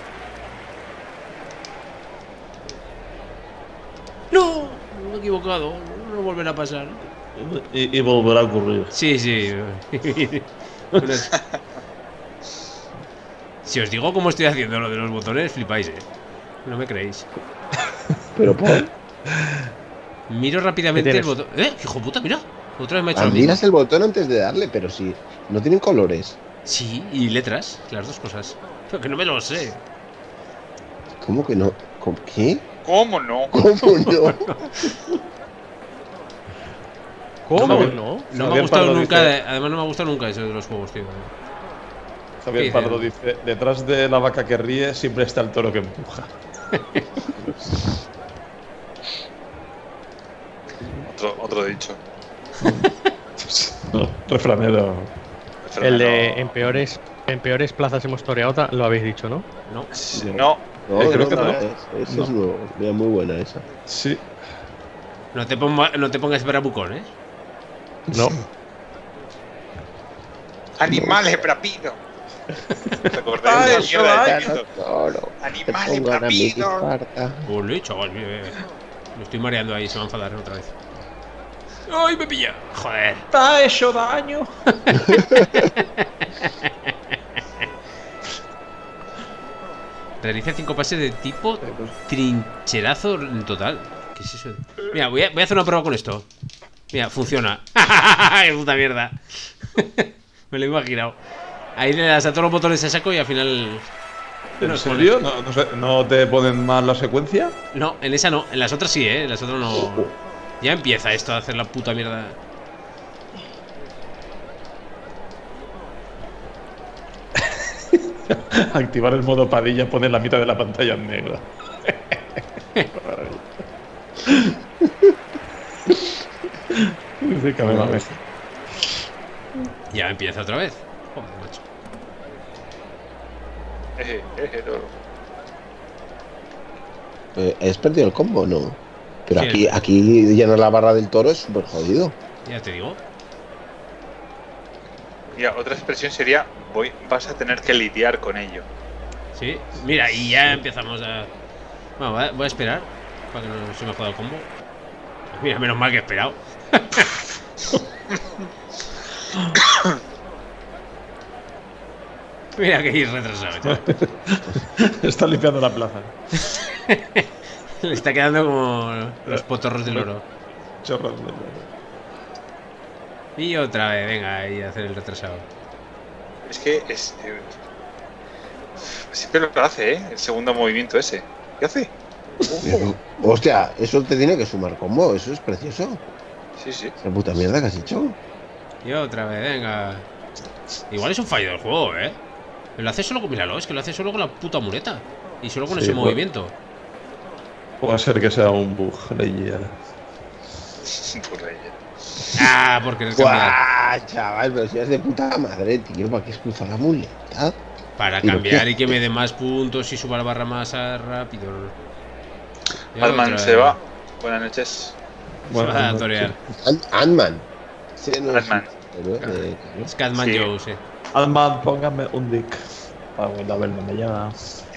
¡No! Me he equivocado, no volverá a pasar. Y, y volverá a ocurrir. Sí, sí. Unas- Si os digo cómo estoy haciendo lo de los botones, flipáis, ¿eh? No me creéis. Pero por. Miro rápidamente ¿Qué el tienes? botón. ¡Eh! ¡Hijo puta, mira! Otra vez me ha hecho Ah, lo mismo. miras el botón antes de darle, pero sí. No tienen colores. Sí, y letras, las dos cosas. Pero que no me lo sé. ¿Cómo que no? ¿Cómo- ¿Qué? ¿Cómo no? ¿Cómo no? ¿Cómo Javier- no? No me Javier ha gustado Pardo nunca, dice- además no me ha gustado nunca eso de los juegos, tío. Javier ¿Qué Pardo dicen? dice, detrás de la vaca que ríe siempre está el toro que empuja. Otro, otro dicho. Refranero. El de en peores, en peores plazas hemos toreado, ta- lo habéis dicho, ¿no? No. No, No, Eh, creo no, que no, no. es- Esa No. es nuevo. Mira, muy buena esa. Sí. No te, ponga- no te pongas bravucón, ¿eh? No. animales brapido. ¿Recordáis Ah, la eso mierda de vaya. Tito? No, no. Te Animales pongan a mí brapido. disparta. Ole, chaval, mira, mira, mira. Me estoy mareando ahí, se va a enfadar otra vez. ¡Ay, me pilla! Joder. ¡Te ha hecho daño! Realiza cinco pases de tipo trincherazo en total. ¿Qué es eso? Mira, voy a, voy a hacer una prueba con esto. Mira, funciona. ¡Qué puta mierda! Me lo he imaginado. Ahí le das a todos los botones a saco y al final... ¿En no serio? ¿No, no, sé, ¿No te ponen mal la secuencia? No, en esa no. En las otras sí, ¿eh? En las otras no... Ya empieza esto a hacer la puta mierda. Activar el modo padilla, poner la mitad de la pantalla en negro. Dice que me mames. Ya empieza otra vez. Joder, macho. Eje, eje, toro. Eh, ¿Has perdido el combo o no? Pero Sí, aquí, el- aquí llenar la barra del toro es súper jodido. Ya te digo. Mira, otra expresión sería voy, vas a tener que lidiar con ello. Sí. Mira, y ya empezamos a... Bueno, voy a, voy a esperar para que no se me joda el combo. Mira, menos mal que he esperado. Mira que ir retrasado, chaval. Está limpiando la plaza. Le está quedando como los potorros del oro. Chorros. Y otra vez, venga, ahí a hacer el retrasado. Es que es. eh, siempre lo hace, ¿eh? El segundo movimiento ese. ¿Qué hace? Pero, hostia, eso te tiene que sumar combo, eso es precioso. Sí, sí. La puta mierda que has hecho. Y otra vez, venga. Igual es un fallo del juego, ¿eh? Pero lo hace solo con... Míralo, es que lo hace solo con la puta muleta. Y solo con Sí, ese pues. movimiento. Puede ser que sea un bug, leía. Por ahí. Ah, porque no cambiar. ¡Guau, chaval! Pero si es de puta madre, tío, ¿para qué expulsar la muleta? Para ¿Pero cambiar qué? y que me dé más puntos y suba la barra más a- rápido. Y Batman otra se vez. va. Buenas noches. Se va a torear. Ant- Ant-Man. Sí, no, Ant-Man. sí, pero, eh, claro. Scatman Sí. Joe, sí. Alman, póngame un dick. Para a ver dónde llama.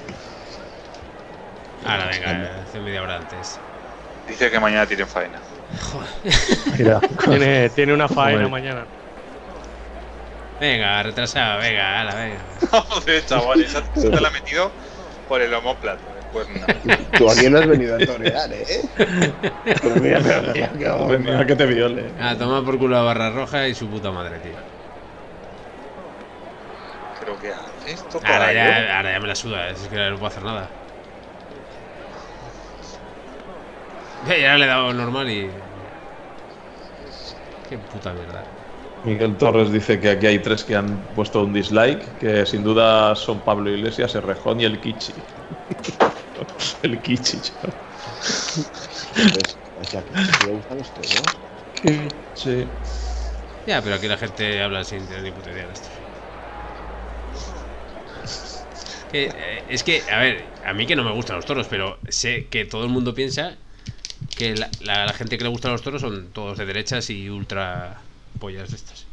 Ahora, venga, hace media hora antes. Dice que mañana tienen faena. Mira. Tiene, tiene una faena Joder. mañana. Venga, retrasado, venga, ala, venga. Joder, chaval, esa se te la ha metido por el homóplato. Pues no. Tú aquí no has venido a torear, ¿eh? Pero mira, pero mira, qué Pues mira que te viole. A tomar por culo la barra roja y su puta madre, tío. ¿Pero qué hace esto? Ahora caballo? ya, ahora ya me la suda, es que no puedo hacer nada. Ya ya le he dado normal y... Qué puta mierda. Miguel Torres dice que aquí hay tres que han puesto un dislike, que sin duda son Pablo Iglesias, el Rejón y el Kichi. El Kichi, chaval. Pues, o sea, que me gustan los toros. Kichi. Ya, pero aquí la gente habla sin tener ni puta idea de esto. Que, eh, es que, a ver, a mí que no me gustan los toros, pero sé que todo el mundo piensa que la, la- la gente que le gustan los toros son todos de derechas y ultra pollas de estas.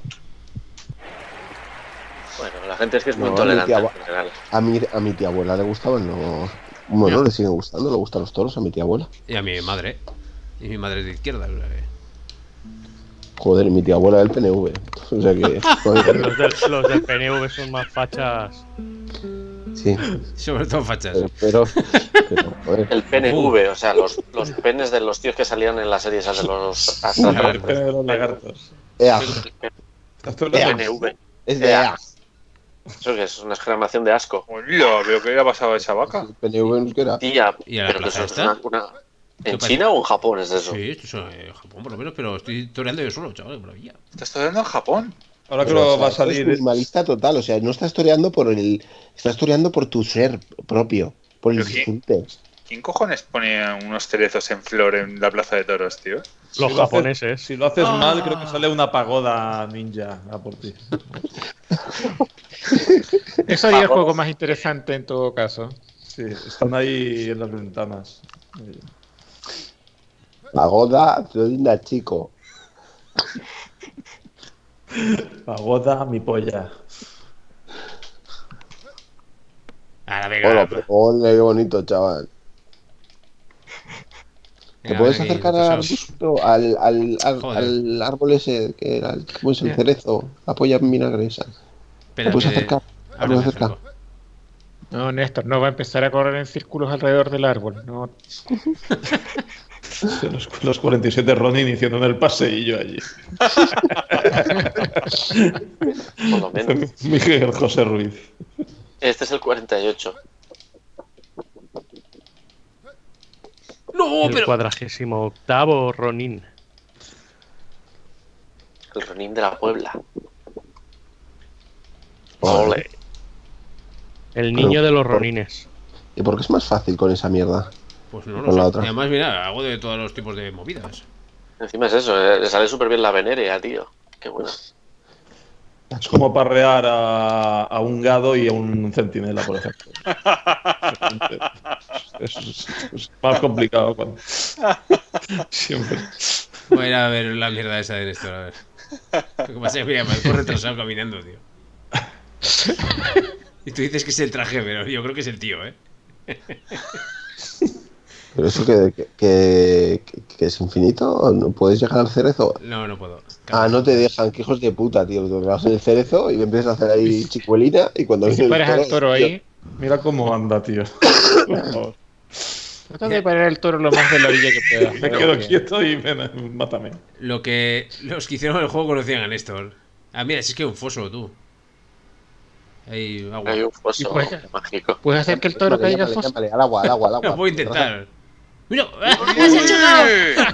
Bueno, la gente es que es muy No, intolerante mi en tía- general. A mi, a mi tía abuela le gustaban los... Bueno, Ya. le siguen gustando, le gustan los toros a mi tía abuela. Y a mi madre. Y mi madre es de izquierda. o sea que- Joder, mi tía abuela del P N V. O sea que... joder, Los del, los del P N V son más fachas. sí, Sobre todo fachas. pero... pero, pero, joder. El P N V, o sea, los, los penes de los tíos que salían en las series esas de los A El ver, pene de los lagartos. Ea, ¿Estás tú Ea. hablando? P N V. es de Ea. Eso que es una exclamación de asco. Hola, ¿pero qué le ha pasado a esa vaca? El P N V en euskera. Tía, ¿Y a la pero que plaza eso es esta? una, una- ¿Qué ¿En pasa? China o en Japón es eso? Sí, esto es eh, Japón por lo menos, pero estoy toreando yo solo, chaval, qué maravilla. ¿Estás todavía en Japón? Ahora que Pero, lo o sea, va a esto es salir. minimalista total, o sea, no estás toreando por el... Estás toreando por tu ser propio, por el Pero ¿qué? disfrute. ¿Quién cojones pone unos cerezos en flor en la plaza de toros, tío? Los Si lo haces- japoneses. Si lo haces mal, creo que sale una pagoda ninja a por ti. Eso haría el juego más interesante en todo caso. Sí, están ahí en las ventanas. Pagoda, linda chico. Pagoda, mi polla. Ahora, venga. Hola, pero ole, qué bonito, chaval. ¿Te venga, puedes venga, acercar que al sos- arbusto, al, al, al, Joder. al árbol ese, que era el, ¿cómo es el cerezo? La polla en vinagre esa. ¿Te Espérate, puedes acercar? ahora ¿Te me puedes acercar? acerco. No, Néstor, no va a empezar a correr en círculos alrededor del árbol. No, Los, los cuarenta y siete Ronin hicieron el paseillo allí. Por lo menos. Miguel José Ruiz. Este es el cuarenta y ocho. No, El pero. cuadragésimo octavo Ronin. El Ronin de la Puebla. Ole. Ole. El niño de los Ronines. ¿Y por qué es más fácil con esa mierda? Pues no lo Con la sé. otra. Y además, mira, hago de todos los tipos de movidas. Encima es eso, eh, le sale súper bien la venerea, tío. Qué bueno. Es como parrear a, a un gado y a un centinela, por ejemplo. Es, es- es más complicado. Cuando... Siempre. Voy a ir a ver la mierda esa de Néstor, a ver. Lo que pasa es que mira, me he retrasado caminando, tío. Y tú dices que es el traje, pero yo creo que es el tío, ¿eh? ¿Pero eso que, que, que, que es infinito? ¿No puedes llegar al cerezo? No, no puedo. Ah, no te dejan, que hijos de puta, tío. Te vas en el cerezo y empiezas a hacer ahí chicuelina y cuando si viene el paras al toro tío, ahí, Mira cómo anda, tío. Por favor. trata de parar el toro lo más de la orilla que puedas. Me pero quedo que- quieto y ven, mátame. Lo que los que hicieron el juego conocían a Néstor. Ah, mira, si es que hay un foso, tú. Hay agua. Hay un foso Y pues- mágico. Puedes hacer que el toro llámale, caiga al llámale, foso. llámale, al agua, al agua, al agua. Lo puedo intentar. Mira, ¡ah! ¡Se ha chocado!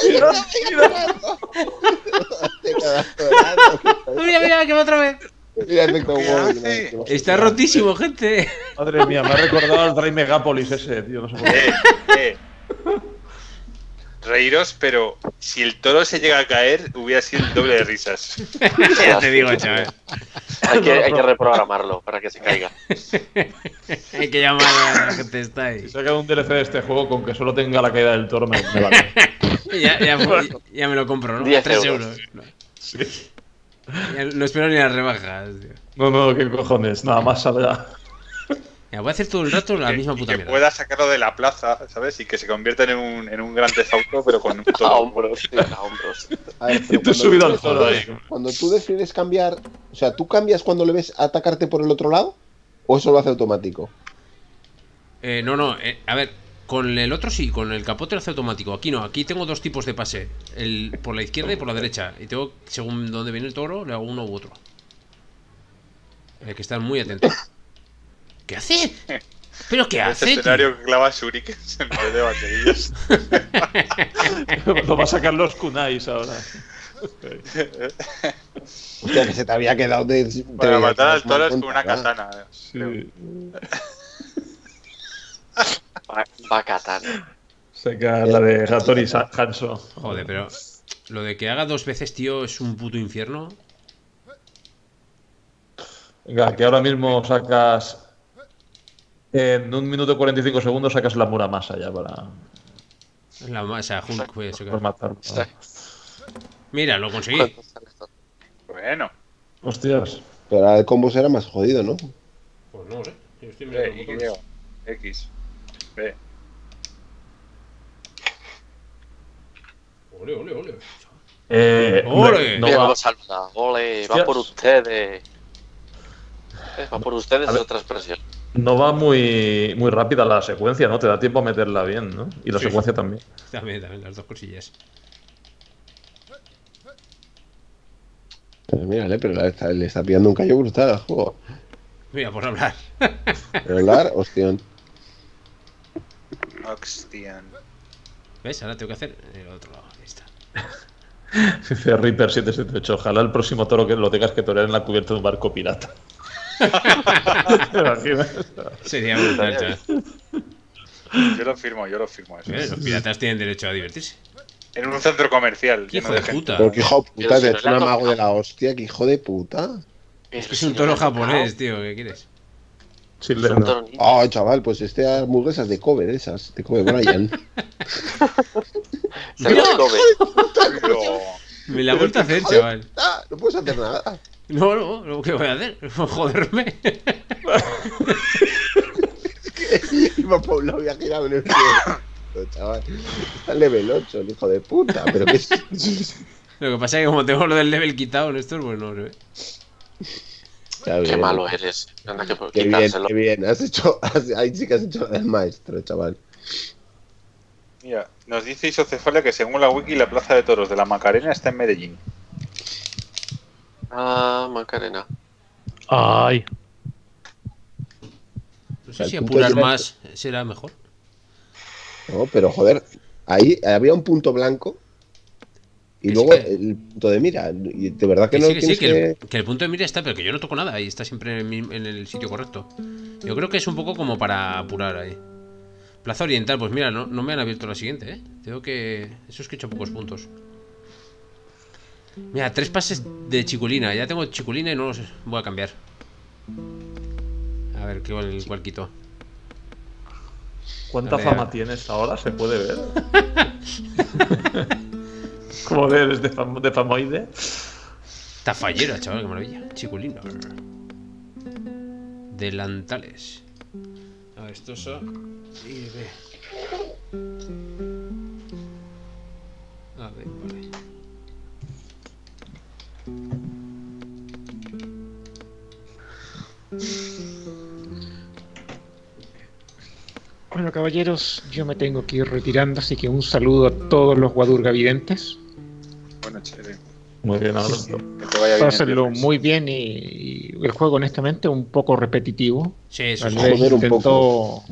Te quedas dorado. Mira, mira, que va otra vez. Mira, efecto ¿Qué huevo, hace? que no- Está rotísimo, gente. Madre mía, me ha recordado al Dry Megapolis ese, tío. No sé por qué. Eh, eh. Reíros, pero si el toro se llega a caer, hubiera sido el doble de risas. Ya te digo, chaval. Hay que, hay que reprogramarlo para que se caiga. Hay que llamar a la gente esta ahí. Si sacan un D L C de este juego con que solo tenga la caída del toro, me, me vale. Ya, ya, ya me lo compro, ¿no? diez Tres euros. euros. Ya no espero ni las rebajas, tío. No, no, qué cojones, nada más allá. Ya, voy a hacer todo el rato la Que- misma y puta que mierda. pueda sacarlo de la plaza, ¿sabes? Y que se convierta en un, en un gran Theft Auto, pero con un A toro. hombros, tío, a hombros. A ver, Y pero tú cuando subido tú al toro decides- ahí. Cuando tú decides cambiar, o sea, ¿tú cambias cuando le ves atacarte por el otro lado? ¿O eso lo hace automático? Eh, no, no, eh, a ver, con el otro sí, con el capote lo hace automático. Aquí no, aquí tengo dos tipos de pase. El, por la izquierda y por la derecha. Y tengo, según donde viene el toro, le hago uno u otro. Hay que estar muy atento. ¿Qué hace? ¿Pero qué Ese hace? tío? escenario que clava shurikens en vez de baterías. Lo va a sacar los kunais ahora. Hostia, que se te había quedado de. Para te- matar al te- toro es con una ¿verdad? katana. Sí. Va, va katana. Saca la de Hattori Sa- Hanzo. Joder, pero lo de que haga dos veces, tío, es un puto infierno. Venga, que ahora mismo sacas. En un minuto cuarenta y cinco segundos sacas la Muramasa ya para, La masa, Hulk, pues, eso que- para matarlo. Mira, lo conseguí. ¿Cuánto sale esto? Bueno, Hostias. Pero ahora el combo será más jodido, ¿no? Pues no sé. Yo estoy B, mirando Y, botones. X, B. Ole, ole, ole. Eh, ¡Ole! no Bien, va- lo saluda. Ole, va Hostias. por ustedes. Eh, Va por ustedes A es ver. otra expresión. No va muy, muy rápida la secuencia, ¿no? Te da tiempo a meterla bien, ¿no? Y la Sí. secuencia también. También, también, las dos cosillas. Pero mírale, pero le está, le está pillando un callo brutal al juego. Mira, por hablar. Pero hablar, hostión. Oxtian. ¿Ves? Ahora tengo que hacer el otro lado. Ahí está. Dice Reaper siete siete ocho. Ojalá el próximo toro que lo tengas que torear en la cubierta de un barco pirata. ¿Te imaginas? Sería brutal, chaval. Yo lo firmo, yo lo firmo. Eso. Eh, Los piratas tienen derecho a divertirse. En un centro comercial. ¿Qué lleno hijo de gente. puta? Pero que hijo de puta, Pero si te no es le un ha amago tocado. de la hostia, que hijo de puta. Es que es un toro japonés, tío. ¿Qué quieres? Chileno. Oh, chaval, pues este hamburguesas de Kobe, de esas, de Kobe Bryant. Se lo come. Pero- Me la ha vuelto a hacer, Hijo de chaval. puta, no puedes hacer nada. No, no, no, ¿qué voy a hacer? Joderme. Iba por un lado y ha girado en el pie. Chaval, está en level ocho, el hijo de puta. Pero que es. Lo que pasa es que como tengo lo del level quitado en esto, pues no se ve. Está Qué bien. malo eres. Anda que por Qué bien, quitárselo. qué bien. Has hecho. Has, ahí sí que has hecho el maestro, chaval. Mira, nos dice Isocefalia que según la wiki la plaza de toros de la Macarena está en Medellín. Ah, Macarena. Ay, No sé El si punto apurar de- más será mejor. No, pero joder, ahí había un punto blanco. Y Que luego sí que- el punto de mira. Y de verdad que, Que no sí, que sí, tienes que que. el, que el punto de mira está, pero que yo no toco nada y está siempre en, mi- en el sitio correcto. Yo creo que es un poco como para apurar ahí. Plaza Oriental, pues mira, no, no me han abierto la siguiente, ¿eh? Tengo que... Eso es que he hecho pocos puntos. Mira, tres pases de Chiculina. Ya tengo Chiculina y no los voy a cambiar. A ver, ¿qué cuál, cuál quito? ¿Cuánta Vale, fama ya. tienes ahora? ¿Se puede ver? ¿Cómo eres de, fam de famoide? Tafallera, chaval, qué maravilla. Chiculina. Delantales. A ver, esto es A y B. A ver, vale. Bueno, caballeros, yo me tengo que ir retirando, así que un saludo a todos los Guadurga videntes. Bueno, chévere. Muy bien, Alberto. Que te vaya bien. el Pásenlo viernes. muy bien y, y el juego, honestamente, un poco repetitivo. Sí, eso Tal sí. vez Joder, un intentó... poco.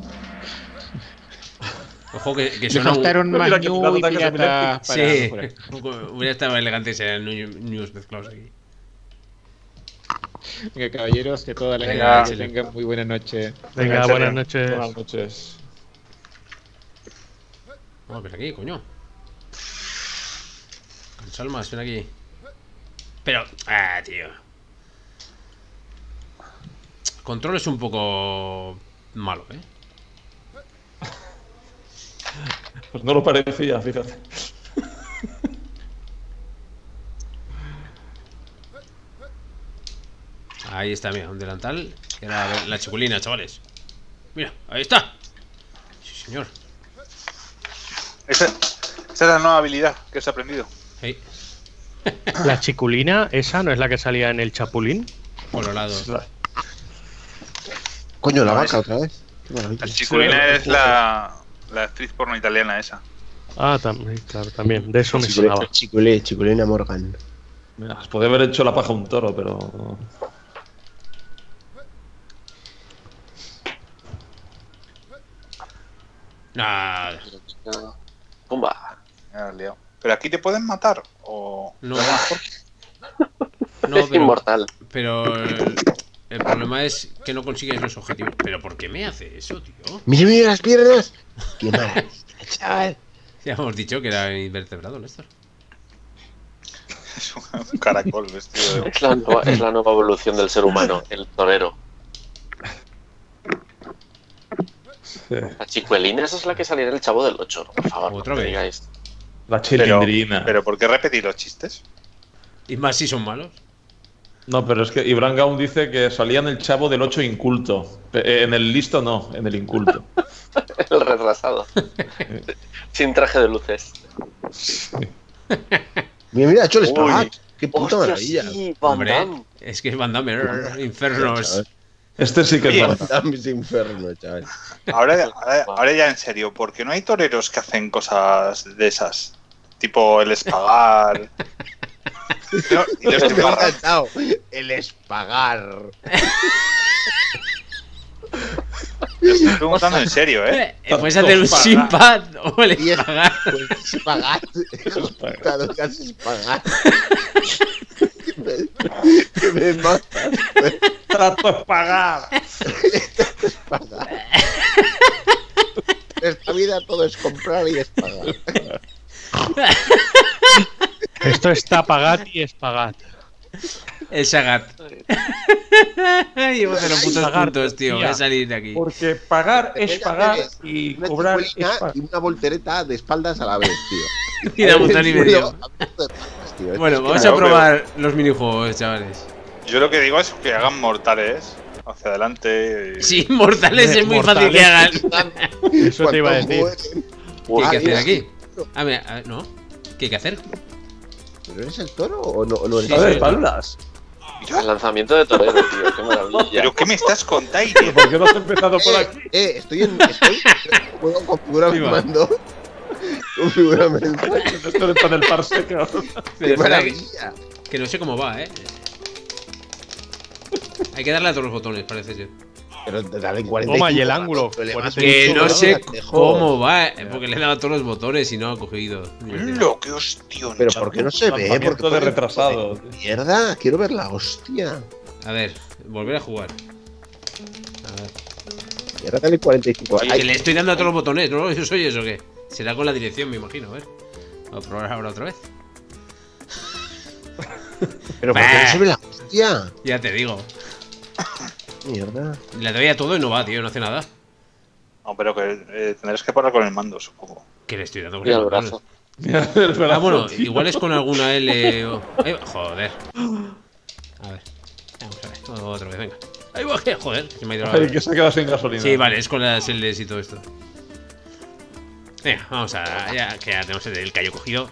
Ojo que, que Le suena un... faltaron Mira más que ñu tirado y ataques piratas para Sí, mejorar. hubiera estado elegante ese news mezclados aquí. Venga, caballeros, que toda la Venga. gente que tengan muy buena noche. venga, serio. buenas noches. Buenas noches. Vamos, ven aquí, coño. Salmas, ven aquí. Pero, ah, tío. Control es un poco malo, ¿eh? Pues no lo parecía, fíjate. Ahí está, mira, un delantal. Que era la Chiculina, chavales. Mira, ahí está. Sí, señor. Esa, esa es la nueva habilidad que has aprendido. Hey, La chiculina, esa no es la que salía en el Chapulín. colorado. Coño, la No, vaca es- otra vez. Qué maravilla. La Chiculina Sí, es la, la actriz porno italiana esa. Ah, también, claro, también. De eso me sonaba. Chiculé, Chiculina Morgan. Mira, se podría haber hecho la paja a un toro, pero. Nah, Pumba. Me has liado. Pero aquí te pueden matar o. no. de alguna forma. No, Es pero, inmortal. pero el, el problema es que no consigues los objetivos. ¿Pero por qué me hace eso, tío? ¡Mira, mira las piernas! ¡Qué maravilla, chaval! Ya hemos dicho que era invertebrado, Néstor. Es un, un caracol vestido de. Es la, nueva, es la nueva evolución del ser humano, el torero. Sí. La chicuelina, esa es la que salía en el Chavo del ocho, por favor. Otra no me vez. digáis. La Pero, chilindrina. pero ¿por qué repetir los chistes? Y más si son malos. No, pero es que Ibran Gaun dice que salía en el Chavo del ocho inculto. Pe- En el listo no, en el inculto. El retrasado. Sin traje de luces. Mira, mira, ha hecho el Uy. espagat. ¡Qué puta Hostia, maravilla! sí, Van Hombre, Damme. es que es Van Damme, er, Infernos. Este sí que es Oye, verdad. Dame ese inferno, chaval. Ahora, ahora, ahora ya en serio, ¿por qué no hay toreros que hacen cosas de esas? Tipo el espagar. No, y los Me ha embarran. encantado. El espagar. Lo estoy preguntando en serio, ¿eh? Eh, Puedes hacer un Pagar. simpad o el Y es- espagar. Pues espagar. Claro, que has espagar. Que me- Que me matas. Trato es pagar. Espagar. Tres vida todo es comprar y es pagar. Esto es tapagat y espagat. El Sagat. Llevo cero putos Sagat, puntos, tío. Voy a tía. salir de aquí. Porque pagar es Ella pagar tienes y una cobrar es chicuelina pagar. y una voltereta de espaldas a la vez, tío. Y da botón y medio. Tío, Bueno, es que vamos no, a probar los minijuegos, chavales. Yo lo que digo es que hagan mortales hacia adelante. Y... Sí, mortales es muy fácil que hagan. Eso te iba a decir. ¿Qué hay que hacer aquí? A ver, a ver, ¿no? ¿Qué hay que hacer? ¿Pero eres el toro o no, o no eres Sí, A sí, ver, sí. espaldas. El lanzamiento de torero, tío. Qué maravilla. ¿Pero qué me estás contando? ¿Por qué no has empezado por Eh, aquí? eh, estoy en. Estoy. Puedo configurar Sí, mi va. mando. Configúrame el mando. Esto es para el parse, cabrón. Pero ¡Qué espera, que, maravilla! que no sé cómo va, eh. Hay que darle a todos los botones, parece ser. Pero dale en cuarenta Toma, y el ángulo. Pero le Por vas eso- Que mucho, no sé Gatejo. cómo va, eh, porque le he dado a todos los botones y no ha cogido. Lo que hostia. Pero ¿por qué no se ve? Lanzamiento Porque de pone- retrasado. tío. Mierda, quiero ver la hostia. A ver, volver a jugar. A ver. Mierda, dale cuarenta y cinco. Oye, Ay, que le estoy dando a todos los botones, ¿no? ¿Yo soy eso o qué? Será con la dirección, me imagino, a ver. Vamos a probar ahora otra vez. pero ¿por qué Bah. no se ve la hostia? Ya te digo. Mierda. Le doy a todo y no va, tío, no hace nada. No, pero que eh, tendrás que parar con el mando, supongo. Que le estoy dando con Mira el los botones. brazo. Mira el brazo, Ah, bueno, tío. igual es con alguna L o... Ahí va. Joder. A ver. Vamos a ver. Otra vez, venga. Ahí va, que- joder. Se me ha ido la... Ay, que se ha quedado sin gasolina. Sí, vale, es con las L's y todo esto. Venga, vamos a... Ya que ya tenemos el callo cogido.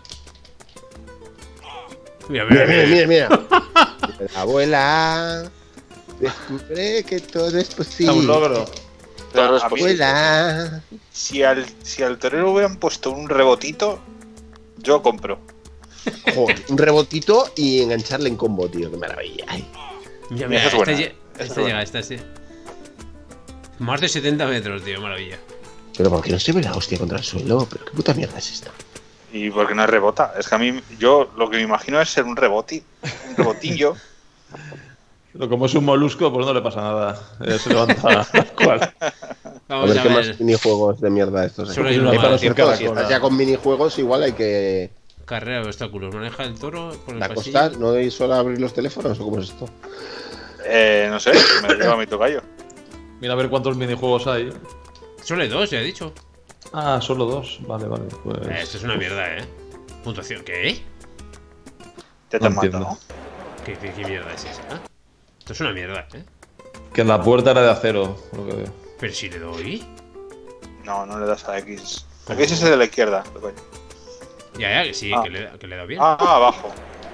Mira, mira, Mira, mira. mira, mira, mira. La abuela descubre que todo es posible. Es un logro. Pero Toros a mí, Abuela. si, al, si al torero hubieran puesto un rebotito, yo compro. Joder, un rebotito y engancharle en combo, tío. Qué maravilla. Ay. Mira, mira, Esa es esta, buena, lle- esa es esta buena. llega, esta sí. Más de setenta metros, tío, maravilla. Pero ¿por qué no se ve la hostia contra el suelo? ¿Pero qué puta mierda es esta? Y porque no es rebota. Es que a mí, yo lo que me imagino es ser un reboti, un rebotillo. Pero como es un molusco, pues no le pasa nada. Eh, se levanta cual. A Vamos ver a qué ver. más minijuegos de mierda estos hay. Solo hay Hay uno para más. los Cierto, si caracolas. estás ya con minijuegos, igual hay que. Carrera de obstáculos. Maneja el toro por el ¿La pasillo. costa? ¿No hay solo abrir los teléfonos o cómo es esto? Eh, no sé, me lo lleva mi tocayo. Mira a ver cuántos minijuegos hay. Solo hay dos, ya he dicho. Ah, solo dos. Vale, vale. Pues. Eh, esto es una mierda, eh. Puntuación. ¿Qué? Te No te mato, entiendo. ¿no? ¿Qué, qué, qué mierda es esa? Esto es una mierda, eh. Que la puerta era de acero. Lo que veo. Pero si le doy. No, no le das a la X. La X es el de la izquierda. tocayo. Ya, ya, que sí, Ah. que, le, que le he dado bien. Ah, abajo.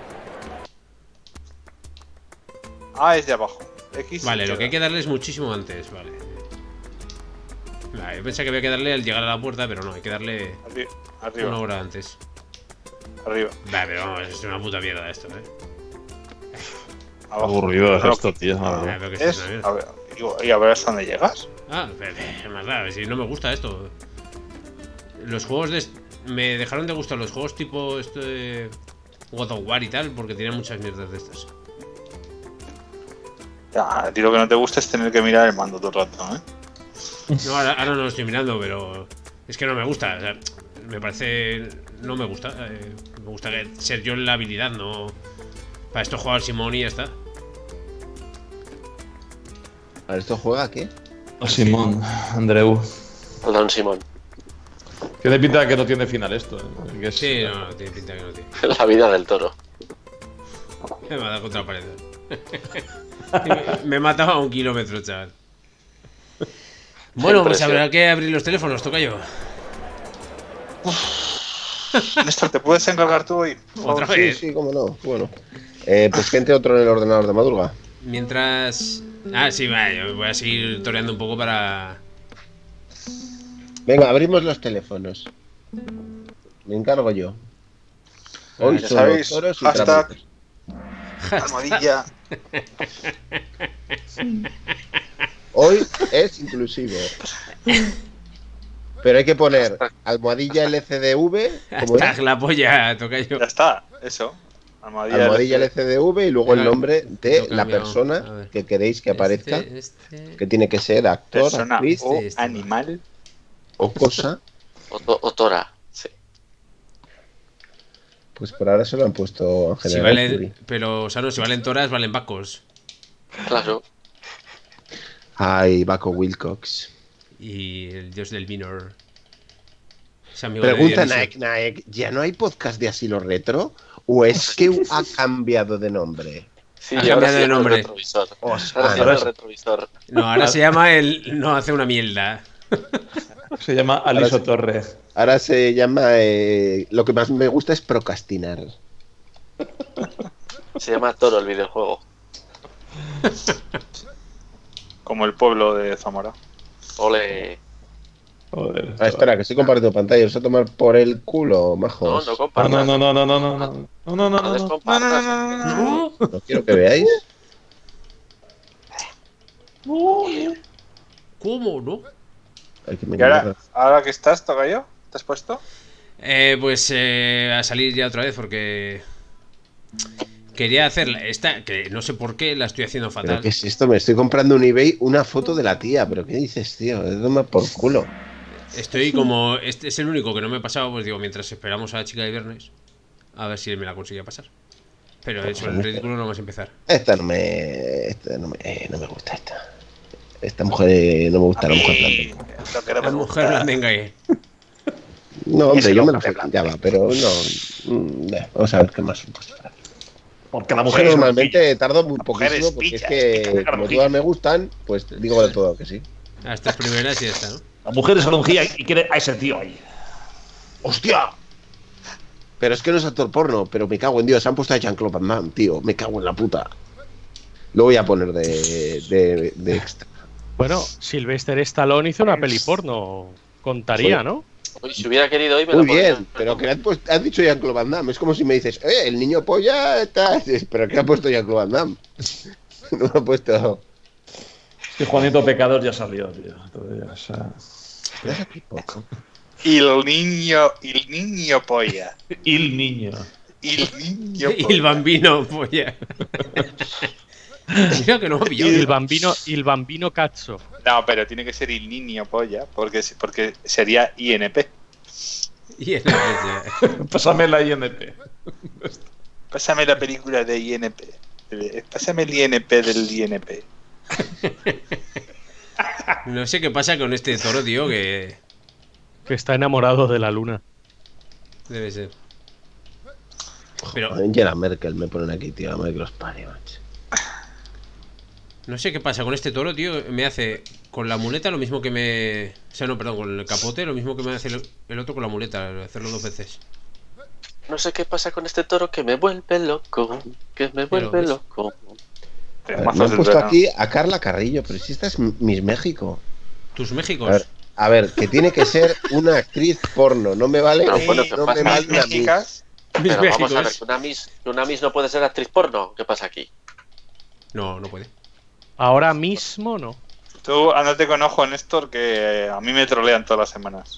Ah, es de abajo. X. Vale, lo que hay que izquierda. darle es muchísimo antes, vale. Vale, yo pensé que había que darle al llegar a la puerta, pero no, hay que darle Arri- una Arriba, hora antes. arriba, Vale, pero vamos, es una puta mierda esto, eh. abajo. Aburrido es No, esto, tío. Ah, madre. pero que esto es Es, una mierda. a ver, digo, y a ver hasta dónde llegas. Ah, pero, pero, más da, si no me gusta esto. Los juegos de... est- Me dejaron de gustar los juegos tipo esto de God of War y tal, porque tenían muchas mierdas de estas. Ya, a ti lo que no te gusta es tener que mirar el mando todo el rato, ¿eh? No, ahora, ahora no lo estoy mirando, pero es que no me gusta. O sea, me parece... No me gusta. eh, me gusta que- ser yo en la habilidad, no... Para esto jugar Simón y ya está. A ver, ¿esto juega qué? Oh, Simón, Andreu. Don Simón. Tiene pinta de que no tiene final esto. ¿eh? Que es- Sí, no, no, tiene pinta que no tiene. La vida del toro. Me ha dado contra la pared. me, me he matado a un kilómetro, chaval. Bueno, pues Impresión. habrá que abrir los teléfonos, toca yo. Néstor, ¿te puedes encargar tú hoy? Otra Sí, vez. sí, cómo no. Bueno. Eh, pues que entre otro en el ordenador de madruga. Mientras... Ah, sí, vale, yo voy a seguir toreando un poco para... Venga, abrimos los teléfonos. Me encargo yo. Hoy Ya son sabéis, toros y hashtag- trámites. Almohadilla. Hoy es inclusivo. Pero hay que poner almohadilla L C D V, como Hashtag era, la polla, toca yo. Ya está, eso. Almohadilla. almohadilla L C D V y luego el Venga, nombre de lo la cambiamos. A persona ver. que queréis que aparezca, Este, este... que tiene que ser actor, Persona actriz o este, este, animal. o cosa. O, to- o Tora, sí. Pues por ahora se lo han puesto en Si general. valen, Fury. pero, Sano, si valen toras, valen bacos. Claro. Ay, Baco Wilcox. Y el dios del vino. ese amigo de Pregunta Dionisio. Naek Naek, ¿ya no hay podcast de Asilo Retro? ¿O es que ha cambiado de nombre? Sí, Ha y ahora cambiado se de llama nombre. el retrovisor. Os- Ahora ah, se no, llama el es- retrovisor. No, ahora se llama el no hace una mierda. Se llama Aliso sí. Torres. Ahora se llama. eh, lo que más me gusta es procrastinar. Se llama Toro el videojuego. Como el pueblo de Zamora. Ole. Joder. Ah, espera, que estoy compartiendo pantalla. ¿Os a tomar por el culo, No, majos? no No, compartas. no, no, no, no, no, no, no, no, no, no, No no, no. descompartas. No. No quiero que veáis. ¿Cómo no? Ay, que me ¿Y ahora, mierda. ahora que estás, Tocayo? ¿Te has puesto? Eh, pues eh, a salir ya otra vez porque quería hacer esta, que no sé por qué la estoy haciendo ¿Pero fatal. qué es esto? Me estoy comprando en eBay una foto de la tía. ¿Pero qué dices, tío? Es toma por culo. Estoy como, este es el único que no me he pasado, pues digo, mientras esperamos a la chica de viernes, a ver si me la consigue pasar. Pero eso, el ridículo no vamos a empezar. Esta no me. Esta no me, eh, no me gusta esta. Esta mujer eh, no me gusta, la mujer Y blanca. lo que no me La mujer gusta. blandenga ahí. No, hombre, Ese yo no me la me flanqueaba, pero no. mm, eh, Vamos a ver qué más. Porque la Mujer mujer es normalmente tardo muy mujer es poquísimo porque es pilla, que es pilla, como pilla. todas me gustan, pues digo de todo que sí. A estas primeras y ya está, ¿no? La mujer es alongía y quiere a ese tío ahí. ¡Hostia! Pero es que no es actor porno, pero me cago en Dios, se han puesto a Jean-Claude Van Damme, tío, me cago en la puta. Lo voy a poner de, de, de extra. Bueno, Sylvester Stallone hizo una peli porno. Contaría, Joder. ¿no? Uy, si hubiera querido hoy me Muy lo podría- bien, pero que has, puesto- has dicho Jean-Claude Van Damme, es como si me dices, eh, el niño polla está... Pero ¿qué ha puesto Jean-Claude Van Damme? No me ha puesto... Es que Juanito Pecador ya salió, tío. Entonces, o sea, Y el niño, y el niño polla. y el niño. Y el niño Y el polla. bambino, pues ya. Mira que no me pilló. Y el bambino, y el bambino cazzo. No, pero tiene que ser el niño polla, porque, porque sería I N P. Y el Pásame la I N P. Pásame la película de I N P. Eh, Pásame el I N P del I N P. No sé qué pasa con este toro, tío, que Que está enamorado de la luna. debe ser. Pero Angela Merkel me ponen aquí, tío, la madre que los pare, macho. no sé qué pasa con este toro, tío. Me hace con la muleta lo mismo que me... O sea, no, perdón, con el capote lo mismo que me hace el, el otro con la muleta, hacerlo dos veces. No sé qué pasa con este toro que me vuelve loco. Que me vuelve ¿ves? loco. A ver, me Mazos han del puesto verano. aquí a Carla Carrillo, pero si esta es Miss México. Tus A Méxicos. ver, a ver, que tiene que ser una actriz porno, no me vale, No, bueno, ¿qué no pasa? me vale una Miss. Mexicas. Mis Pero vamos a ver, Méxicos. que una Miss, que una Miss no puede ser actriz porno. ¿Qué pasa aquí? No, no puede. Ahora mismo no. Tú andate con ojo, Néstor, que a mí me trolean todas las semanas.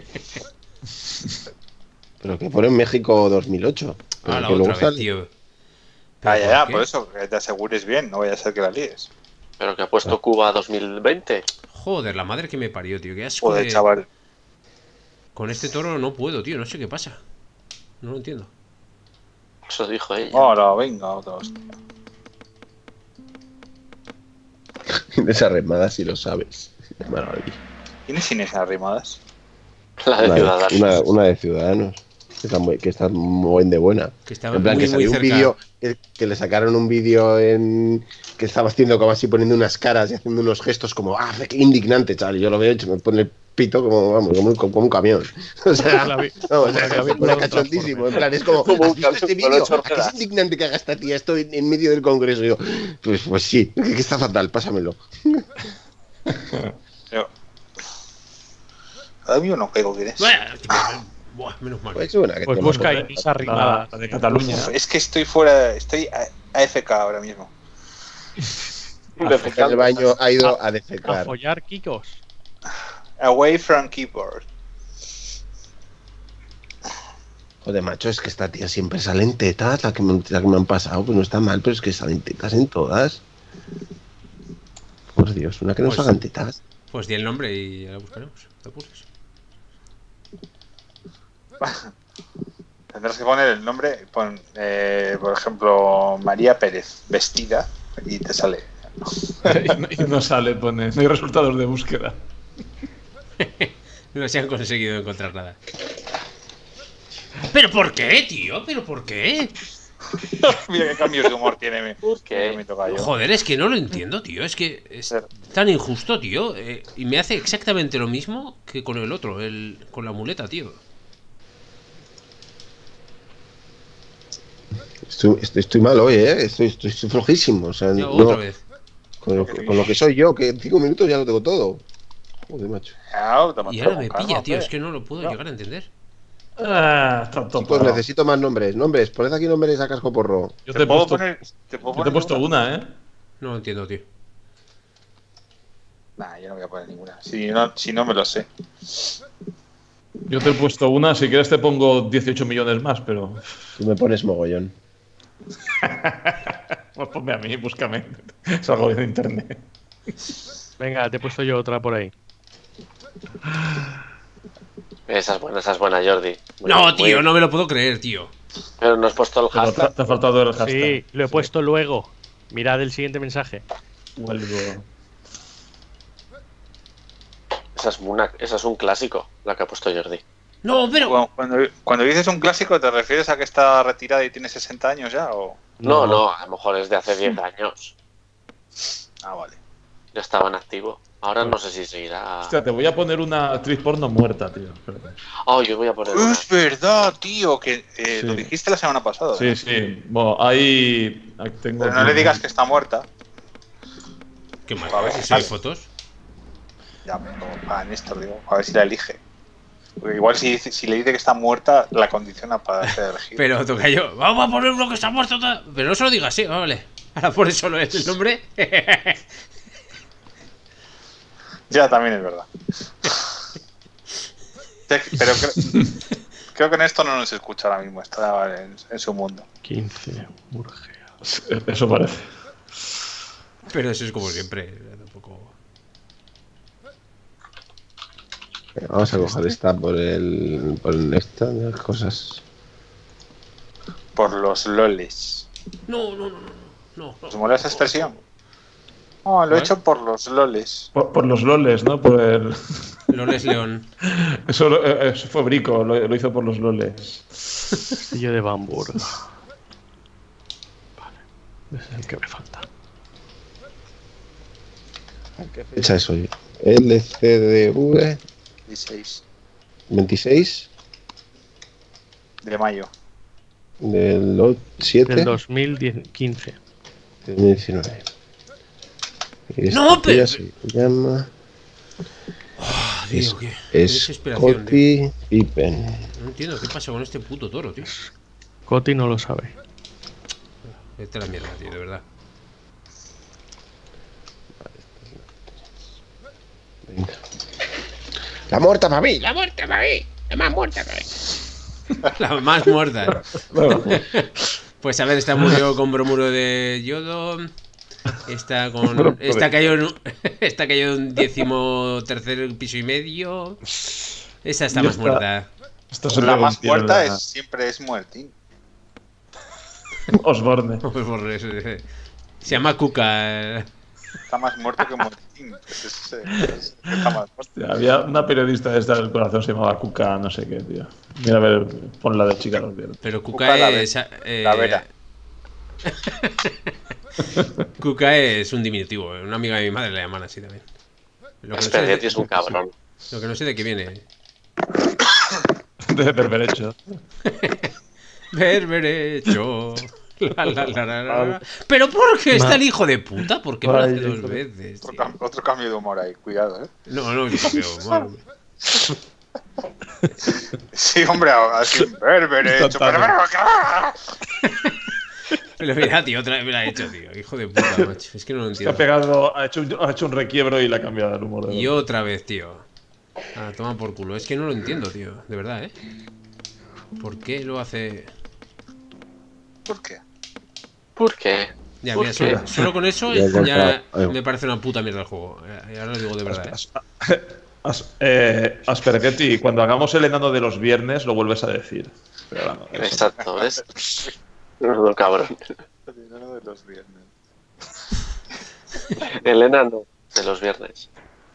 Pero que pone en México dos mil ocho. Pero Ah, la que luego otra vez, sale- tío. Ah, ¿Pero ya, ya, por qué? por eso, que te asegures bien, no vaya a ser que la líes. Pero que ha puesto Cuba dos mil veinte. Joder, la madre que me parió, tío. Qué asco Joder, de- chaval. Con este toro no puedo, tío. No sé qué pasa. No lo entiendo. Eso dijo ella. Ahora, venga, otra vez. Esa remada si lo sabes. Maravilla. ¿Quién es Inés Arrimadas? La de Una, Ciudadanos. una, una de Ciudadanos. Que está muy, que está muy de buena. Que estaba En plan, muy, que muy salió un cerca. vídeo, que, que le sacaron un vídeo en que estaba haciendo como así, poniendo unas caras y haciendo unos gestos como, ah, qué indignante, chaval. Y yo lo veo y me pone el pito como, vamos, como, un- como un camión. O sea, La vi- no, o sea, la que había es colado cachondísimo. En plan, es como, Como un ¿has visto camión este con vídeo? ocho ¿A qué es ruedas. indignante que haga esta tía esto en, en medio del Congreso? Y yo, pues, pues sí, que está fatal, pásamelo. Yo. A mí no pego quién es. Vaya, tío, buah, menos mal. Pues una que Pues tenemos busca otra. Inés Arrimadas. La de Cataluña. Es que estoy fuera, estoy a- AFK ahora mismo. En el baño ha ido a A defecar. follar Kikos. Away from keyboard. Joder, macho, es que esta tía siempre sale en tetas, la que, me, la que me han pasado, pues no está mal, pero es que salen tetas en todas. Por Dios, una que nos Pues- hagan tetas. Pues di el nombre y ya la buscaremos. La pulses. Tendrás que poner el nombre, pon, eh, por ejemplo, María Pérez, vestida, y te sale. y, no, y no sale, pone, no hay resultados de búsqueda. No se han conseguido encontrar nada. ¿Pero por qué, tío? ¿Pero por qué? Mira qué cambios de humor tiene mi, ¿Por qué? mi tocayo. Joder, es que no lo entiendo, tío. Es que es tan injusto, tío. Eh, y me hace exactamente lo mismo que con el otro, el, con la muleta, tío. Estoy, estoy, estoy mal hoy, ¿eh? Estoy, estoy, estoy flojísimo. O sea, Ya, no- otra vez. con, lo, que- con lo que soy yo, que en cinco minutos ya lo tengo todo. Joder, macho. Ah, toma, Y ahora con me calma, pilla, tío. hombre. Es que no lo puedo No. llegar a entender. Ah, está todo Chicos, parado. necesito más nombres. Nombres, poned aquí nombres a casco porro. Yo Te, te he puedo puesto, poner, te puedo yo te he poner puesto una. una, ¿eh? No lo entiendo, tío. Nah, yo no voy a poner ninguna. Si no, si no me lo sé. Yo te he puesto una, si quieres te pongo dieciocho millones más, pero... Tú me pones mogollón. Pues ponme a mí, búscame. Salgo de internet. Venga, te he puesto yo otra por ahí. Esa es buena, esa es buena, Jordi. Muy No, bien, muy tío, bien. no me lo puedo creer, tío. Pero no has puesto el Pero te, hashtag. te ha faltado el hashtag. Sí, lo he puesto luego. Mirad el siguiente mensaje. Vuelvo. Esa es, una, esa es un clásico, la que ha puesto Jordi. No, pero. Cuando, cuando, cuando dices un clásico, ¿te refieres a que está retirada y tiene sesenta años ya? O... No, no, a lo mejor es de hace diez años. Ah, vale. Ya estaba en activo. Ahora no sé si seguirá. Hostia, te voy a poner una actriz porno muerta, tío. Espérate. Oh, yo voy a poner una. Es verdad, tío, que eh, Sí. lo dijiste la semana pasada. Sí, ¿no? sí. Bueno, ahí ahí tengo... Pero no le digas que está muerta. ¿Qué más? A ver si ¿Si hay sale. fotos? Ya, pero a Néstor, digo, a ver si la elige. Porque igual si, dice- si le dice que está muerta, la condiciona para ser elegida. Pero toca yo. Vamos a poner uno que está muerto. ta- Pero no se lo digas así, vale. Ahora pones solo el nombre. Ya, también es verdad. Sí, pero creo, creo que Néstor no nos escucha ahora mismo, está en, en su mundo. quince, Urgea. Eso parece. Pero eso es como siempre. Tampoco. Venga, vamos a coger esta por el. por el esta de las cosas. Por los loles. No, no, no, no. no, ¿Os no. mola esa expresión? Oh, lo he hecho por los loles. Por, por los loles, ¿no? Por el... Loles León. Eso, lo- eh, eso fue Brico, lo, lo hizo por los loles. Castillo de Bamburg. Vale. Ese es el que me falta. ¿Qué fecha es hoy? L C D V dieciséis veintiséis de mayo. del siete Del dos mil quince. de dos mil diecinueve. Y esta No, tía pero- se llama Ah, tío, es, qué, qué es desesperación, tío. Scottie Pippen. No entiendo qué pasa con este puto toro, tío. Coti no lo sabe. Vete a la mierda, tío, de verdad. Venga. La muerta para mí. La muerte para mí. La más muerta para mí. La más muerta. Pues a ver, esta murió con bromuro de yodo. Esta con. Esta cayó en un, esta cayó en un décimo tercer piso y medio. Esa está Ya más está. muerta. Esto se La lo más metieron muerta la- es, siempre es muertín. Osborne. Pues por eso, eh, se llama Cuca. Está más muerto que muertín. Es, es- es- está más muerto. Hostia, había una periodista de esta del corazón, se llamaba Cuca, no sé qué, tío. Mira, a ver, pon la de chica los viernes. Pero Cuca Cuca la es. ve- eh, la vera. Cuca es un diminutivo. Una amiga de mi madre la llaman así también. Lo que no sé Spaghetti de, es un cabrón. lo que no sé de qué viene. De berberecho. Berberecho. La, la, la, la, la, la. Pero ¿por qué está el hijo de puta? ¿Por qué me lo hace Ay, dos hijo de- veces? Otro, tío? cam- otro cambio de humor ahí, cuidado, ¿eh? No, no, yo creo, humor. Sí, hombre, así, berberecho, Instantáneo. pero- Pero mira, tío, otra vez me la ha hecho, tío. Hijo de puta, macho. Es que no lo Se ha entiendo. pegado, ha hecho, un- ha hecho un requiebro y le ha cambiado el humor. de Y verdad. otra vez, tío. Ah, toma por culo. Es que no lo entiendo, tío. De verdad, ¿eh? ¿Por qué lo hace...? ¿Por qué? ¿Por qué? Ya, ¿Por mira, qué? solo, solo con eso Ya, ya ya está. Ahí va. me parece una puta mierda el juego. Eh, Y ahora lo digo de verdad, ¿eh? As, eh, Aspergetti, cuando hagamos el enano de los viernes, lo vuelves a decir. Pero, no, eso. Exacto, ¿ves? No, cabrón. El enano de los viernes. El enano de los viernes.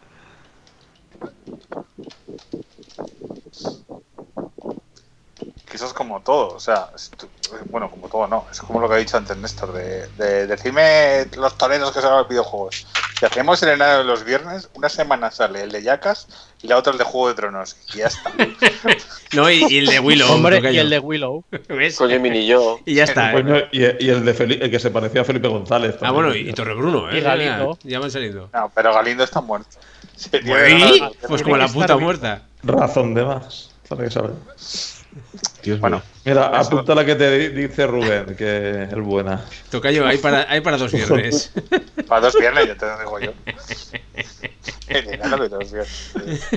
Que eso es como todo, o sea, es tu- bueno, como todo no, es como lo que ha dicho antes Néstor, de, de decirme los toreros que salen los videojuegos. Si hacemos el enano de los viernes, una semana sale el de Jackass y la otra el de Juego de Tronos, y ya está. No, y, y el de Willow. Hombre, tocayo. y el de Willow. ¿Ves? Coño, mini yo. Y ya está. ¿eh? Coño, y, y el de Feli- el que se parecía a Felipe González. Ah, también. bueno, y Torrebruno, ¿eh? Y Galindo. Ya van saliendo. No, pero Galindo está muerto. Sería Uy, el enano de los pues viernes. como la que puta estar vivo. muerta. Razón de más. Para que sabe. Dios Bueno, mío. Mira, Eso- apunta la que te di- dice Rubén, que es buena. Tocayo, hay para, hay para dos viernes. para dos viernes, ya te lo digo yo. El enano de los viernes.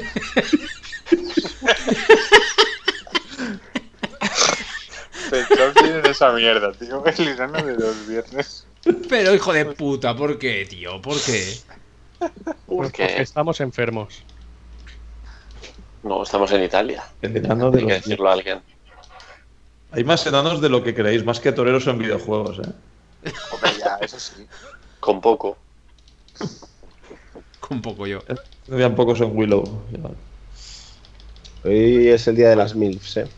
Pensad bien en esa mierda, tío. El enano de los viernes. Pero hijo de puta, ¿por qué, tío? ¿Por qué? ¿Por Pues porque qué? estamos enfermos. No, estamos en Italia. El enano de Hay que los... decirlo a alguien. Hay más enanos de lo que creéis, más que toreros en videojuegos, ¿eh? Hombre, ya, eso sí. Con poco. Con poco yo. Habían pocos en Willow. Ya. Hoy es el día de las MILFs, ¿eh?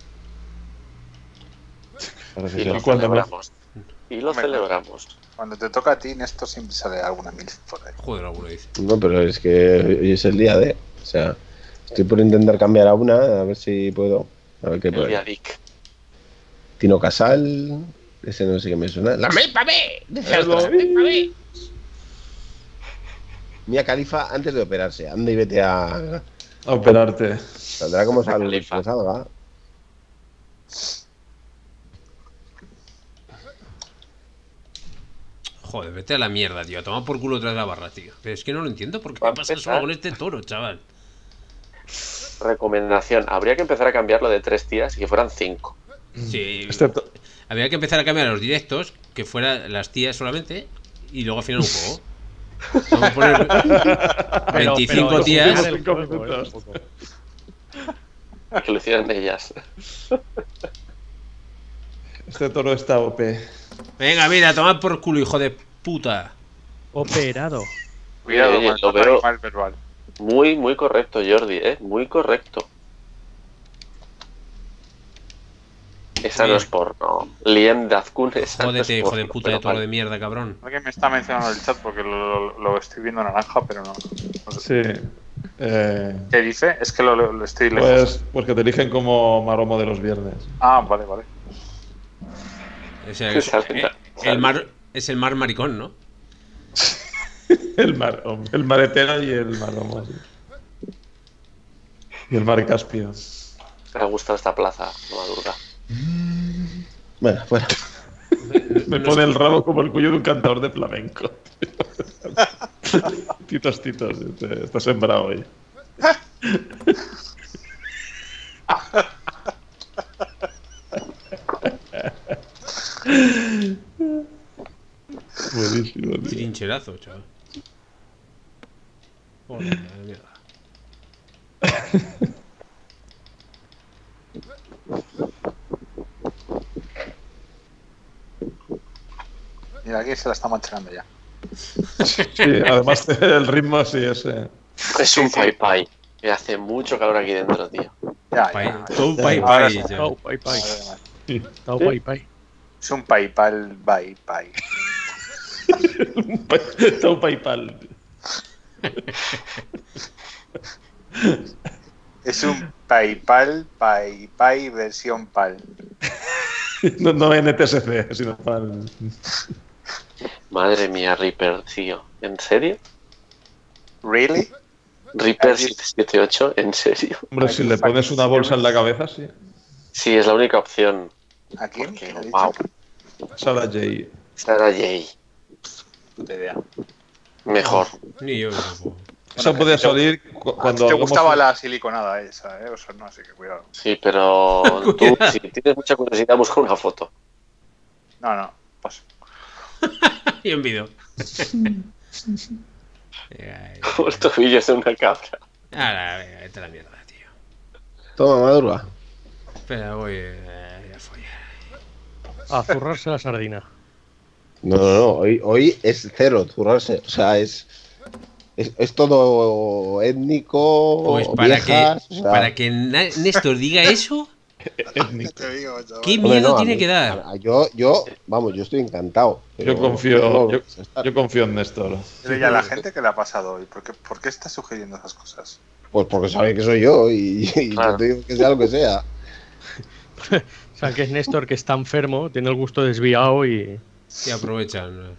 Parece Y que lo ¿Y cuándo celebramos. Y lo Hombre, celebramos. Cuando te toca a ti, Néstor, siempre sale alguna mil por ahí. Joder, alguno dice. No, pero es que hoy es el día de. O sea, estoy por intentar cambiar a una, a ver si puedo. A ver qué El puedo. día Dick. Tino Casal, ese no sé qué me suena. La ¡Melpa B! Dice otro, la Melpa B. Mia Khalifa antes de operarse. Anda y vete a. A operarte. Saldrá como sal- Khalifa. como salga. Joder, vete a la mierda, tío. Toma por culo otra de la barra, tío. Pero es que no lo entiendo. ¿Por qué Va a me pasa empezar. solo con este toro, chaval? Recomendación. Habría que empezar a cambiarlo de tres tías y que fueran cinco. Sí. Este to- Habría que empezar a cambiar los directos, que fuera las tías solamente, y luego al final un juego. Vamos a poner Pero- veinticinco pero tías. complicar el Cinco juego, minutos. ¿eh? Un poco. Que lo hicieran ellas. Este toro está O P. Venga, mira, tomad por culo, hijo de puta. Operado. Cuidado Oye, con el lo otro veo- animal verbal. Muy, muy correcto, Jordi, ¿eh? Muy correcto. Esa no Bien. es porno. Liam Dazkun, esa no es Jódete, hijo de porno, puta de pero toro mal. de mierda, cabrón. Alguien me está mencionando en el chat porque lo, lo- lo estoy viendo naranja, pero no. no sé. Sí. Eh, ¿Qué dice? Es que lo, lo- lo estoy lejos. pues, pues que te eligen como maromo de los viernes. Ah, vale, vale. O sea, es, Sale- eh, el mar es el mar maricón, ¿no? El mar, el maretero y el maromo. Sí. Y el mar Caspio. Me ha gustado esta plaza, Madurga. Bueno, fuera. Me pone el rabo como el cuello de un cantador de flamenco. Titos, titos. este- Está sembrado hoy. Buenísimo, tío. Trincherazo, chaval. Joder, la mierda. Mira, aquí se la está machacando ya. Sí, además el ritmo así es. eh. Es un pai pai. Que hace mucho calor aquí dentro, tío. Ya, Pai- ya. todo pai Ahora pai. sí. ya. Tau, pai, pai. Madre mía. Tau, pai, pai. Es un PayPal, bye, bye. Tau PayPal. Es un PayPal, PayPay versión PAL. No, no N T S C, sino PAL. Madre mía, Reaper, tío. ¿En serio? ¿Really? Reaper siete siete ocho, ¿en serio? Hombre, si le pones una bolsa en la cabeza, sí. Sí, es la única opción. ¿A quién? Porque, ¿Quién ha dicho? wow. Sarah J. Sarah J. Puta idea. Mejor. Ni yo tampoco. Esa que puede a ti te- salir cu- A ti cuando. te hagamos gustaba un- la siliconada esa, ¿eh? O sea, no, así que cuidado. Sí, pero tú, Cuidado. si tienes mucha curiosidad, busca una foto. No, no, pues. Y un vídeo. Ay, Los tobillos de una cabra. Ahora, vete a la mierda, tío. Toma, Madurga. Espera, voy eh, a follar. A zurrarse la sardina. No, no, no. Hoy, hoy es cero, zurrarse. O sea, es. Es, es todo étnico. Pues para viejas, que, o sea, para que Na- Néstor diga eso, Te digo, chaval. ¿qué hombre, miedo no, a tiene mí- que dar? a- Yo, yo, vamos, yo estoy encantado. pero Yo confío, no, yo, está- yo confío en Néstor. Dile ya a la gente que le ha pasado hoy. ¿Por qué, por qué estás sugiriendo esas cosas? Pues porque sabe que soy yo y, y Claro. yo te digo que sea lo que sea. O sea, que es Néstor que está enfermo, tiene el gusto desviado y. Y aprovechan.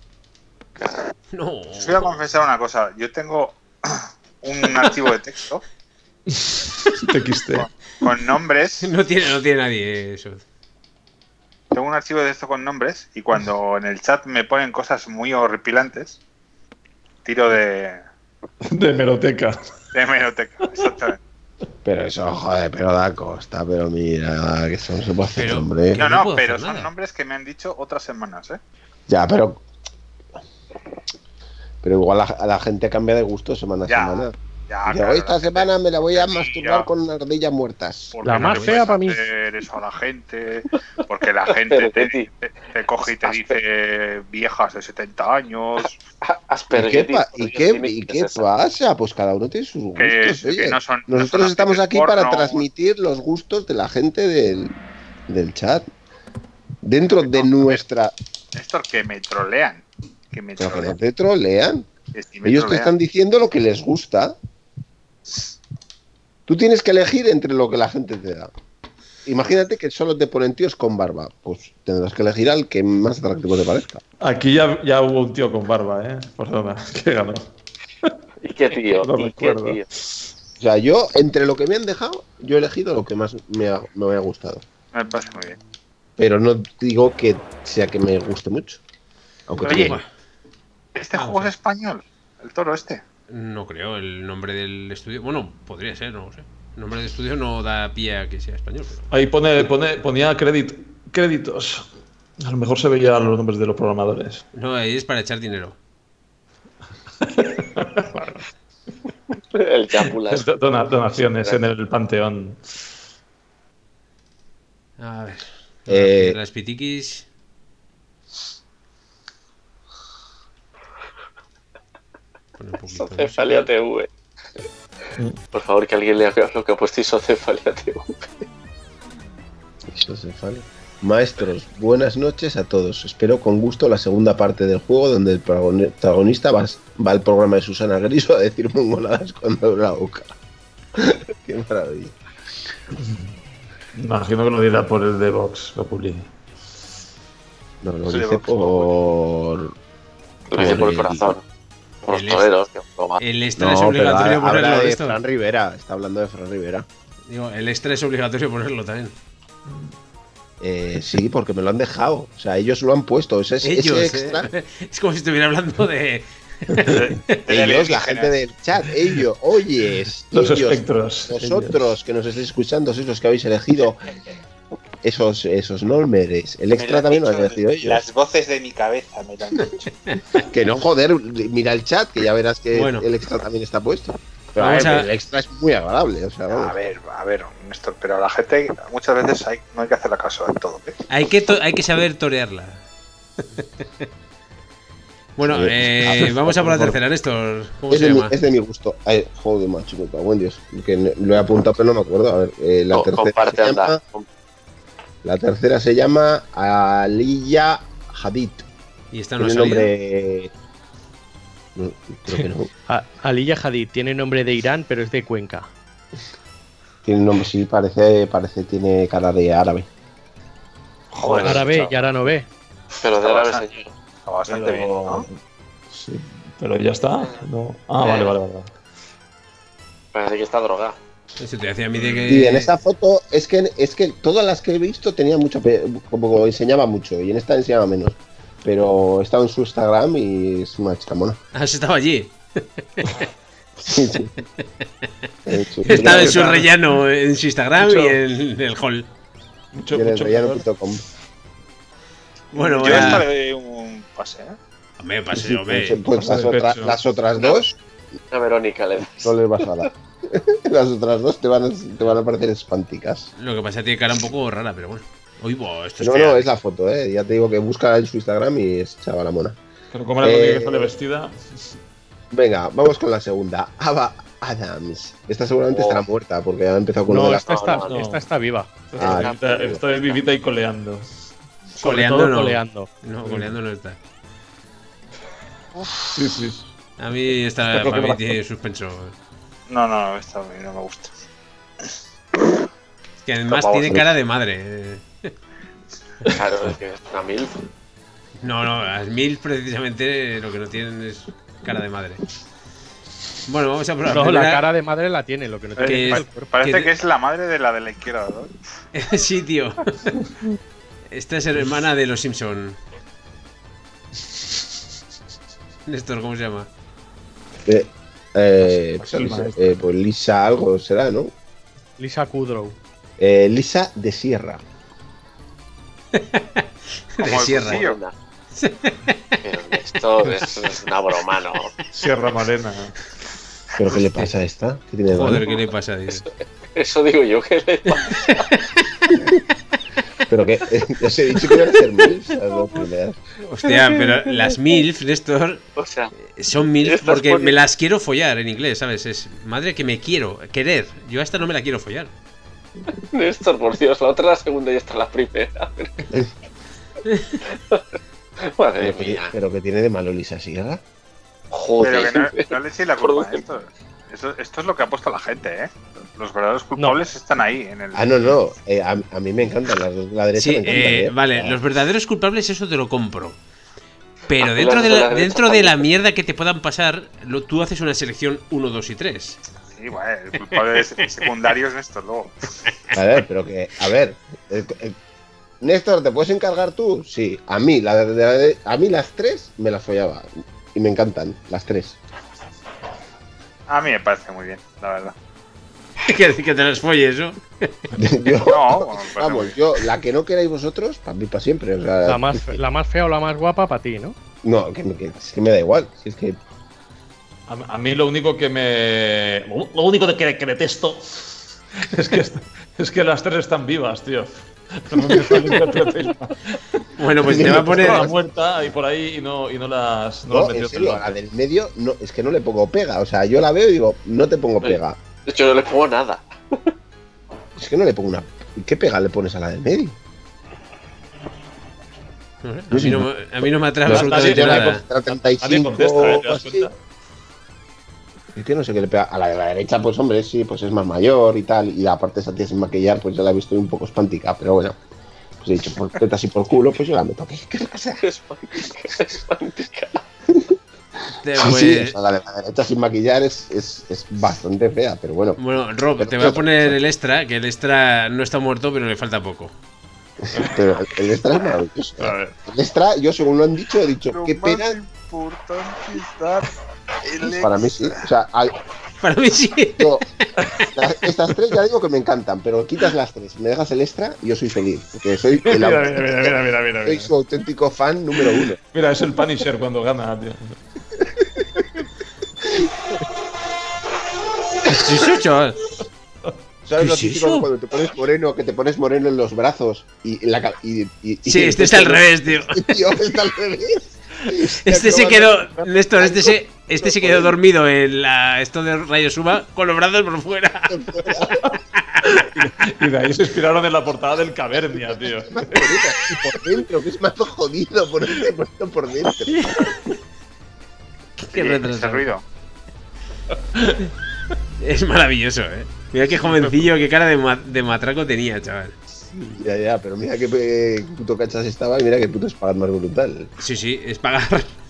No. Os voy a confesar una cosa. Yo tengo un archivo de texto T X T. con nombres. No tiene, no tiene nadie eso. Tengo un archivo de texto con nombres y cuando en el chat me ponen cosas muy horripilantes, tiro de, De hemeroteca. de hemeroteca. Exactamente. Pero eso, joder, pero da costa, pero mira, que eso no se puede hacer, Pero- hombre. Que No, no no, puedo pero hacer son nada. nombres que me han dicho otras semanas, ¿eh? Ya, pero. Pero igual la, a la gente cambia de gusto semana a Ya, semana. Ya, Dice, claro, hoy esta la gente- semana me la voy a Sí, masturbar ya. con ardillas muertas. ¿Por La qué no más le fea puedes pa' mí. hacer eso a la gente? Porque la gente Pero, te, Teti, te- te coge y te dice viejas de setenta años. ¿Y qué, Aspergetis. pa- y qué, y qué pasa? Pues cada uno tiene sus gustos. Que, oye. que no son, no Nosotros son estamos actrices aquí para porno. transmitir los gustos de la gente del, del chat. Dentro de nuestra. Néstor, que me trolean. Que me Pero que no trolean. te trolean. que sí me Ellos te trolean. están diciendo lo que les gusta. Tú tienes que elegir entre lo que la gente te da. Imagínate que solo te ponen tíos con barba. Pues tendrás que elegir al que más atractivo te parezca. Aquí ya, ya hubo un tío con barba, ¿eh? Perdona, que ganó. ¿Y qué tío? No ¿Y qué recuerdo. tío? O sea, yo, entre lo que me han dejado, yo he elegido lo que más me ha, me ha gustado. Me parece muy bien. Pero no digo que sea que me guste mucho. Aunque Oye, también. ¿este Vamos juego a es español? ¿El toro este? No creo, el nombre del estudio. Bueno, podría ser, no lo sé. El nombre del estudio no da pie a que sea español. Pero... Ahí pone, pone, ponía crédit, créditos. A lo mejor se veían los nombres de los programadores. No, ahí es para echar dinero. El Chapulas. Dona- donaciones en el Panteón. A ver. Eh, Las pitiquis. Pone un poquito. Isocefalia T V. Por favor, que alguien lea lo que ha puesto Isocefalia T V. Eso se falla. Maestros, buenas noches a todos. Espero con gusto la segunda parte del juego donde el protagonista va, va al programa de Susana Griso a decir mongoladas cuando abre la boca. Qué maravilla. Imagino que lo dirá por el de Vox Populi. No, lo Sí, dice Vox por... Lo dice por el el- corazón. Por el los toreros. Que broma. El extra es No, pero obligatorio habla ponerlo de de esto. Fran Rivera. Está hablando de Fran Rivera. Digo, el extra es obligatorio ponerlo también. Eh, sí, porque me lo han dejado. O sea, ellos lo han puesto. Ese, ese Ellos, extra. eh. Es como si estuviera hablando de. Ellos, la gente del chat, ellos, oyes, Los ellos, espectros. vosotros que nos estéis escuchando, sois los que habéis elegido esos, esos nombres. El extra también lo han elegido ellos. Las voces de mi cabeza me lo han dicho. Que no, joder, mira el chat, que ya verás que Bueno. el extra también está puesto. Pero Vamos a ver, a- el extra es muy agradable, o sea, vamos. A ver, a ver, Néstor, pero a la gente muchas veces hay, no hay que hacerle caso en todo. ¿eh? Hay que, to- hay que saber torearla. Bueno, Sí. eh, vamos a por la Por- tercera, Néstor. ¿Cmo Es se de, mi, llama? es de mi gusto. Ay, joder, macho, me cago en Dios. Que ne- lo he apuntado, pero no me acuerdo. A ver, eh, la, Co- tercera comparte, se anda. llama, la tercera se llama Aliya Hadid. Y esta no ha Tiene salido. nombre. No, creo que no. A- Aliya Hadid tiene nombre de Irán, pero es de Cuenca. Tiene nombre, sí, parece, parece, tiene cara de árabe. Joder, Árabe chaval. y ahora no ve. Pero de Está árabe, bastante- señor. Está bastante Pero- bien, ¿no? Sí, pero ya está. No. Ah, vale, vale, vale. Parece que está drogada. Eso te decía a mí de que. Y en esta foto, es que es que todas las que he visto tenía mucho, pe- como enseñaba mucho, y en esta enseñaba menos. Pero estaba en su Instagram y es una chica mona. Has estado allí. Sí, sí. En su- Estaba en su rellano en su Instagram Mucho. y en el hall. Mucho, y en el mucho rellano color. punto com. Bueno, Yo voy esta a... le doy un pase, ¿eh? Hombre, Sí, paseo, ve. pues, pues las, Pasa de otras- pecho. las otras dos, A Verónica le das. no les vas a dar. Las otras dos te van a, te van a parecer espánticas. Lo que pasa es que tiene cara un poco rara, pero bueno. Uy, bo, esto es No, fea. no, es la foto, eh. Ya te digo que busca en su Instagram y es chavala mona. Pero como era la Eh, única que sale vestida. Venga, vamos con la segunda. Ava Adams. Esta seguramente Oh. estará muerta porque ha empezado con lo No, de la... esta está, no, no. esta está viva. Ah, Está, está vivita y coleando. Sobre Coleando todo no. coleando. No, goleando no está. Sí, sí. A mí esta Está para mí cogiendo tiene suspenso. No, no, esta a mí no me gusta. Que además Capaz tiene vosotros. cara de madre. eh. Claro, es que es una milf. No, no, las mil precisamente lo que no tienen es cara de madre. Bueno, vamos a probar. No, la primera- cara de madre la tiene, lo que no Que tiene es- es el cuerpo. Parece que- que es la madre de la de la izquierda, ¿no? Sí, tío. Esta es hermana de los Simpson. Néstor, ¿cómo se llama? Eh, eh, Pues el Lisa, maestro. eh, pues Lisa algo será, ¿no? Lisa Kudrow. Eh, Lisa de Sierra. De Como el Sierra. cuchillo. Pero esto es, es una broma, ¿no? Sierra Morena. ¿Pero qué le pasa a esta? ¿Qué tiene de malo? Joder, ¿qué le pasa, tío? Eso digo yo que le pasa. Pero que eh, os he dicho que iban a ser mil, las dos primeras. Hostia, pero las MILF, Néstor, O sea, son MILF Estas porque poni- me las quiero follar en inglés, ¿sabes? Es madre que me quiero, querer. Yo a esta no me la quiero follar. Néstor, por Dios, la otra la segunda y esta la primera. Madre Pero que, mía. pero que tiene de malo Lisa Sierra. Joder. Pero que no, no le eches la Por culpa a dónde- esto. Esto, esto es lo que ha puesto la gente, ¿eh? Los verdaderos culpables están ahí, en el... Ah, no, no. eh, a, a mí me encantan las dos de la derecha. Sí, me encantan, eh, eh. vale, Ah, los verdaderos culpables eso te lo compro. Pero Ah, dentro las de de la la, derecha dentro de la también. mierda que te puedan pasar, lo- tú haces una selección uno, dos y tres. Sí, bueno, el culpable es- secundario es esto, luego. A ver, pero que, a ver. eh, eh, Néstor, ¿te puedes encargar tú? Sí. A mí, la, de- de- de- a mí las tres me las follaba. Y me encantan, las tres. A mí me parece muy bien, la verdad. que, que te las folles, ¿no? Yo- No, bueno, me parece muy vamos, bien. yo, la que no queráis vosotros, para mí, para siempre. O sea, La más, fe- la más fea o la más guapa para ti, ¿no? No, que, me- que- es que me da igual. Si es que. A, a mí lo único que me. Lo, lo único que, que detesto es que, es que las tres están vivas, tío. No me malinterpretéis mal. Bueno, pues te va a poner. Está muerta ahí por ahí y no, y no las. No, No, las en metió serio, el la del medio, no, es que no le pongo pega. O sea, yo la veo y digo, no te pongo pega. De hecho, no le pongo nada. Es que no le pongo una. ¿Qué pega le pones a la del medio? A mí no, me- a mí no me atrae No, absolutamente nadie- nadie nada. Contra treinta y Nadie cinco contesta, ¿eh? ¿Te o das así. cuenta? Es que no sé qué le pega. A la de la derecha, pues hombre, sí, pues es más mayor y tal. Y aparte esa tía sin maquillar, pues ya la he visto un poco espántica. Pero bueno, pues he dicho, por tetas y por culo, pues yo la meto aquí. ¿Qué pasa? Es fantástica. Es fantástica. Te- Sí, sí, o pues- sea, la de la derecha sin maquillar es, es, es bastante fea, pero bueno. Bueno, Rob, Pero te voy a otra poner cosa. el extra, que el extra no está muerto, pero le falta poco. Pero el, el extra es maravilloso. A ver. El extra, yo según lo han dicho, he dicho, Lo qué más pena. importante es dar el Para mí sí. O sea, hay- Para mí sí. yo, las- estas tres ya digo que me encantan, pero quitas las tres, me dejas el extra y yo soy feliz. Porque soy el Mira, mira, auténtico- mira, mira, mira, mira, soy mira. su auténtico fan número uno. Mira, es el Punisher cuando gana, tío. Sí, sí, chaval. ¿Sabes ¿Qué lo es típico eso? de cuando te pones moreno, que te pones moreno en los brazos y en la ca- y, y, y- Sí, y- este está al revés, tío. Tío, está al revés. Este se quedó, Néstor, este se, este se quedó dormido en la, esto de Rayo Suba con los brazos por fuera. Y de ahí se inspiraron en la portada del Cavernia, tío. Y por dentro, que es más jodido ponerte puesto por dentro. Qué ese retrasado. ruido. Es maravilloso, eh. Mira qué jovencillo, qué cara de, ma- de matraco tenía, chaval. Ya, ya, pero mira qué eh, puto cachas estaba y mira qué puto espadas más brutal. Sí, sí, es pagar.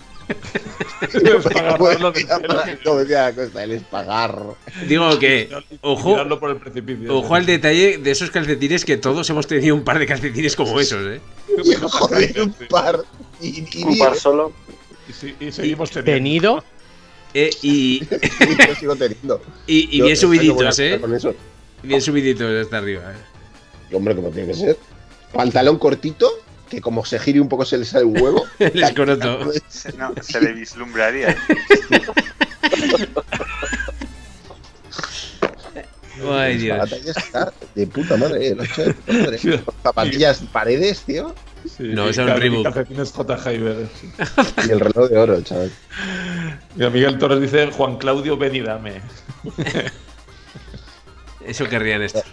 Para agarrarlo del pelo. Como decía la Costa, el espagar. Digo que, ojo, Tirarlo por el precipicio. ojo al detalle de esos calcetines que todos hemos tenido un par de calcetines como esos, eh. Joder, un par. Y, y Un par solo. Y, sí, y seguimos teniendo. Tenido. Eh, y, yo sigo teniendo. y, y Yo- bien yo voy a subiditos, hacer eh. Con eso. Bien subiditos hasta arriba, eh. Y, hombre, como tiene que ser. Pantalón cortito, que como se gire un poco se le sale un huevo. El escroto. Se, no, se le vislumbraría. Ay, Dios. La batalla está de puta madre, eh, lo he hecho de puta madre. Con zapatillas paredes, tío. Sí, No, es un cal- reboot. Calcetines J. Hyber. Y el reloj de oro, chaval. Mira, Miguel Torres dice Juan Claudio, ven y dame. Eso querrían estos.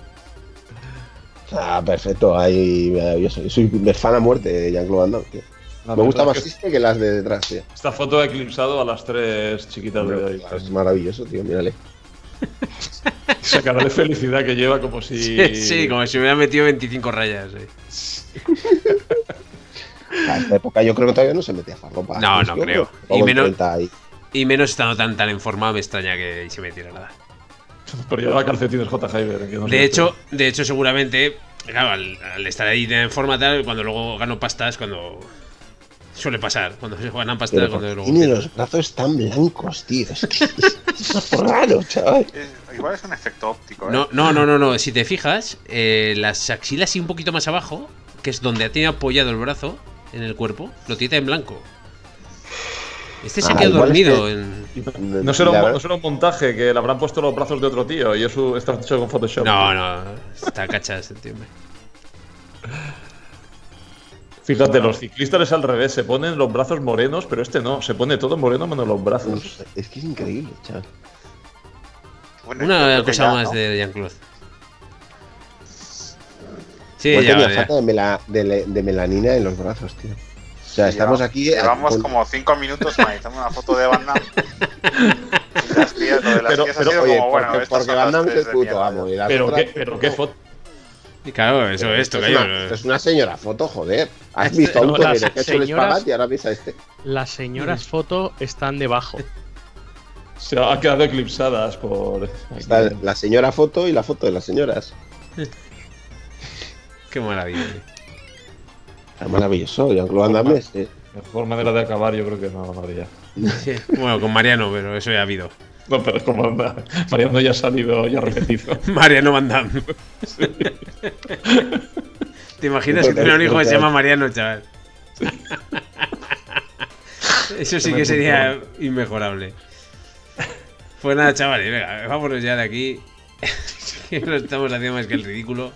Ah, perfecto. Ahí, maravilloso. Yo soy fan a muerte de Jean-Claude Van Damme, tío. La Me gusta verdad más es que este que las de detrás, tío. esta foto ha eclipsado a las tres chiquitas de ahí. Es maravilloso, tío, mírale. Esa cara de felicidad que lleva como si... Sí, sí, como si hubiera metido veinticinco rayas. Sí. A esta época yo creo que todavía no se metía farropa. No, no Yo creo. Como Y en menos- treinta y- Y menos estando tan tan informado, me extraña que se metiera nada. Pero lleva calcetines J. Hyber. que no sé De qué. hecho, de hecho, seguramente, claro, al, al estar ahí en forma tal, cuando luego gano pastas, cuando suele pasar, cuando se ganan pastas, Pero cuando porque luego tiene los brazos tan blancos, tío. Es que es raro, chaval. Eh, Igual es un efecto óptico, ¿eh? No, no, no, no, no. Si te fijas, eh, las axilas y un poquito más abajo, que es donde tiene apoyado el brazo en el cuerpo, lo tiene en blanco. Este se Ah, ha quedado igual es dormido que- en... No será, un, La mo- verdad- no será un montaje que le habrán puesto los brazos de otro tío y eso está hecho con Photoshop. No, no, está cacha este tío, hombre. Fíjate, los ciclistas es al revés, se ponen los brazos morenos, pero este no, se pone todo moreno menos los No brazos. sé, es que es increíble, chaval. Bueno, yo Una creo que cosa ya, más ¿no? de Jean-Claude. Sí, Igual ya, tenía ya. falta de, mela- de le- de melanina en los brazos, tío. O sea, Sí, estamos lleva- aquí. Llevamos con- como cinco minutos analizando una foto de Van Damme. Y las tías, lo de las Pero- tías pero, ha sido Oye, como, bueno, porque, estas porque son Van las Damme es tres el de puto mierda. amo. y las Pero otras, qué, pero qué foto. Y claro, eso Pero es, esto, es tocayo. una, esto es una señora foto, joder. ¿Has Este- visto a un no, las torero que ha hecho el señoras- espagat y ahora ves a este? Las señoras foto están debajo. Se ha quedado eclipsadas por. Está la señora foto y la foto de las señoras. Qué maravilla. tío. Es maravilloso, Jean-Claude Van Damme. eh. Mejor manera de acabar, yo creo que no, no habría. Sí. Bueno, con Mariano, pero eso ya ha habido. No, pero es como. Mariano ya ha salido, ya ha repetido. Mariano Van Damme. ¿Te imaginas que tiene un hijo que se llama Mariano, chaval? Eso sí que sería inmejorable. Pues nada, chavales, venga, vámonos ya de aquí. Que no estamos haciendo más que el ridículo.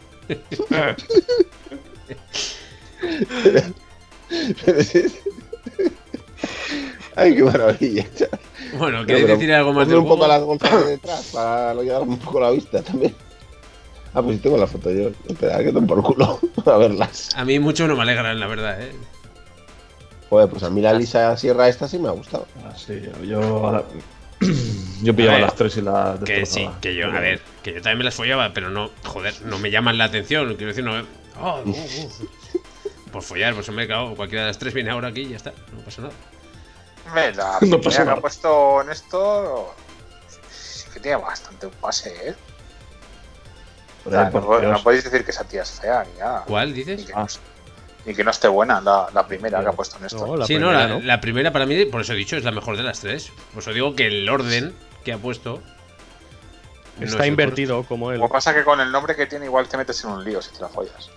Ay, qué maravilla, chaval. Bueno, No, ¿queréis pero decir algo más ponle del un poco juego? las golfas de detrás para llevar un poco la vista también. Ah, pues sí tengo la foto yo. Espera, que den por culo a verlas. A mí mucho no me alegran, la verdad, ¿eh? Joder, pues a mí la Lisa Sierra esta sí me ha gustado. Ah, sí, yo. Yo pillaba A ver, las tres y las. Que sí, destrozaba. que yo, a ver, que yo también me las follaba, pero no, joder, no me llaman la atención. Quiero decir, no. Oh, uh, uh. Por follar, pues hombre, claro, cualquiera de las tres viene ahora aquí y ya está, no pasa nada. Hombre, la No primera pasa que nada. ha puesto en esto sí que tiene bastante un pase, ¿eh? O sea, Por no, po- Dios. no podéis decir que esa tía es fea ni nada. ¿Cuál Ni dices? que, Ah. ni que no esté buena la, la primera que ha puesto en esto. No, la Sí, no, primera, la, ¿no? la primera para mí, por eso he dicho, es la mejor de las tres. Por eso digo que el orden que ha puesto. no es Está el invertido como él. Lo que pasa es que con el nombre que tiene igual te metes en un lío si te la follas.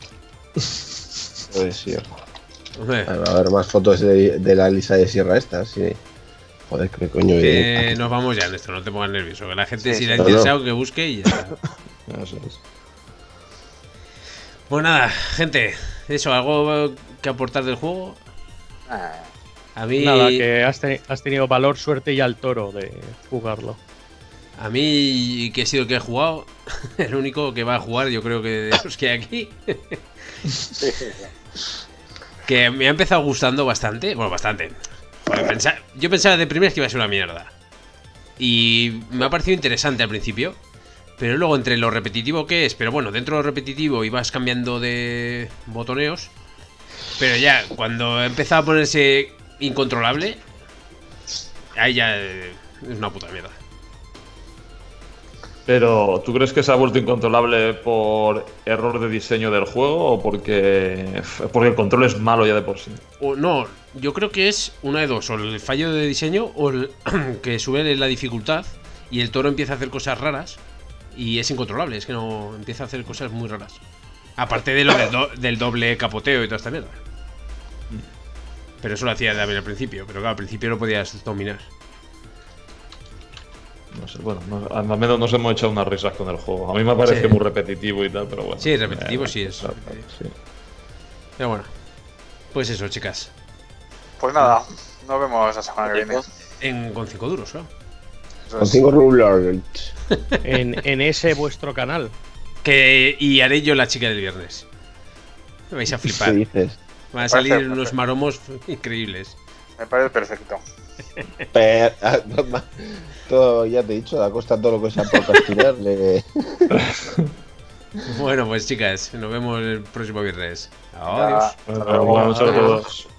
Pues sí. correcto. Hombre, A ver, más fotos de, de la Lisa de Sierra esta, sí. Joder, qué coño. que eh. nos vamos ya, Néstor, no te pongas nervioso. Que la gente, Sí, si sí. le ha No, no. interesado, que busque y ya está. Eso es. Pues nada, gente, eso, algo que aportar del juego. Eh, A mí, Nada, que has, te- has tenido valor, suerte y al toro de jugarlo. a mí, que he sido el que he jugado, el único que va a jugar, yo creo que de los que hay aquí. Que me ha empezado gustando bastante. Bueno, bastante. Joder, pensa- yo pensaba de primeras que iba a ser una mierda. Y me ha parecido interesante al principio. Pero luego entre lo repetitivo que es, pero bueno, dentro de lo repetitivo ibas cambiando de botoneos. Pero ya, cuando empezaba a ponerse incontrolable, ahí ya eh, es una puta mierda. Pero, ¿tú crees que se ha vuelto incontrolable por error de diseño del juego o porque, porque el control es malo ya de por sí? O no, yo creo que es una de dos, o el fallo de diseño o el que sube la dificultad y el toro empieza a hacer cosas raras y es incontrolable, es que no empieza a hacer cosas muy raras. Aparte de lo del, do- del doble capoteo y toda esta mierda. Pero eso lo hacía también al principio, pero claro, al principio no podías dominar. no sé, bueno, no, al menos nos hemos echado unas risas con el juego. A mí me parece Sí. muy repetitivo y tal, pero bueno. Sí, repetitivo eh, sí es. claro, sí. Pero bueno, pues eso, chicas. Pues nada, nos vemos la semana que viene. En, con cinco duros, ¿no? Eso Con es. cinco rulers. En, en ese vuestro canal. Que, y haré yo la chica del viernes. Me vais a flipar. ¿Qué dices? Van a Me salir parece unos perfecto. maromos increíbles. Me parece perfecto. Pero, ah, todo, ya te he dicho, a costa todo lo que sea procrastinar. le- Bueno, pues chicas, nos vemos el próximo viernes. Adiós. Ya. Bueno, buenas noches a todos.